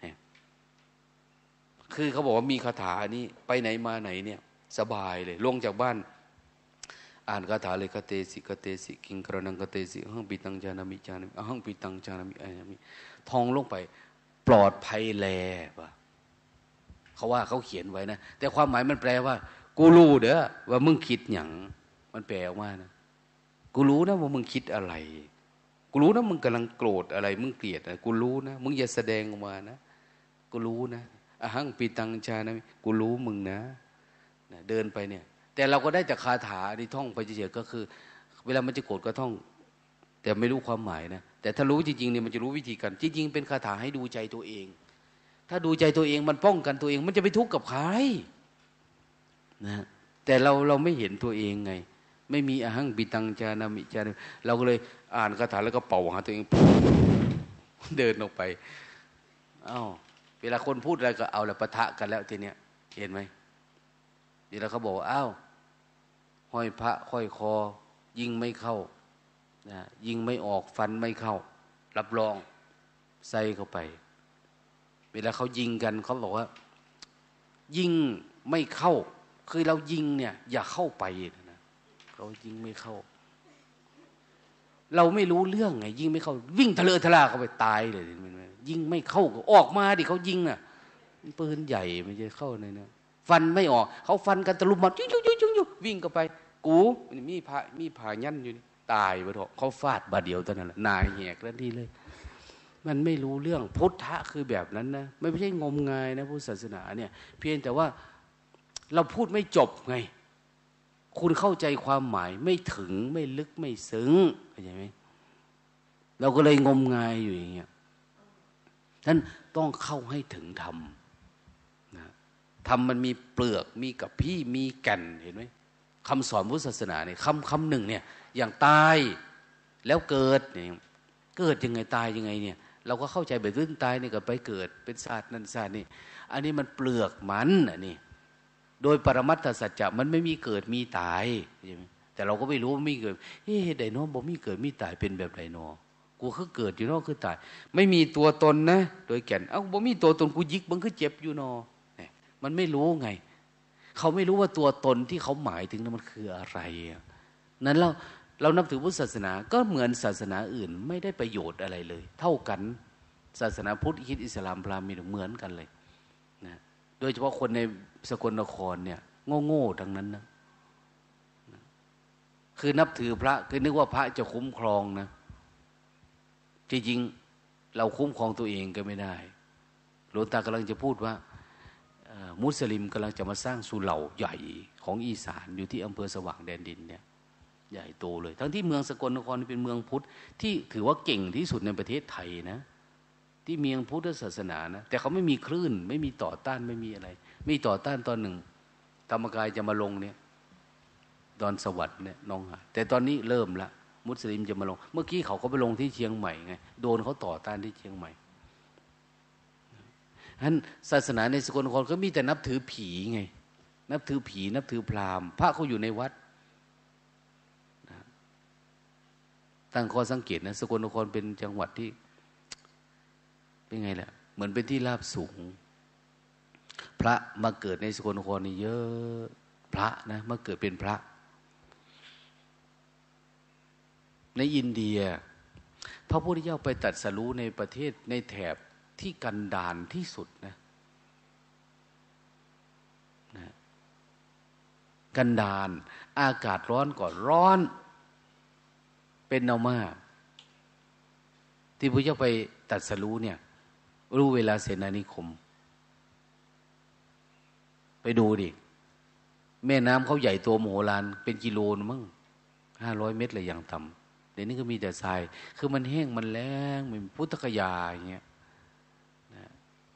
Speaker 1: คือเขาบอกว่ามีคาถานี้ไปไหนมาไหนเนี่ยสบายเลยลงจากบ้านอ่านคาถาเลยคเตสิกิงกรณังคเตสิอหังปิตังชานามิอหังปิตังชานามิท่องลงไปปลอดภัยแลป่ะเขาว่าเขาเขียนไว้นะแต่ความหมายมันแปลว่ากูรู้เด้อว่ามึงคิดหยังมันแปลออกมานะกูรู้นะว่ามึงคิดอะไรกูรู้นะมึงกำลังโกรธอะไรมึงเกลียดอะไรกูรู้นะมึงอย่าแสดงออกมานะกูรู้นะอหังปิตังชานะกูรู้มึงนะเดินไปเนี่ยแต่เราก็ได้จากคาถาที่ท่องไปเฉยๆก็คือเวลามันจะโกรธก็ท่องแต่ไม่รู้ความหมายนะแต่ถ้ารู้จริงๆเนี่ยมันจะรู้วิธีการจริงๆเป็นคาถาให้ดูใจตัวเองถ้าดูใจตัวเองมันป้องกันตัวเองมันจะไปทุกข์กับใครนะแต่เราไม่เห็นตัวเองไงไม่มีอหังปิตังชานามิเราก็เลยอ่านคาถาแล้วก็เป่าหาตัวเองเดินออกไปอ้าวเวลาคนพูดอะไรก็เอาแล้วปะทะกันแล้วทีเนี้ยเห็นไหมเดี๋ยวเขาบอกว่าอ้าวห้อยพระห้อยคอยิงไม่เข้านะยิงไม่ออกฟันไม่เข้ารับรองใส่เข้าไปเวลาเขายิงกันเขาบอกว่ายิงไม่เข้าคือเรายิงเนี่ยอย่าเข้าไปนะเขายิงไม่เข้าเราไม่รู้เรื่องไงยิงไม่เข้าวิ่งทะเลทะลาเข้าไปตายเลยยิงไม่เข้าก็ออกมาดิเขายิงน่ะปืนใหญ่มันจะเข้าในนั้นฟันไม่ออกเขาฟันกันตะลุมบอลยุ่งวิ่งเข้าไปกูมีผ่ายันอยู่ตายไปเถอะเขาฟาดบาดเดียวเท่านั้นแหละนายแหกทันทีเลยมันไม่รู้เรื่องพุทธะคือแบบนั้นนะไม่ใช่งมงายนะพุทธศาสนาเนี่ยเพียงแต่ว่าเราพูดไม่จบไงคุณเข้าใจความหมายไม่ถึงไม่ลึกไม่ซึ้งเข้าใจไหมเราก็เลยงมงายอยู่อย่างเงี้ยท่านต้องเข้าให้ถึงธรรมนะธรรมมันมีเปลือกมีกับพี่มีแก่นเห็นไหมคำสอนพุทธศาสนาเนี่ยคำหนึ่งเนี่ยอย่างตายแล้วเกิดเนี่ยเกิดยังไงตายยังไงเนี่ยเราก็เข้าใจแบบเรื่องตายเนี่ยก็ไปเกิดเป็นศาสตร์นั่นศาสตร์นี่อันนี้มันเปลือกมันอันนี้โดยปรมัตถสัจจะมันไม่มีเกิดมีตายใช่ไหมแต่เราก็ไม่รู้ว่ามีเกิดไดโนบ่มีเกิดมีตายเป็นแบบไดโนกูคือเกิดอยู่เนาะคือตายไม่มีตัวตนนะโดยแก่นบ่มีตัวตนกูยิกมึงคือเจ็บอยู่เนาะมันไม่รู้ไงเขาไม่รู้ว่าตัวตนที่เขาหมายถึงนั้นมันคืออะไรนั้นเรานับถือพุทธศาสนาก็เหมือนศาสนาอื่นไม่ได้ประโยชน์อะไรเลยเท่ากันศาสนาพุทธคริสต์อิสลามพราหมณ์มีเหมือนกันเลยนะโดยเฉพาะคนในสกลนครเนี่ยโง่ๆทั้งนั้นนะคือนับถือพระคือนึกว่าพระจะคุ้มครองนะจริงๆเราคุ้มครองตัวเองก็ไม่ได้หลวงตากำลังจะพูดว่ามุสลิมกำลังจะมาสร้างสุเหร่าใหญ่ของอีสานอยู่ที่อำเภอสว่างแดนดินเนี่ยใหญ่โตเลยทั้งที่เมืองสกลนครเป็นเมืองพุทธที่ถือว่าเก่งที่สุดในประเทศไทยนะที่เมียงพุทธศาสนานะแต่เขาไม่มีคลื่นไม่มีต่อต้านไม่มีอะไรไม่ต่อต้านตอนหนึ่งธรรมกายจะมาลงเนี่ยดอนสวัสดิ์เนี่ยน้องหาแต่ตอนนี้เริ่มละมุสลิมจะมาลงเมื่อกี้เขาก็ไปลงที่เชียงใหม่ไงโดนเขาต่อต้านที่เชียงใหม่ฉะนั้นศาสนาในสกลนครก็มีแต่นับถือผีไงนับถือผีนับถือพราหมณ์พระเขาอยู่ในวัดนะตั้งข้อสังเกตนะสกลนครเป็นจังหวัดที่เป็นไงล่ะเหมือนเป็นที่ราบสูงพระมาเกิดในสกลนครนี่เยอะพระนะมาเกิดเป็นพระในอินเดียพระพุทธเจ้าไปตรัสรู้ในประเทศในแถบที่กันดารที่สุดนะกันดารอากาศร้อนก่อนร้อนเป็นเอามากที่พระเจ้าไปตรัสรู้เนี่ยรู้เวลาเสนานิคมไปดูดิแม่น้ำเขาใหญ่โตมโหฬารเป็นกิโลนะมั้ง500 เมตรเลยอย่างต่ำเดี๋ยวนี้ก็มีแต่ทรายคือมันแห้งมันแล้งมันพุทธคยาอย่างเงี้ยนะ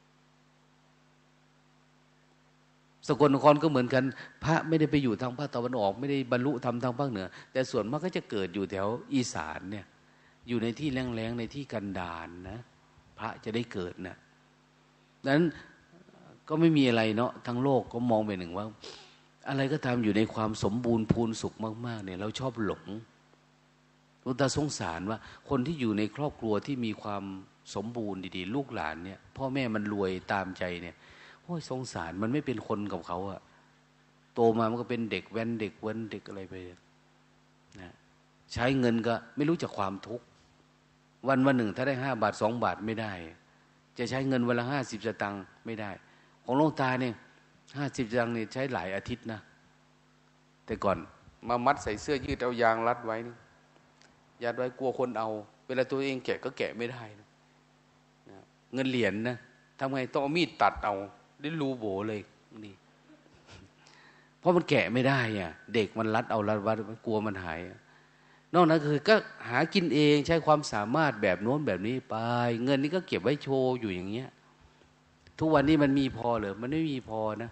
Speaker 1: สกลนครก็เหมือนกันพระไม่ได้ไปอยู่ทางภาคตะวันออกไม่ได้บรรลุธรรมทางภาคเหนือแต่ส่วนมากก็จะเกิดอยู่แถวอีสานเนี่ยอยู่ในที่แล้งๆในที่กันดารนะพระจะได้เกิดนะดังนั้นก็ไม่มีอะไรเนาะทั้งโลกก็มองไปหนึ่งว่าอะไรก็ตามอยู่ในความสมบูรณ์พูนสุขมากๆเนี่ยเราชอบหลงหลวงตาสงสารว่าคนที่อยู่ในครอบครัวที่มีความสมบูรณ์ดีๆลูกหลานเนี่ยพ่อแม่มันรวยตามใจเนี่ยโอ้ยสงสารมันไม่เป็นคนกับเขาอะโตมามันก็เป็นเด็กแว้นเด็กเว้นเด็กอะไรไปนะใช้เงินก็ไม่รู้จักความทุกข์วันหนึ่งถ้าได้5 บาท2 บาทไม่ได้จะใช้เงินวันละ50 สตางค์ไม่ได้ของหลวงตาเนี่ย50 สตางค์เนี่ยใช้หลายอาทิตย์นะแต่ก่อนมามัดใส่เสื้อยืดเอายางรัดไว้นี่ยัดไว้กลัวคนเอาเวลาตัวเองแกะก็แกะไม่ได้นะเงินเหรียญนะทำไงต้องเอามีดตัดเอาได้รูโบเลยนี่เพราะมันแกะไม่ได้อ่ะเด็กมันรัดเอารัดไว้กลัวมันหายนอกนั้นคือก็หากินเองใช้ความสามารถแบบโน้นแบบนี้ไปเงินนี้ก็เก็บไว้โชว์อยู่อย่างเงี้ยทุกวันนี้มันมีพอเหรอมันไม่มีพอนะ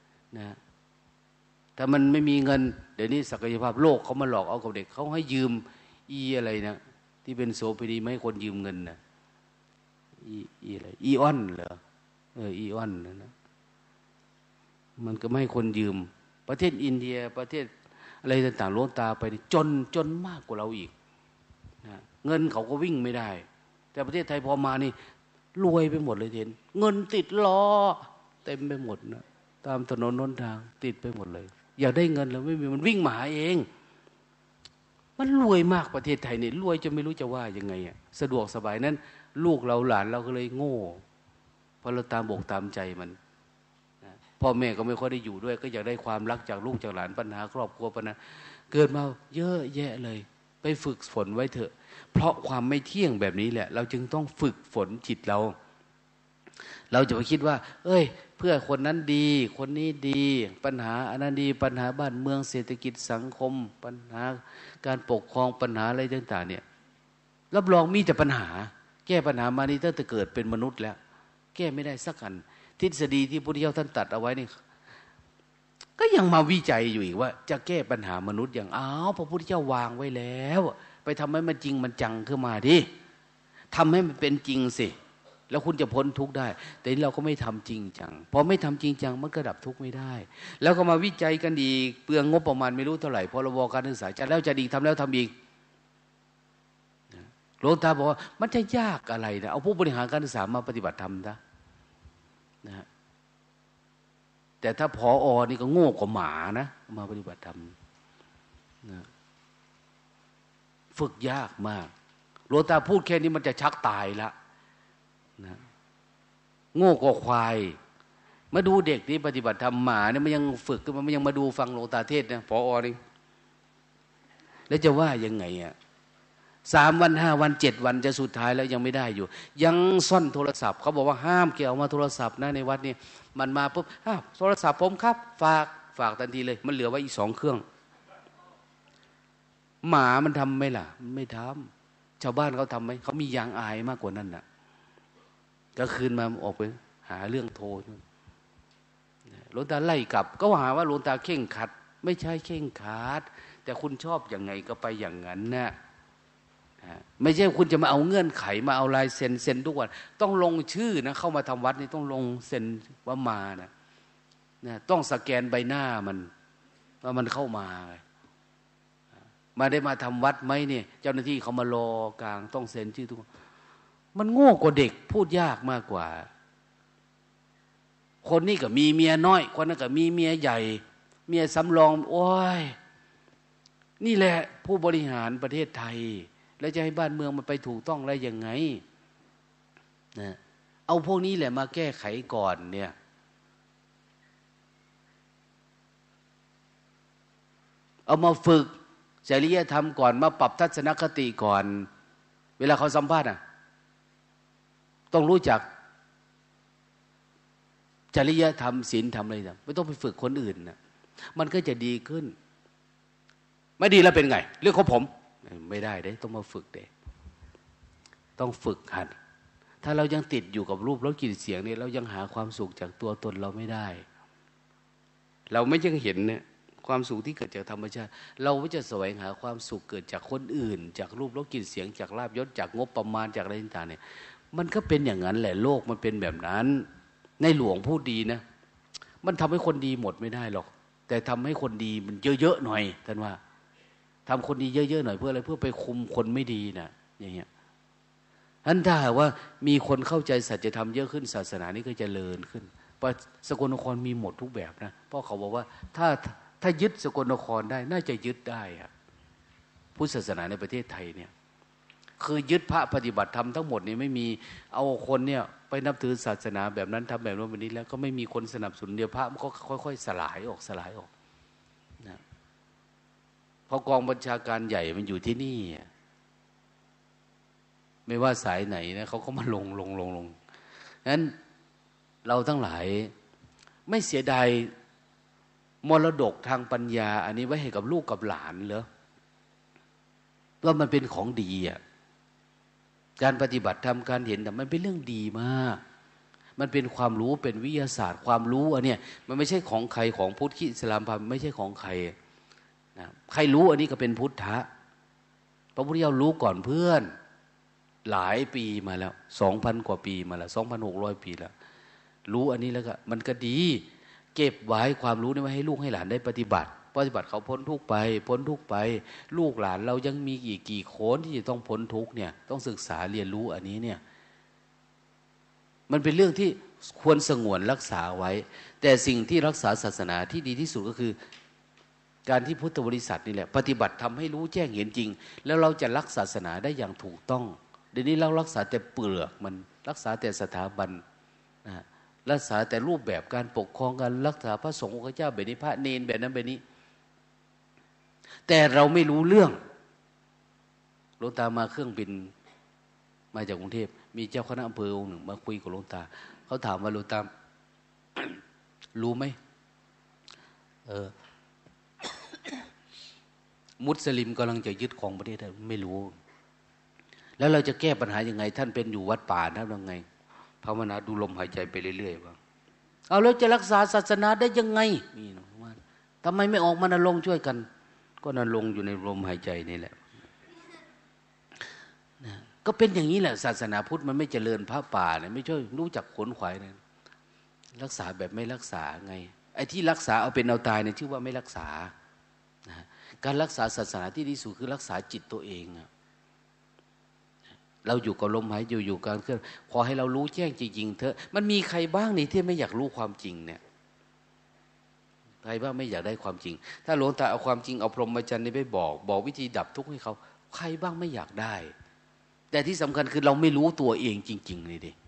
Speaker 1: ถ้ามันไม่มีเงินเดี๋ยวนี้ศักยภาพโลกเขามาหลอกเอากับเด็กเขาให้ยืมอะไรนะที่เป็นโสเภณีไม่ให้คนยืมเงินนะอะไรอีออนเหรออีออนนะมันก็ไม่ให้คนยืมประเทศอินเดียประเทศอะไรต่างๆหลวงตาไปจนมากกว่าเราอีกนะเงินเขาก็วิ่งไม่ได้แต่ประเทศไทยพอมานี่รวยไปหมดเลยเห็นเงินติดล้อเต็มไปหมดนะตามถนนหนทางติดไปหมดเลยอยากได้เงินแล้วไม่มีมันวิ่งมาหาเองมันรวยมากประเทศไทยเนี่ยรวยจนไม่รู้จะว่ายังไงอ่ะสะดวกสบายนั้นลูกเราหลานเราก็เลยโง่เพราะเราตามบกตามใจมันนะพ่อแม่ก็ไม่ค่อยได้อยู่ด้วยก็อยากได้ความรักจากลูกจากหลานปัญหาครอบครัวปัญหาเกิดมาเยอะแยะเลยไปฝึกฝนไว้เถอะเพราะความไม่เที่ยงแบบนี้แหละเราจึงต้องฝึกฝนจิตเราจะไปคิดว่าเอ้ยเพื่อคนนั้นดีคนนี้ดีปัญหาอันนั้นดีปัญหาบ้านเมืองเศรษฐกิจสังคมปัญหาการปกครองปัญหาอะไรต่างๆเนี่ยรับรองมีแต่ปัญหาแก้ปัญหามานี่ตั้งแต่เกิดเป็นมนุษย์แล้วแก้ไม่ได้สักอันทฤษฎีที่พระพุทธเจ้าท่านตรัสเอาไว้นี่ก็ยังมาวิจัยอยู่อีกว่าจะแก้ปัญหามนุษย์อย่างพระพุทธเจ้าวางไว้แล้วไปทำให้มันจริงมันจังขึ้นมาดิทำให้มันเป็นจริงสิแล้วคุณจะพ้นทุกข์ได้แต่เราก็ไม่ทำจริงจังพอไม่ทำจริงจังมันก็ดับทุกข์ไม่ได้แล้วก็มาวิจัยกันดีเปลืองงบประมาณไม่รู้เท่าไหร่พรบการศึกษาจะแล้วจะดีทำแล้วทำอีกหลวงตาบอกว่ามันจะยากอะไรนะเอาผู้บริหารการศึกษามาปฏิบัติธรรมนะแต่ถ้าผอ.นี่ก็โง่กว่าหมานะมาปฏิบัติธรรมนะฝึกยากมากหลวงตาพูดแค่นี้มันจะชักตายละนะโง่กว่าควายมาดูเด็กที่ปฏิบัติธรรมหมาเนี่ยมันยังฝึกมันยังมาดูฟังหลวงตาเทศนะผอ.นี่แล้วจะว่ายังไงอ่ะ3 วัน5 วัน7 วันจะสุดท้ายแล้วยังไม่ได้อยู่ยังซ่อนโทรศัพท์เขาบอกว่าห้ามเกี่ยวมาโทรศัพท์นะในวัดนี่มันมาปุ๊บโทรศัพท์ผมครับฝากทันทีเลยมันเหลือไว้อีก2 เครื่องหมามันทำไหมล่ะมันไม่ทำชาวบ้านเขาทำไหมเขามียางอายมากกว่านั้นน่ะก็คืนมาออกไปหาเรื่องโทรหลวงตาไล่กลับก็หาว่าหลวงตาเข่งขัดไม่ใช่เข่งขัดแต่คุณชอบอย่างไงก็ไปอย่างนั้นนะไม่ใช่คุณจะมาเอาเงื่อนไขมาเอาลายเซ็นทุกวันต้องลงชื่อนะเข้ามาทำวัดนี่ต้องลงเซ็นว่ามานะต้องสแกนใบหน้ามันว่ามันเข้ามาได้มาทำวัดไหมเนี่ยเจ้าหน้าที่เขามารอกลางต้องเซ็นชื่อทุกคนมันโง่กว่าเด็กพูดยากมากกว่าคนนี้ก็มีเมียน้อยคนนั้นก็มีเมียใหญ่เมียสำรองโอ้ยนี่แหละผู้บริหารประเทศไทยแล้วจะให้บ้านเมืองมันไปถูกต้องได้ยังไงนะเอาพวกนี้แหละมาแก้ไขก่อนเนี่ยเอามาฝึกจริยธรรมก่อนมาปรับทัศนคติก่อนเวลาเขาสัมภาษณ์ต้องรู้จักจริยธรรมศีลธรรมอะไรต่างไม่ต้องไปฝึกคนอื่นนะมันก็จะดีขึ้นไม่ดีแล้วเป็นไงเรื่องของผมไม่ได้เด้ต้องมาฝึกเด้ต้องฝึกหัดถ้าเรายังติดอยู่กับรูปรสกลิ่นเสียงเนี่ยเรายังหาความสุขจากตัวตนเราไม่ได้เราไม่ยังเห็นเนี่ยความสุขที่เกิดจากธรรมชาติเราไม่จะแสวงหาความสุขเกิดจากคนอื่นจากรูปรสกลิ่นเสียงจากลาภยศจากงบประมาณจากอะไรต่างๆเนี่ยมันก็เป็นอย่างนั้นแหละโลกมันเป็นแบบนั้นในหลวงพูดดีนะมันทำให้คนดีหมดไม่ได้หรอกแต่ทำให้คนดีมันเยอะๆหน่อยท่านว่าทำคนดีเยอะๆหน่อยเพื่ออะไรเพื่อไปคุมคนไม่ดีนะอย่างเงี้ยท่านถ้าหากว่ามีคนเข้าใจสัจธรรมเยอะขึ้นศาสนานี้ก็จะเจริญขึ้นเพราะสกลนครมีหมดทุกแบบนะเพราะเขาบอกว่าถ้ายึดสกลนครได้น่าจะยึดได้อะพุทธศาสนาในประเทศไทยเนี่ยคือยึดพระปฏิบัติธรรมทั้งหมดนี่ไม่มีเอาคนเนี่ยไปนับถือศาสนาแบบนั้นทำแบบนั้นแบบนี้แล้วก็ไม่มีคนสนับสนุนเดียวพระมันก็ค่อยๆสลายออกนะเพราะกองบัญชาการใหญ่มันอยู่ที่นี่ไม่ว่าสายไหนนะเขาก็มาลงงั้นเราทั้งหลายไม่เสียดายมรดกทางปัญญาอันนี้ไว้ให้กับลูกกับหลานเหรอว่ามันเป็นของดีอ่ะการปฏิบัติธรรมการเห็นแต่มันเป็นเรื่องดีมากมันเป็นความรู้เป็นวิทยาศาสตร์ความรู้อันเนี้ยมันไม่ใช่ของใครของพุทธอิสลามพราหมณ์ไม่ใช่ของใครนะใครรู้อันนี้ก็เป็นพุทธะพระพุทธเจ้ารู้ก่อนเพื่อนหลายปีมาแล้ว 2,000 กว่าปีมาแล้ว 2,600 ปีแล้วรู้อันนี้แล้วก็มันก็ดีเก็บไว้ความรู้นี้ไว้ให้ลูกให้หลานได้ปฏิบัติเขาพ้นทุกข์ไปลูกหลานเรายังมีกี่คนที่จะต้องพ้นทุกข์เนี่ยต้องศึกษาเรียนรู้อันนี้เนี่ยมันเป็นเรื่องที่ควรสงวนรักษาไว้แต่สิ่งที่รักษาศาสนาที่ดีที่สุดก็คือการที่พุทธบริษัทนี่แหละปฏิบัติทำให้รู้แจ้งเห็นจริงแล้วเราจะรักศาสนาได้อย่างถูกต้องเดี๋ยวนี้เรารักษาแต่เปลือกมันรักษาแต่สถาบันนะรักษาแต่รูปแบบการปกครองการรักษาพระสงฆ์องค์เจ้าแบบนี้พระเนนแบบนั้นแบบนี้แต่เราไม่รู้เรื่องหลวงตามาเครื่องบินมาจากกรุงเทพมีเจ้าคณะอำเภอองค์หนึ่งมาคุยกับหลวงตาเขาถามว่าหลวงตา รู้ไหมมุสลิมกำลังจะยึดของประเทศไทยไม่รู้แล้วเราจะแก้ปัญหายังไงท่านเป็นอยู่วัดป่านะยังไงภาวนาดูลมหายใจไปเรื่อยๆว่าเอาแล้วจะรักษาศาสนาได้ยังไงนี่นะว่าทำไมไม่ออกมานรงค์ช่วยกันก็นรงค์อยู่ในลมหายใจนี่แหละนะก็เป็นอย่างนี้แหละศาสนาพุทธมันไม่เจริญพระป่าเนี่ยไม่ช่วยรู้จักขนขวายเนี่ยรักษาแบบไม่รักษาไงไอ้ที่รักษาเอาเป็นเอาตายเนี่ยชื่อว่าไม่รักษานะการรักษาศาสนาที่ดีสุดคือรักษาจิตตัวเองเราอยู่กับลมหายใจอยู่การเคลื่อนขอให้เรารู้แจ้งจริงๆเถอะมันมีใครบ้างนี่ที่ไม่อยากรู้ความจริงเนี่ยใครบ้างไม่อยากได้ความจริงถ้าหลวงตาเอาความจริงเอาพรหมจรรย์นี่ไปบอกวิธีดับทุกข์ให้เขาใครบ้างไม่อยากได้แต่ที่สำคัญคือเราไม่รู้ตัวเองจริงๆเลยดิ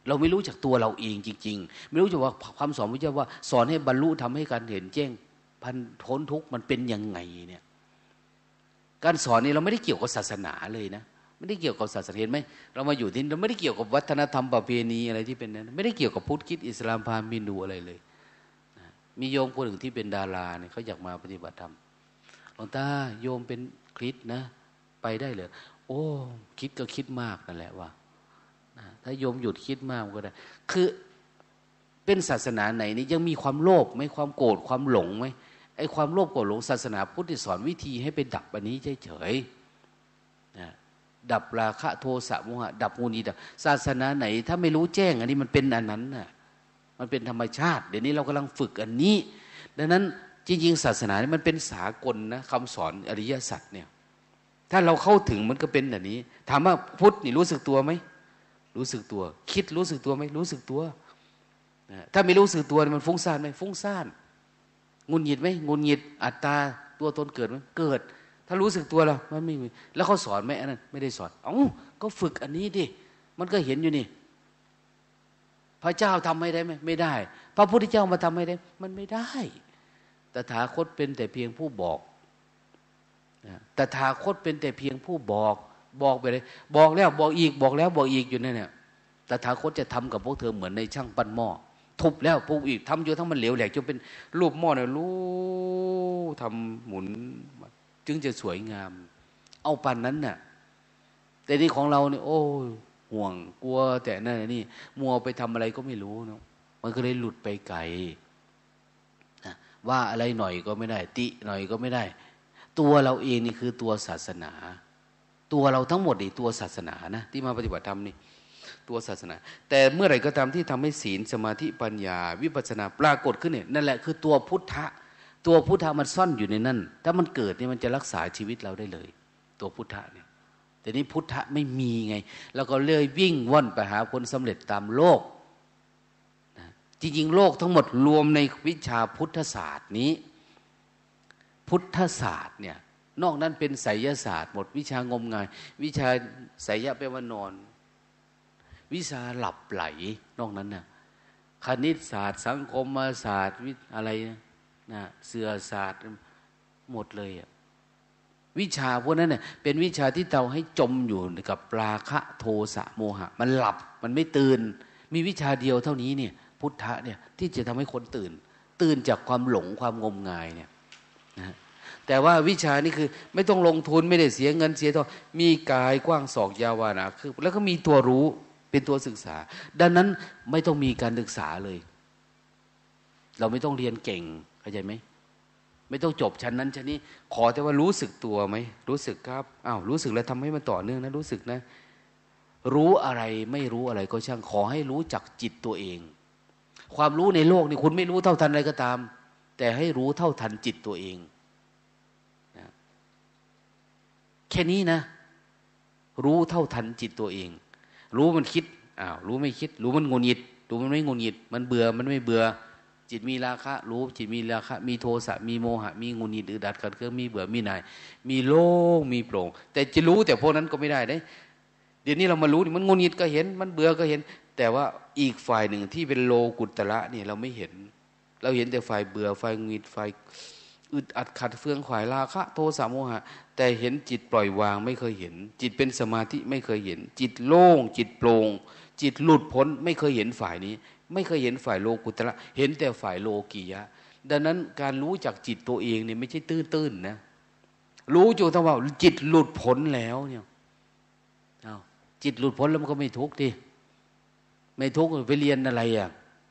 Speaker 1: เราไม่รู้จักตัวเราเองจริงๆไม่รู้จักว่าคำสอนพระเจ้าว่าสอนให้บรรลุทำให้การเห็นแจ้งพันพ้นทุกข์มันเป็นยังไงเนี่ยการสอนนี่เราไม่ได้เกี่ยวกับศาสนาเลยนะไม่ได้เกี่ยวกับศาสนาเห็นไหมเรามาอยู่ที่เราไม่ได้เกี่ยวกับวัฒนธรรมประเพณีอะไรที่เป็นนั้นไม่ได้เกี่ยวกับพุทธคริสต์อิสลามพราหมณ์ฮินดูอะไรเลยนะมีโยมคนหนึ่งที่เป็นดาราเนี่ยเขาอยากมาปฏิบัติธรรมหลวงตาโยมเป็นคริสต์นะไปได้เลยโอ้คิดก็คิดมากนั่นแหละว่าถ้าโยมหยุดคิดมากก็ได้คือเป็นศาสนาไหนนี่ยังมีความโลภไหมความโกรธความหลงไหมไอ้ความโลภโกรธหลงศาสนาพุทธสอนวิธีให้ไปดับอันนี้เฉยๆนะดับราคะโทสะโมหะดับงูนีดับศาสนาไหนถ้าไม่รู้แจ้งอันนี้มันเป็นอันนั้นน่ะมันเป็นธรรมชาติเดี๋ยวนี้เรากำลังฝึกอันนี้ดังนั้นจริงๆศาสนานี่มันเป็นสากลนะคำสอนอริยสัจเนี่ยถ้าเราเข้าถึงมันก็เป็นแบบนี้ถามว่าพุทธนี่รู้สึกตัวไหมรู้สึกตัวคิดรู้สึกตัวไหมรู้สึกตัวถ้าไม่รู้สึกตัวมันฟุ้งซ่านไหมฟุ้งซ่านงุนหงิดไหมงุนหงิดอัตตาตัวตนเกิดไหมเกิดถ้ารู้สึกตัวแล้วมันไม่มีแล้วเขาสอนไหมอันนั้นไม่ได้สอนก็ฝึกอันนี้ดิมันก็เห็นอยู่นี่พระเจ้าทำให้ได้ไหมไม่ได้พระพุทธเจ้ามาทำให้ได้มันไม่ได้ตถาคตเป็นแต่เพียงผู้บอกตถาคตเป็นแต่เพียงผู้บอกไปเลยบอกแล้วบอกอีกบอกแล้วบอกอีกอยู่นั่นเนี่ยตถาคตจะทำกับพวกเธอเหมือนในช่างปั้นหม้อทุบแล้วปุ๊บอีกทำจนทั้งมันเหลวแหลกจนเป็นรูปหม้อเนี่ยรู้ทำหมุนจึงจะสวยงามเอาปานนั้นน่ะแต่นี่ของเราเนี่ยโอ้ห่วงกลัวแต่นั่นนี่มัวไปทำอะไรก็ไม่รู้เนาะมันก็เลยหลุดไปไกลนะว่าอะไรหน่อยก็ไม่ได้ติหน่อยก็ไม่ได้ตัวเราเองนี่คือตัวศาสนาตัวเราทั้งหมดนี่ตัวศาสนานะที่มาปฏิบัติธรรมนี่ตัวศาสนาแต่เมื่อไหร่ก็ตามที่ทำให้ศีลสมาธิปัญญาวิปัสสนาปรากฏขึ้นเนี่ยนั่นแหละคือตัวพุทธะตัวพุทธะมันซ่อนอยู่ในนั่นถ้ามันเกิดเนี่ยมันจะรักษาชีวิตเราได้เลยตัวพุทธะเนี่ยแต่นี้พุทธะไม่มีไงแล้วก็เลยวิ่งว่อนไปหาคนสำเร็จตามโลกนะจริงๆโลกทั้งหมดรวมในวิชาพุทธศาสตร์นี้พุทธศาสตร์เนี่ยนอกนั้นเป็นไสยศาสตร์หมดวิชางมงายวิชาไสยะแปลว่านอนวิชาหลับไหลนอกนั้นน่ะคณิตศาสตร์สังคมศาสตร์อะไรนะเสือศาสตร์หมดเลยอ่ะวิชาพวกนั้นเนี่ยเป็นวิชาที่เราให้จมอยู่กับราคะโทสะโมหะมันหลับมันไม่ตื่นมีวิชาเดียวเท่านี้เนี่ยพุทธะเนี่ยที่จะทำให้คนตื่นจากความหลงความงมงายเนี่ยนะแต่ว่าวิชานี่คือไม่ต้องลงทุนไม่ได้เสียเงินเสียทองมีกายกว้างศอกยาววานาคือแล้วก็มีตัวรู้เป็นตัวศึกษาดังนั้นไม่ต้องมีการศึกษาเลยเราไม่ต้องเรียนเก่งเข้าใจไหมไม่ต้องจบชั้นนั้นชั้นนี้ขอแต่ว่ารู้สึกตัวไหมรู้สึกครับรู้สึกแล้วทำให้มันต่อเนื่องนะรู้สึกนะรู้อะไรไม่รู้อะไรก็ช่างขอให้รู้จักจิตตัวเองความรู้ในโลกนี่คุณไม่รู้เท่าทันอะไรก็ตามแต่ให้รู้เท่าทันจิตตัวเองนะแค่นี้นะรู้เท่าทันจิตตัวเองรู้มันคิดรู้ไม่คิดรู้มันงุนหงิดรู้มันไม่งุนหงิดมันเบื่อมันไม่เบื่อจิตมีราคะรู้จิตมีราคะมีโทสะมีโมหะมีงุนหงิดอึดอัดขัดเคืองมีเบื่อมีหน่ายมีโล่งมีโปร่งแต่จะรู้แต่พวกนั้นก็ไม่ได้เดี๋ยวนี้เรามารู้มันงุนหงิดก็เห็นมันเบื่อก็เห็นแต่ว่าอีกฝ่ายหนึ่งที่เป็นโลกุตระนี่เราไม่เห็นเราเห็นแต่ฝ่ายเบื่อฝ่ายงุนหงิดฝ่ายอึดอัดขัดเฟืองฝ่ายราคะโทสะโมหะแต่เห็นจิตปล่อยวางไม่เคยเห็นจิตเป็นสมาธิไม่เคยเห็นจิตโล่งจิตโปร่งจิตหลุดพ้นไม่เคยเห็นฝ่ายนี้ไม่เคยเห็นฝ่ายโลกุตระเห็นแต่ฝ่ายโลกียะดังนั้นการรู้จักจิตตัวเองเนี่ยไม่ใช่ตื้นๆนะรู้จนถ้าว่าจิตหลุดพ้นแล้วเนี่ยจิตหลุดพ้นแล้วมันก็ไม่ทุกข์ดิไม่ทุกข์ไปเรียนอะไรนะ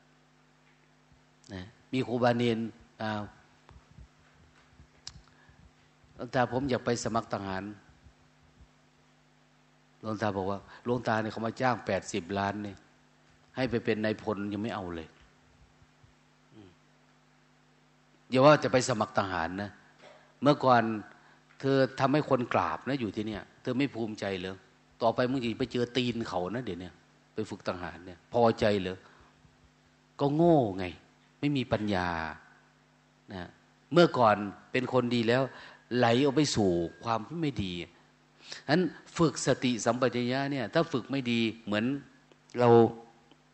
Speaker 1: มีครูบาเนรแต่ผมอยากไปสมัครทหารหลวงตาบอกว่าหลวงตาเนี่ยเขามาจ้าง80 ล้านเนี่ยให้ไปเป็นนายพลยังไม่เอาเลยอย่าว่าจะไปสมัครทหารนะเมื่อก่อนเธอทำให้คนกราบนะอยู่ที่เนี่ยเธอไม่ภูมิใจเหรอต่อไปมึงจะไปเจอตีนเขานะเดี๋ยวนี้ไปฝึกทหารเนี่ยพอใจเหรอก็โง่ไงไม่มีปัญญานะเมื่อก่อนเป็นคนดีแล้วไหลออกไปสู่ความไม่ดีฉะนั้นฝึกสติสัมปชัญญะเนี่ยถ้าฝึกไม่ดีเหมือนเรา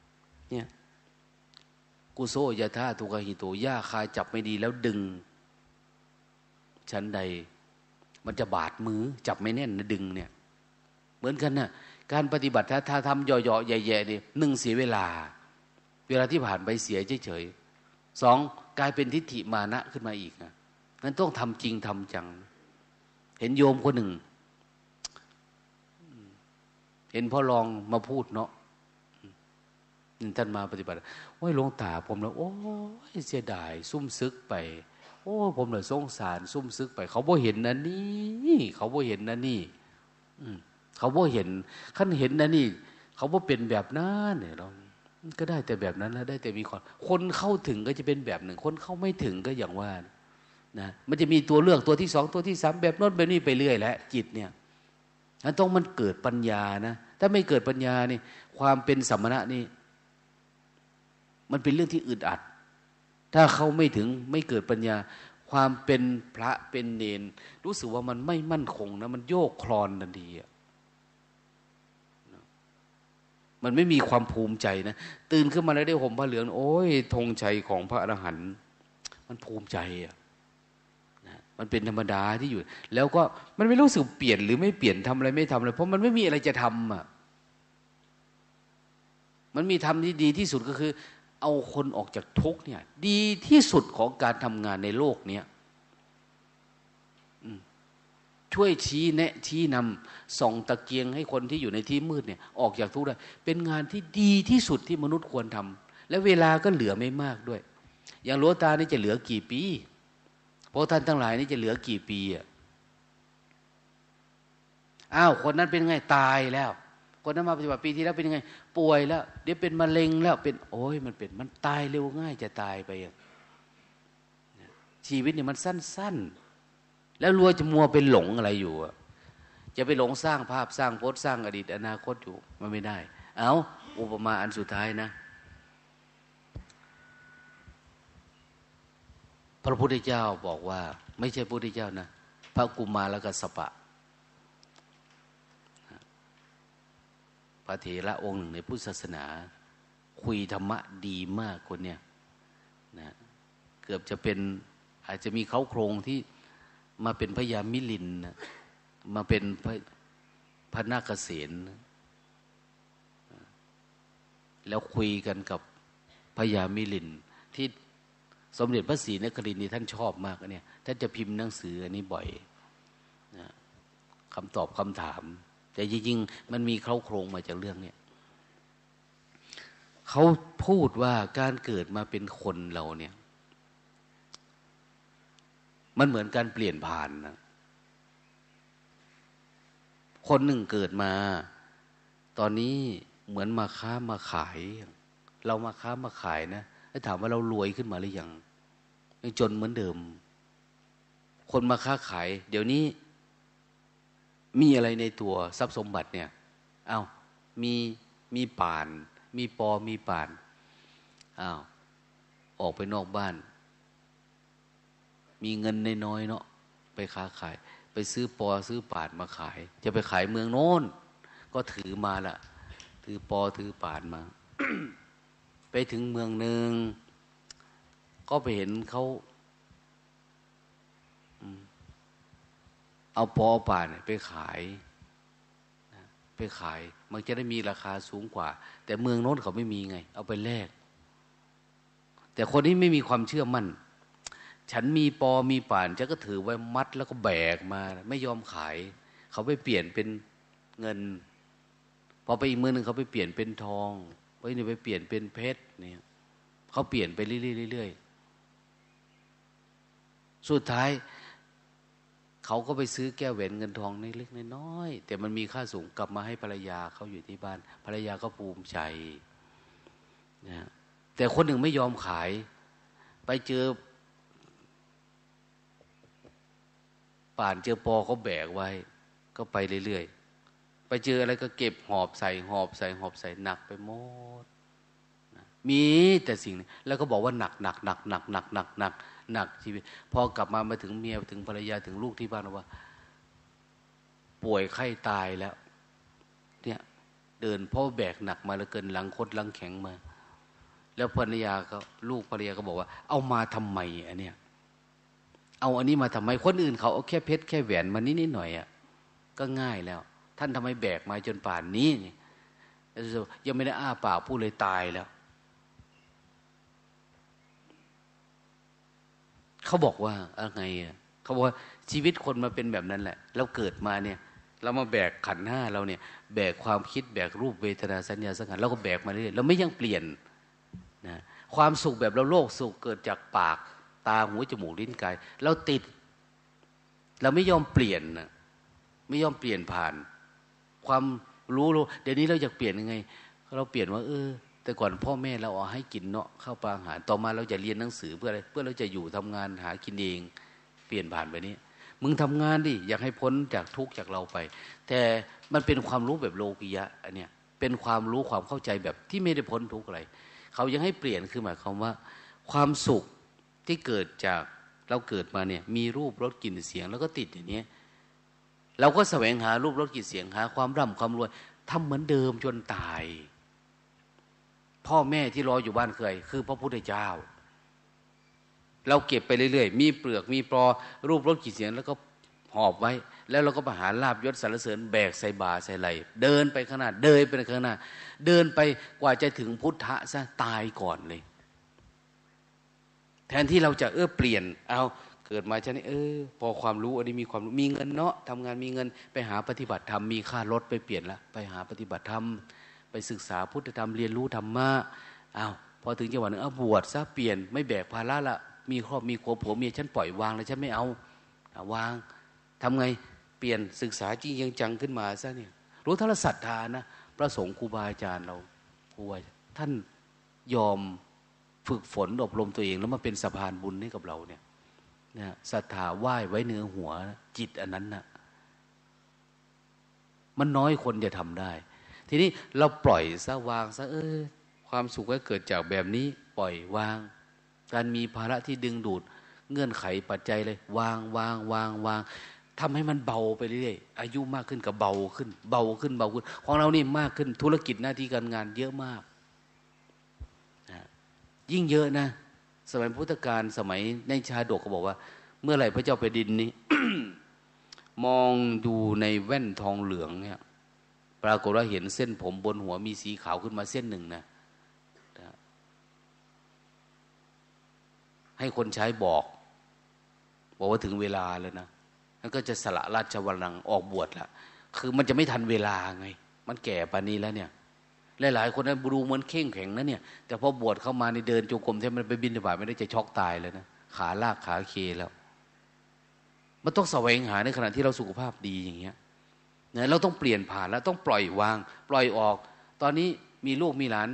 Speaker 1: กุโซยะธาทุกขหิโตย่าคาจับไม่ดีแล้วดึงชั้นใดมันจะบาดมือจับไม่แน่นนะดึงเนี่ยเหมือนกันนะการปฏิบัติถ้าทำเหยาะๆแย่ๆนี่หนึ่งเสียเวลาที่ผ่านไปเสียเฉยๆสองกลายเป็นทิฏฐิมานะขึ้นมาอีกนะนั้นต้องทำจริงทำจังเห็นโยมคนหนึ่งเห็นพ่อรองมาพูดเนาะท่านมาปฏิบัติโอ้ยหลวงตาผมแล้วโอ้ยเสียดายซุ่มซึกไปโอ้ผมเลยสงสารซุ่มซึกไปเขาบ่เห็นนะนี่เขาบ่เห็นนะนี่เขาบ่เห็นขั้นเห็นนะนี่เขาบ่เป็นแบบนั้นเนี่ยเราก็ได้แต่แบบนั้นแล้วได้แต่มีคนเข้าถึงก็จะเป็นแบบหนึ่งคนเข้าไม่ถึงก็อย่างว่านะมันจะมีตัวเลือกตัวที่สองตัวที่สามแบบโน้นแบบนี้ไปเรื่อยแล้วจิตเนี่ยนั้นต้องมันเกิดปัญญานะถ้าไม่เกิดปัญญานี่ความเป็นสมณะนี่มันเป็นเรื่องที่อึดอัดถ้าเขาไม่ถึงไม่เกิดปัญญาความเป็นพระเป็นเณรรู้สึกว่ามันไม่มั่นคงนะมันโยกคลอนทันทีมันไม่มีความภูมิใจนะตื่นขึ้นมาแล้วได้ห่มผ้าเหลืองโอ้ยธงชัยของพระอรหันต์มันภูมิใจนะมันเป็นธรรมดาที่อยู่แล้วก็มันไม่รู้สึกเปลี่ยนหรือไม่เปลี่ยนทำอะไรไม่ทำอะไรเพราะมันไม่มีอะไรจะทำมันมีทำที่ดีที่สุดก็คือเอาคนออกจากทุกข์เนี่ยดีที่สุดของการทำงานในโลกเนี้ยช่วยชี้แนะชี้นำส่องตะเกียงให้คนที่อยู่ในที่มืดเนี่ยออกจากทุกข์ได้เป็นงานที่ดีที่สุดที่มนุษย์ควรทำและเวลาก็เหลือไม่มากด้วยอย่างหลวงตานี่จะเหลือกี่ปีเพราะท่านทั้งหลายนี่จะเหลือกี่ปีอ้าวคนนั้นเป็นไงตายแล้วคนนั้นมาปฏิบัติปีที่แล้วเป็นยังไงป่วยแล้วเดี๋ยวเป็นมะเร็งแล้วเป็นโอ้ยมันตายเร็วง่ายจะตายไปชีวิตเนี่ยมันสั้นๆแล้วรัวจะมัวเป็นหลงอะไรอยู่จะไปหลงสร้างภาพสร้างพจน์สร้างอดีตอนาคตอยู่มันไม่ได้เอาอุปมาอันสุดท้ายนะพระพุทธเจ้าบอกว่าไม่ใช่พระพุทธเจ้านะพระกุมารกัสสปะพระเถระองค์หนึ่งในพุทธศาสนาคุยธรรมะดีมากคนเนี่ยนะเกือบจะเป็นอาจจะมีเขาโครงที่มาเป็นพญามิลินนะมาเป็นพระนาคเษนแล้วคุยกันกับพญามิลินที่สมเด็จพระศรีนครินทร์นี่ท่านชอบมากเนี่ยท่านจะพิมพ์หนังสืออันนี้บ่อยนะคำตอบคำถามแต่จริงๆมันมีเคราโครงมาจากเรื่องนี้เขาพูดว่าการเกิดมาเป็นคนเราเนี่ยมันเหมือนการเปลี่ยนผ่านนะคนหนึ่งเกิดมาตอนนี้เหมือนมาค้ามาขายเรามาค้ามาขายนะแล้วถามว่าเรารวยขึ้นมาหรือยังยังจนเหมือนเดิมคนมาค้าขายเดี๋ยวนี้มีอะไรในตัวทรัพย์สมบัติเนี่ยอ้าวมีป่านมีปอมีป่านอ้าวออกไปนอกบ้านมีเงินน้อยๆเนาะไปค้าขายไปซื้อปอซื้อป่านมาขายจะไปขายเมืองโน้นก็ถือมาละถือปอถือป่านมา ไปถึงเมืองหนึ่งก็ไปเห็นเขาเอาปอป่านไปขายมันจะได้มีราคาสูงกว่าแต่เมืองโน้นเขาไม่มีไงเอาไปแลกแต่คนที่ไม่มีความเชื่อมั่นฉันมีปอมีป่านฉันก็ถือไว้มัดแล้วก็แบกมาไม่ยอมขายเขาไปเปลี่ยนเป็นเงินพอไปอีกมือหนึ่งเขาไปเปลี่ยนเป็นทองไปนี่ไปเปลี่ยนเป็นเพชรเนี่ยเขาเปลี่ยนไปเรื่อยๆสุดท้ายเขาก็ไปซื้อแก้วแหวนเงินทองเล็กๆน้อยๆแต่มันมีค่าสูงกลับมาให้ภรรยาเขาอยู่ที่บ้านภรรยาก็ภูมิใจนะแต่คนหนึ่งไม่ยอมขายไปเจอป่านเจอปอเขาแบกไว้ก็ไปเรื่อยๆไปเจออะไรก็เก็บหอบใส่หนักไปหมดนะมีแต่สิ่งนี้แล้วก็บอกว่าหนักชีวิตพอกลับมาถึงเมียถึงภรรยาถึงลูกที่บ้านว่าป่วยไข้ตายแล้วเนี่ยเดินเพราะแบกหนักมาแล้วเกินหลังคดหลังแข็งมาแล้วภรรยาก็ลูกภรรยาก็บอกว่าเอามาทำไมอันเนี้ยเอาอันนี้มาทำไมคนอื่นเขาเอาแค่เพชรแค่แหวนมานิดหน่อยอ่ะก็ง่ายแล้วท่านทำไมแบกมาจนป่านนี้ยังไม่ได้อ้าปากพูดเลยตายแล้วเขาบอกว่าอะไรเขาบอกว่าชีวิตคนมาเป็นแบบนั้นแหละเราเกิดมาเนี่ยเรามาแบกขันธ์ห้าเราเนี่ยแบกความคิดแบกรูปเวทนาสัญญาสังขารเราก็แบกมาเรื่อยเราไม่ยังเปลี่ยนนะความสุขแบบเราโลกสุขเกิดจากปากตาหูจมูกลิ้นกายเราติดเราไม่ยอมเปลี่ยนนะไม่ยอมเปลี่ยนผ่านความรู้เดี๋ยวนี้เราอยากเปลี่ยนยังไงเราเปลี่ยนว่าแต่ก่อนพ่อแม่เราเอาให้กินเนาะข้าวปลาอาหารต่อมาเราจะเรียนหนังสือเพื่ออะไรเพื่อเราจะอยู่ทำงานหากินเองเปลี่ยนผ่านไปนี้มึงทำงานดิอยากให้พ้นจากทุกข์จากเราไปแต่มันเป็นความรู้แบบโลกิยะอันเนี้ยเป็นความรู้ความเข้าใจแบบที่ไม่ได้พ้นทุกข์อะไรเขายังให้เปลี่ยนคือหมายความว่าความสุขที่เกิดจากเราเกิดมาเนี่ยมีรูปรสกลิ่นเสียงแล้วก็ติดอย่างนี้เราก็แสวงหารูปรสกลิ่นเสียงหาความร่ำความรวยทำเหมือนเดิมจนตายพ่อแม่ที่รออยู่บ้านเคยคือพระพุทธเจ้าเราเก็บไปเรื่อยๆมีเปลือกมีปลอรูปรสกลิ่นเสียงแล้วก็หอบไว้แล้วเราก็ไปหาลาภยศสรรเสริญแบกใส่บาใส่ไหลเดินไปข้างหน้าเดินไปข้างหน้าเดินไปกว่าจะถึงพุทธะซะตายก่อนเลยแทนที่เราจะเปลี่ยนเอาเกิดมาชนี้พอความรู้อันนี้มีความรู้มีเงินเนาะทำงานมีเงินไปหาปฏิบัติธรรมมีค่ารถไปเปลี่ยนละไปหาปฏิบัติธรรมไปศึกษาพุทธธรรมเรียนรู้ธรรมะพอถึงจังหวะนึงบวชซะเปลี่ยนไม่แบกภาระละมีครอบมีครัวผัวเมียฉันปล่อยวางเลยฉันไม่เอาวางทำไงเปลี่ยนศึกษาจริงจังขึ้นมาซะเนี่ยรู้ทั้งศรัทธานะพระสงฆ์ครูบาอาจารย์เราครูท่านยอมฝึกฝนอบรมตัวเองแล้วมาเป็นสะพานบุญให้กับเราเนี่ยศรัทธาไหว้ไว้เหนือหัวจิตอันนั้นน่ะมันน้อยคนจะทำได้ทีนี้เราปล่อยซะวางซะความสุขก็เกิดจากแบบนี้ปล่อยวางการมีภาระที่ดึงดูดเงื่อนไขปัจจัยเลยวางทำให้มันเบาไปเรื่อยอายุมากขึ้นกับเบาขึ้นของเรานี่มากขึ้นธุรกิจหน้าที่การงานเยอะมากยิ่งเยอะนะสมัยพุทธกาลสมัยในชาดกก็บอกว่าเมื่อไหร่พระเจ้าแผ่นดินนี้ มองดูในแว่นทองเหลืองเนี่ยปรากฏว่าเห็นเส้นผมบนหัวมีสีขาวขึ้นมาเส้นหนึ่งนะให้คนใช้บอกว่าถึงเวลาแล้วนะแล้วก็จะสละราชวัลลังก์ออกบวชละคือมันจะไม่ทันเวลาไงมันแก่ปานนี้แล้วเนี่ยหลายๆคนนั้นดูเหมือนเข่งแข็งนะเนี่ยแต่พอบวชเข้ามาในเดินจงกรมแทบมันไปบิณฑบาตไม่ได้จะช็อกตายเลยนะขาลากขาเคแล้วมันต้องแสวงหาในขณะที่เราสุขภาพดีอย่างเงี้ยเนี่ยเราต้องเปลี่ยนผ่านแล้วต้องปล่อยวางปล่อยออกตอนนี้มีลูกมีหลาน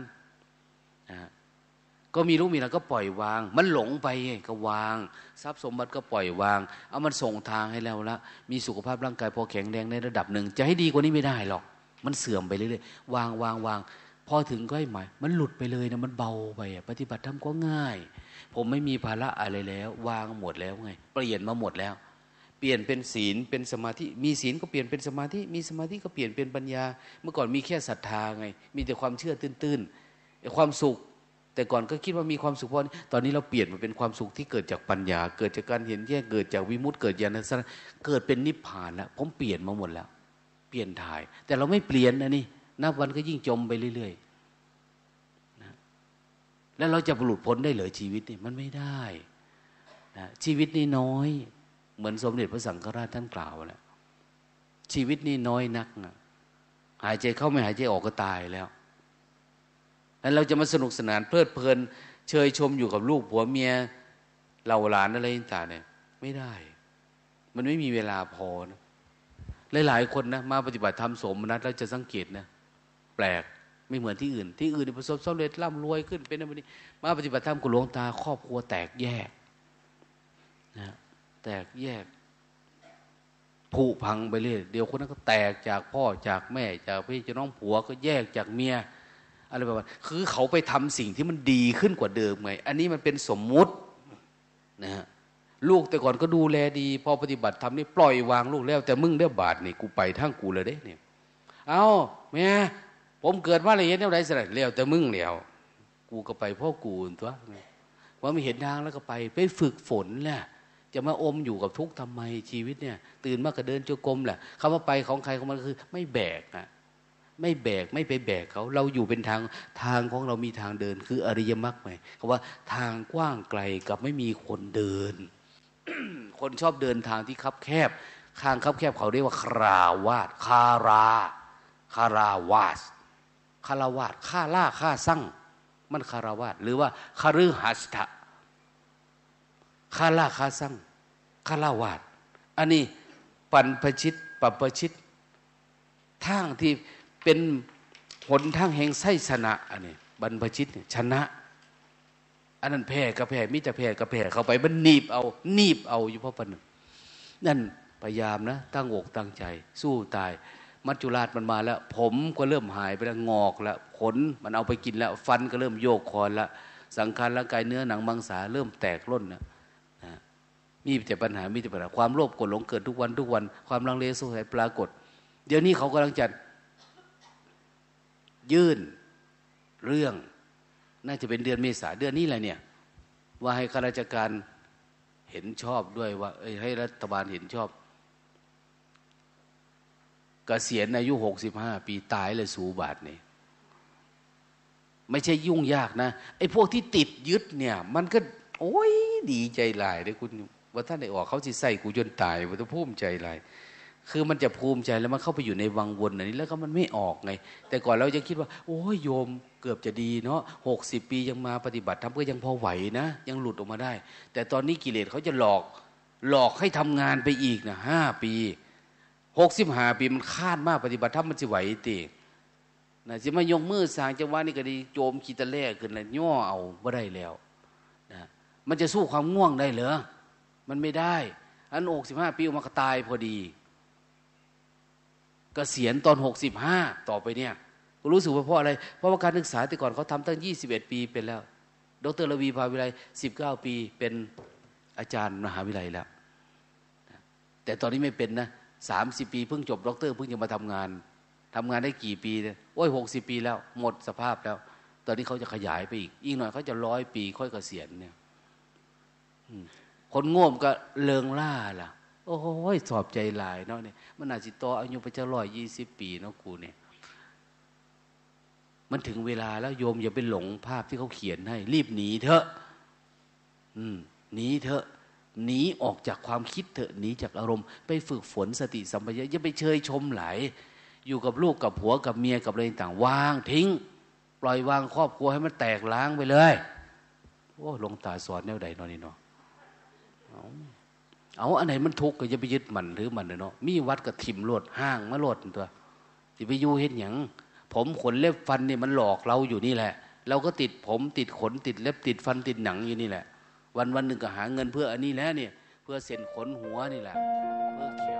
Speaker 1: ก็มีลูกมีหลานก็ปล่อยวางมันหลงไปก็วางทรัพย์สมบัติก็ปล่อยวางเอามันส่งทางให้แล้วละมีสุขภาพร่างกายพอแข็งแรงในระดับหนึ่งจะให้ดีกว่านี้ไม่ได้หรอกมันเสื่อมไปเรื่อยๆวางพอถึงก็ให้หมายมันหลุดไปเลยนะมันเบาไปปฏิบัติธรรมก็ง่ายผมไม่มีภาระอะไรแล้ววางหมดแล้วไงเปลี่ยนมาหมดแล้วเปลี่ยนเป็นศีลเป็นสมาธิมีศีลก็เปลี่ยนเป็นสมาธิมีสมาธิก็เปลี่ยนเป็นปัญญาเมื่อก่อนมีแค่ศรัทธาไงมีแต่ความเชื่อตื้นๆความสุขแต่ก่อนก็คิดว่ามีความสุขเพราะตอนนี้เราเปลี่ยนมาเป็นความสุขที่เกิดจากปัญญาเกิดจากการเห็นแยกเกิดจากวิมุตติเกิดญาณทัศนะเกิดเป็นนิพพานแล้วผมเปลี่ยนมาหมดแล้วเปลี่ยนถ่ายแต่เราไม่เปลี่ยนนะนี่นับวันก็ยิ่งจมไปเรื่อยๆนะแล้วเราจะหลุดพ้นได้เหรอชีวิตนี่มันไม่ได้นะชีวิตนี่น้อยเหมือนสมเด็จพระสังฆราชท่านกล่าวแหละชีวิตนี่น้อยนักนะหายใจเข้าไม่หายใจออกก็ตายแล้วแล้วเราจะมาสนุกสนานเพลิดเพลินเชยชมอยู่กับลูกผัวเมียเหล่าหลานอะไรต่างๆเนี่ยไม่ได้มันไม่มีเวลาพอนะหลายๆคนนะมาปฏิบัติธรรมสมนัตแล้วจะสังเกตนะแปลกไม่เหมือนที่อื่นประสบสำเร็จร่ำรวยขึ้นเป็นอะไรนี้มาปฏิบัติธรรมกับหลวงตาครอบครัวแตกแยกนะแตกแยกผุพังไปเรื่อยเดี๋ยวคนนั้นก็แตกจากพ่อจากแม่จากพี่จากน้องผัวก็แยกจากเมียอะไรแบบนั้นคือเขาไปทำสิ่งที่มันดีขึ้นกว่าเดิมไงอันนี้มันเป็นสมมุตินะฮะลูกแต่ก่อนก็ดูแลดีพอปฏิบัติทำนี่ปล่อยวางลูกแล้วแต่มึงได้บาทนี่กูไปทั้งกูเลยเด้เนี่ยเอาแม่ผมเกิดมาอะไรเงี้ยเท่าไรสิแล้วแต่มึงแล้วกูกูก็ไปพ่อกูตัวว่าไม่เห็นทางแล้วก็ไปฝึกฝนแหละจะมาอมอยู่กับทุกข์ทำไมชีวิตเนี่ยตื่นมาก็เดินจงกรมแหละคำว่าไปของใครของมันคือไม่แบกนะไม่แบกไม่ไปแบกเขาเราอยู่เป็นทางของเรามีทางเดินคืออริยมรรคไหมเขาว่าทางกว้างไกลกับไม่มีคนเดิน คนชอบเดินทางที่คับแคบทางคับแคบเขาเรียกว่าคาราวาสคาราวาสฆ่าล่าฆ่าสั่งมันคาราวาสหรือว่าคฤหัสถะฆ่าล่าฆ่าสั่งคาราวาสอันนี้ปันพชิตปัปชิตทางที่เป็นหนทางแห่งไส้ชนะอันนี้บรรพชิตชนะอันนั้นแพ้กับแพ้มิจะแพ้กับแพ้เข้าไปมันหนีบเอาอยู่เพราะปันนั่นพยายามนะตั้งอกตั้งใจสู้ตายมัจจุราชมันมาแล้วผมก็เริ่มหายไปแล้วงอกแล้วขนมันเอาไปกินแล้วฟันก็เริ่มโยกคอนแล้วสังขารร่างกายเนื้อหนังมังสาเริ่มแตกร่นนะมีแต่ปัญหาความโลภโกรธหลงเกิดทุกวันความลังเลสงสัยปรากฏเดี๋ยวนี้เขากำลังจัดยื่นเรื่องน่าจะเป็นเดือนเมษาเดือนนี้แหละเนี่ยว่าให้ข้าราชการเห็นชอบด้วยว่าให้รัฐบาลเห็นชอบเกษียณอายุ65 ปีตายเลยสูบาทนี่ไม่ใช่ยุ่งยากนะไอ้พวกที่ติดยึดเนี่ยมันก็โอ้ยดีใจหลายเลยคุณว่าท่านได้ออกเขาสิใส่กูจนตายว่าต้องภูมิใจหลายคือมันจะภูมิใจแล้วมันเข้าไปอยู่ในวังวนอันนี้แล้วก็มันไม่ออกไงแต่ก่อนเราจะคิดว่าโอ้ยโยมเกือบจะดีเนาะ60 ปียังมาปฏิบัติทำก็ยังพอไหวนะยังหลุดออกมาได้แต่ตอนนี้กิเลสเขาจะหลอกให้ทำงานไปอีกนะ5 ปี65 ปีมันคาดมากปฏิบัติธรรมมันจะไหวตีนะจะมายกมือสร้างจังหวะนี่ก็ดีโจมขีตะแล่ขึ้นแล้วย่อเอาไม่ได้แล้วนะมันจะสู้ความง่วงได้เหรอมันไม่ได้อัน65 ปีออกมาก็ตายพอดีเกษียณตอน65ต่อไปเนี่ยก็รู้สึกว่าเพราะอะไรเพราะว่าการศึกษาแต่ก่อนเขาทำตั้ง21 ปีเป็นแล้วดร.ระวีภาวิไล19 ปีเป็นอาจารย์มหาวิทยาลัยแล้วแต่ตอนนี้ไม่เป็นนะ30 ปีเพิ่งจบด็อกเตอร์เพิ่งจะมาทำงานได้กี่ปีเนี่ยโอ้ย60 ปีแล้วหมดสภาพแล้วตอนนี้เขาจะขยายไปอีกหน่อยเขาจะ100 ปีค่อยเกษียณเนี่ยคนโง่ก็เลิงล่าล่ะโอ้ยสอบใจลายเนาะเนี่ยมันอาจจะต่ออายุไปจะ120 ปีเนาะกูเนี่ยมันถึงเวลาแล้วโยมอย่าไปหลงภาพที่เขาเขียนให้รีบหนีเถอะหนีเถอะหนีออกจากความคิดเถอะหนีจากอารมณ์ไปฝึกฝนสติสัมปชัญญะอย่าไปเชยชมไหลอยู่กับลูกกับผัวกับเมียกับอะไรต่างวางทิ้งปล่อยวางครอบครัวให้มันแตกล้างไปเลยโอ้หลวงตาสอนแนวใดเนาะนี่เนาะเอาอันไหนมันทุกข์ก็อย่าไปยึดมันหรือมันเนาะมีวัดกับถิ่มโลดห้างมาโลดตัวสิไปอยู่เห็นหยังผมขนเล็บฟันเนี่ยมันหลอกเราอยู่นี่แหละเราก็ติดผมติดขนติดเล็บติดฟันติดหนังอยู่นี่แหละวันหนึ่งก็หาเงินเพื่ออันนี้แล้วเนี่ยเพื่อเส้นขนหัวนี่แหละเพื่อแข